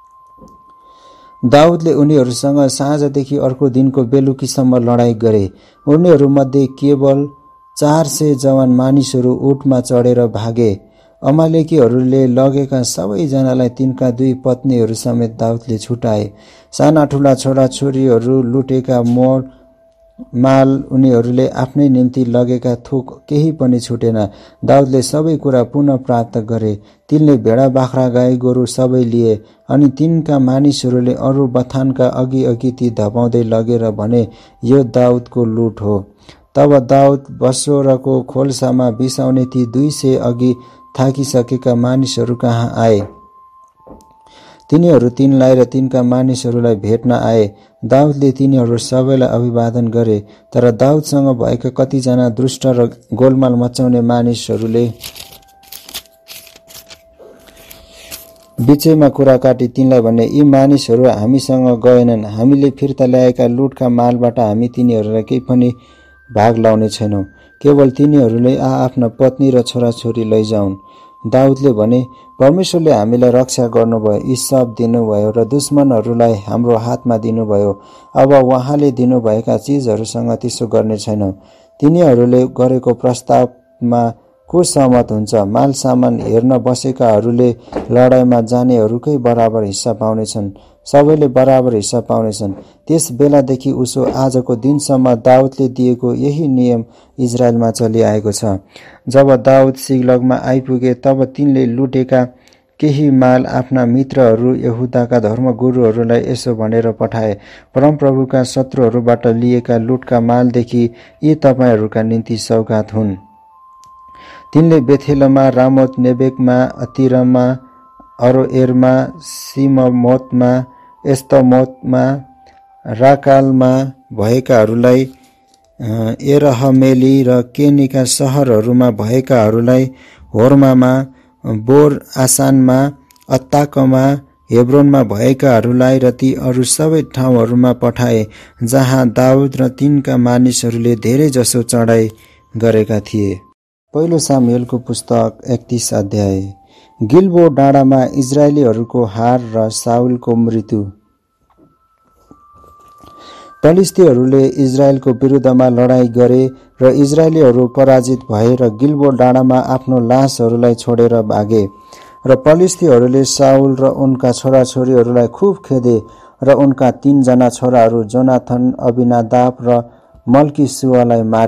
दाउदले उनीहरूसँग साँझदेखि अर्को दिनको बेलुकीसम्म लडाईँ गरे। उनीहरूमध्ये केवल चार सय जवान मानिसहरू ऊँटमा चढेर भागे। अमालेकीहरूले लगेका सबैजनालाई तिनका दुई पत्नीहरू समेत दाउदले छुटाए। साना ठुला छोराछोरीहरू लुटेका मोल माल उनीहरूले आफ्नै निम्ति लगेका थोक केही पनि छुटेन। दाउदले सबै कुरा पुनः प्राप्त गरे। तिनले भेडा बाख्रा गाई गोरु सबै लिए अनि तिनका मानिसहरूले अरू बथानका अघि अघि ती धपाउँदै लगेर भने, यो दाउदको लुट हो। तब दाउद बसोरको खोल्सामा बिसाउने ती दुई सय अघि थाकिसकेका मानिसहरू कहाँ आए। तिनीहरू तिनलाई र तिनका मानिसहरूलाई भेट्न आए। दाउदले तिनीहरू सबैलाई अभिवादन गरे। तर दाउदसँग भएका कतिजना दुष्ट र गोलमाल मचाउने मानिसहरूले बिचैमा कुरा काटी तिनलाई भने, यी मानिसहरू हामीसँग गएनन्। हामीले फिर्ता ल्याएका लुटका मालबाट हामी तिनीहरूलाई केही पनि भाग लाउने छैनौँ। केवल तिनीहरूले आआफ्ना पत्नी र छोराछोरी लैजाउन्। दाउदले भने, परमेश्वरले हामीलाई रक्षा गर्नुभयो, यी सब दिनुभयो र दुश्मनहरूलाई हाम्रो हातमा दिनुभयो। अब उहाँले दिनुभएका चिजहरूसँग त्यसो गर्ने छैनौँ। तिनीहरूले गरेको प्रस्तावमा को सहमत हुन्छ? माल सामान हेर्न बसेकाहरूले लडाईँमा जानेहरूकै बराबर हिस्सा पाउनेछन्। सबैले बराबर हिस्सा पाउनेछन्। त्यस बेलादेखि उसो आजको दिनसम्म दाउदले दिएको यही नियम इजरायलमा चलिआएको छ। जब दाउद सिग्लगमा आइपुगे तब तिनले लुटेका केही माल आफ्ना मित्रहरू यहुदाका धर्मगुरुहरूलाई यसो भनेर पठाए, परमप्रभुका शत्रुहरूबाट लिएका लुटका मालदेखि यी तपाईँहरूका निम्ति सौगात हुन्। तिनले बेथेलमा, रामोत नेबेकमा, अतिरमा, अरोएरमा, सिममोतमा, एस्तमोतमा, राकालमा भएकाहरूलाई, एरहमेली र केनीका सहरहरूमा भएकाहरूलाई, होर्मामा, बोर आसानमा, अत्ताकमा, हेब्रोनमा भएकाहरूलाई र ती अरू सबै ठाउँहरूमा पठाए जहाँ दाउद र तिनका मानिसहरूले धेरै जसो चढाई गरेका थिए। पहिलो सामुएलको पुस्तक एकतीस अध्याय। गिल्बो डाँडामा इजरायलीहरूको हार र साउलको मृत्यु। फलिस्तीहरूले इजरायलको विरुद्धमा लडाईँ गरे र इजरायलीहरू पराजित भए र गिल्बो डाँडामा आफ्नो लासहरूलाई छोडेर भागे। र फलिस्तीहरूले साउल र उनका छोराछोरीहरूलाई खुब खेदे र उनका तीनजना छोराहरू जोनाथन, अबिनादाब र मल्कीसुवालाई मारे।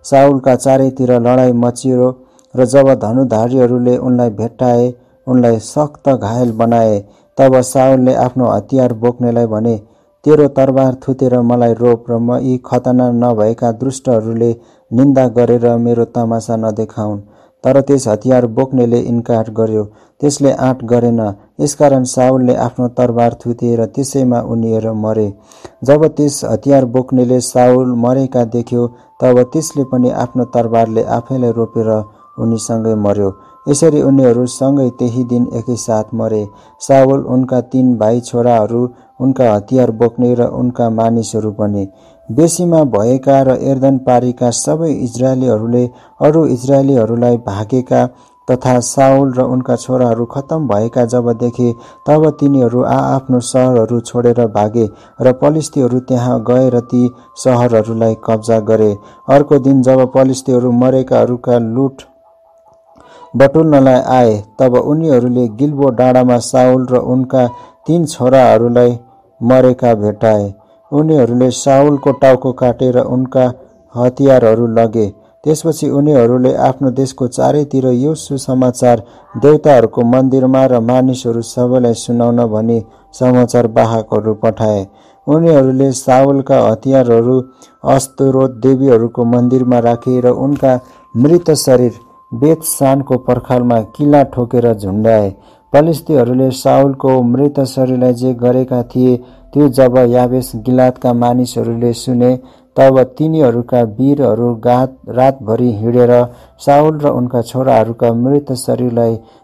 साउलका चारैतिर लडाईँ मचियो र जब धनुधारीहरूले उनलाई भेट्टाए, उनलाई सख्त घायल बनाए, तब साउलले आफ्नो हतियार बोक्नेलाई भने, तेरो तरबार थुतेर मलाई रोप र म यी खतना नभएका दुष्टहरूले निन्दा गरेर मेरो तमासा नदेखाउन्। तर त्यस हतियार बोक्नेले इन्कार गर्यो, त्यसले आँट गरेन। यसकारण साउलले आफ्नो तरबार थुतिएर त्यसैमा उनिएर मरे। जब त्यस हतियार बोक्नेले साउल मरेका देख्यो, तब त्यसले पनि आफ्नो तरबारले आफैलाई रोपेर उनीसँगै मर्यो। यसरी उनीहरू सँगै त्यही दिन एकैसाथ मरे। साउल, उनका तीन भाइ छोराहरू, उनका हतियार बोक्ने र उनका मानिसहरू पनि। बेसीमा भएका र एर्दन पारीका सबै इजरायलीहरूले अरू इजरायलीहरूलाई भागेका तथा साउल र उनका छोराहरू खत्तम भएका जब देखे, तब तिनीहरू आआफ्नो सहरहरू छोडेर भागे र पलिश्तीहरू त्यहाँ गएर ती सहरहरूलाई कब्जा गरे। अर्को दिन जब पलिश्तीहरू मरेकाहरूका लुट बटुल्नलाई आए, तब उनीहरूले गिल्बो डाँडामा साउल र उनका तीन छोराहरूलाई मरेका भेटाए। उनीहरूले साउलको टाउको काटेर उनका हतियारहरू लगे। त्यसपछि उनीहरूले आफ्नो देशको चारैतिर यो सुसमाचार देवताहरूको मन्दिरमा र मानिसहरू सबैलाई सुनाउन भनी समाचार वाहकहरू पठाए। उनीहरूले साउलका हतियारहरू अस्तोरोत देवीहरूको मन्दिरमा राखे र उनका मृत शरीर बेतशानको पर्खालमा किल्ला ठोकेर झुन्ड्याए। पलिश्तीहरूले साउलको मृत शरीरलाई जे गरेका थिए त्यो जब याबेस गिलादका मानिसहरूले सुने, तब तिनीहरूका वीरहरू गात रातभरि हिँडेर साउल र उनका छोराहरूका मृत शरीरलाई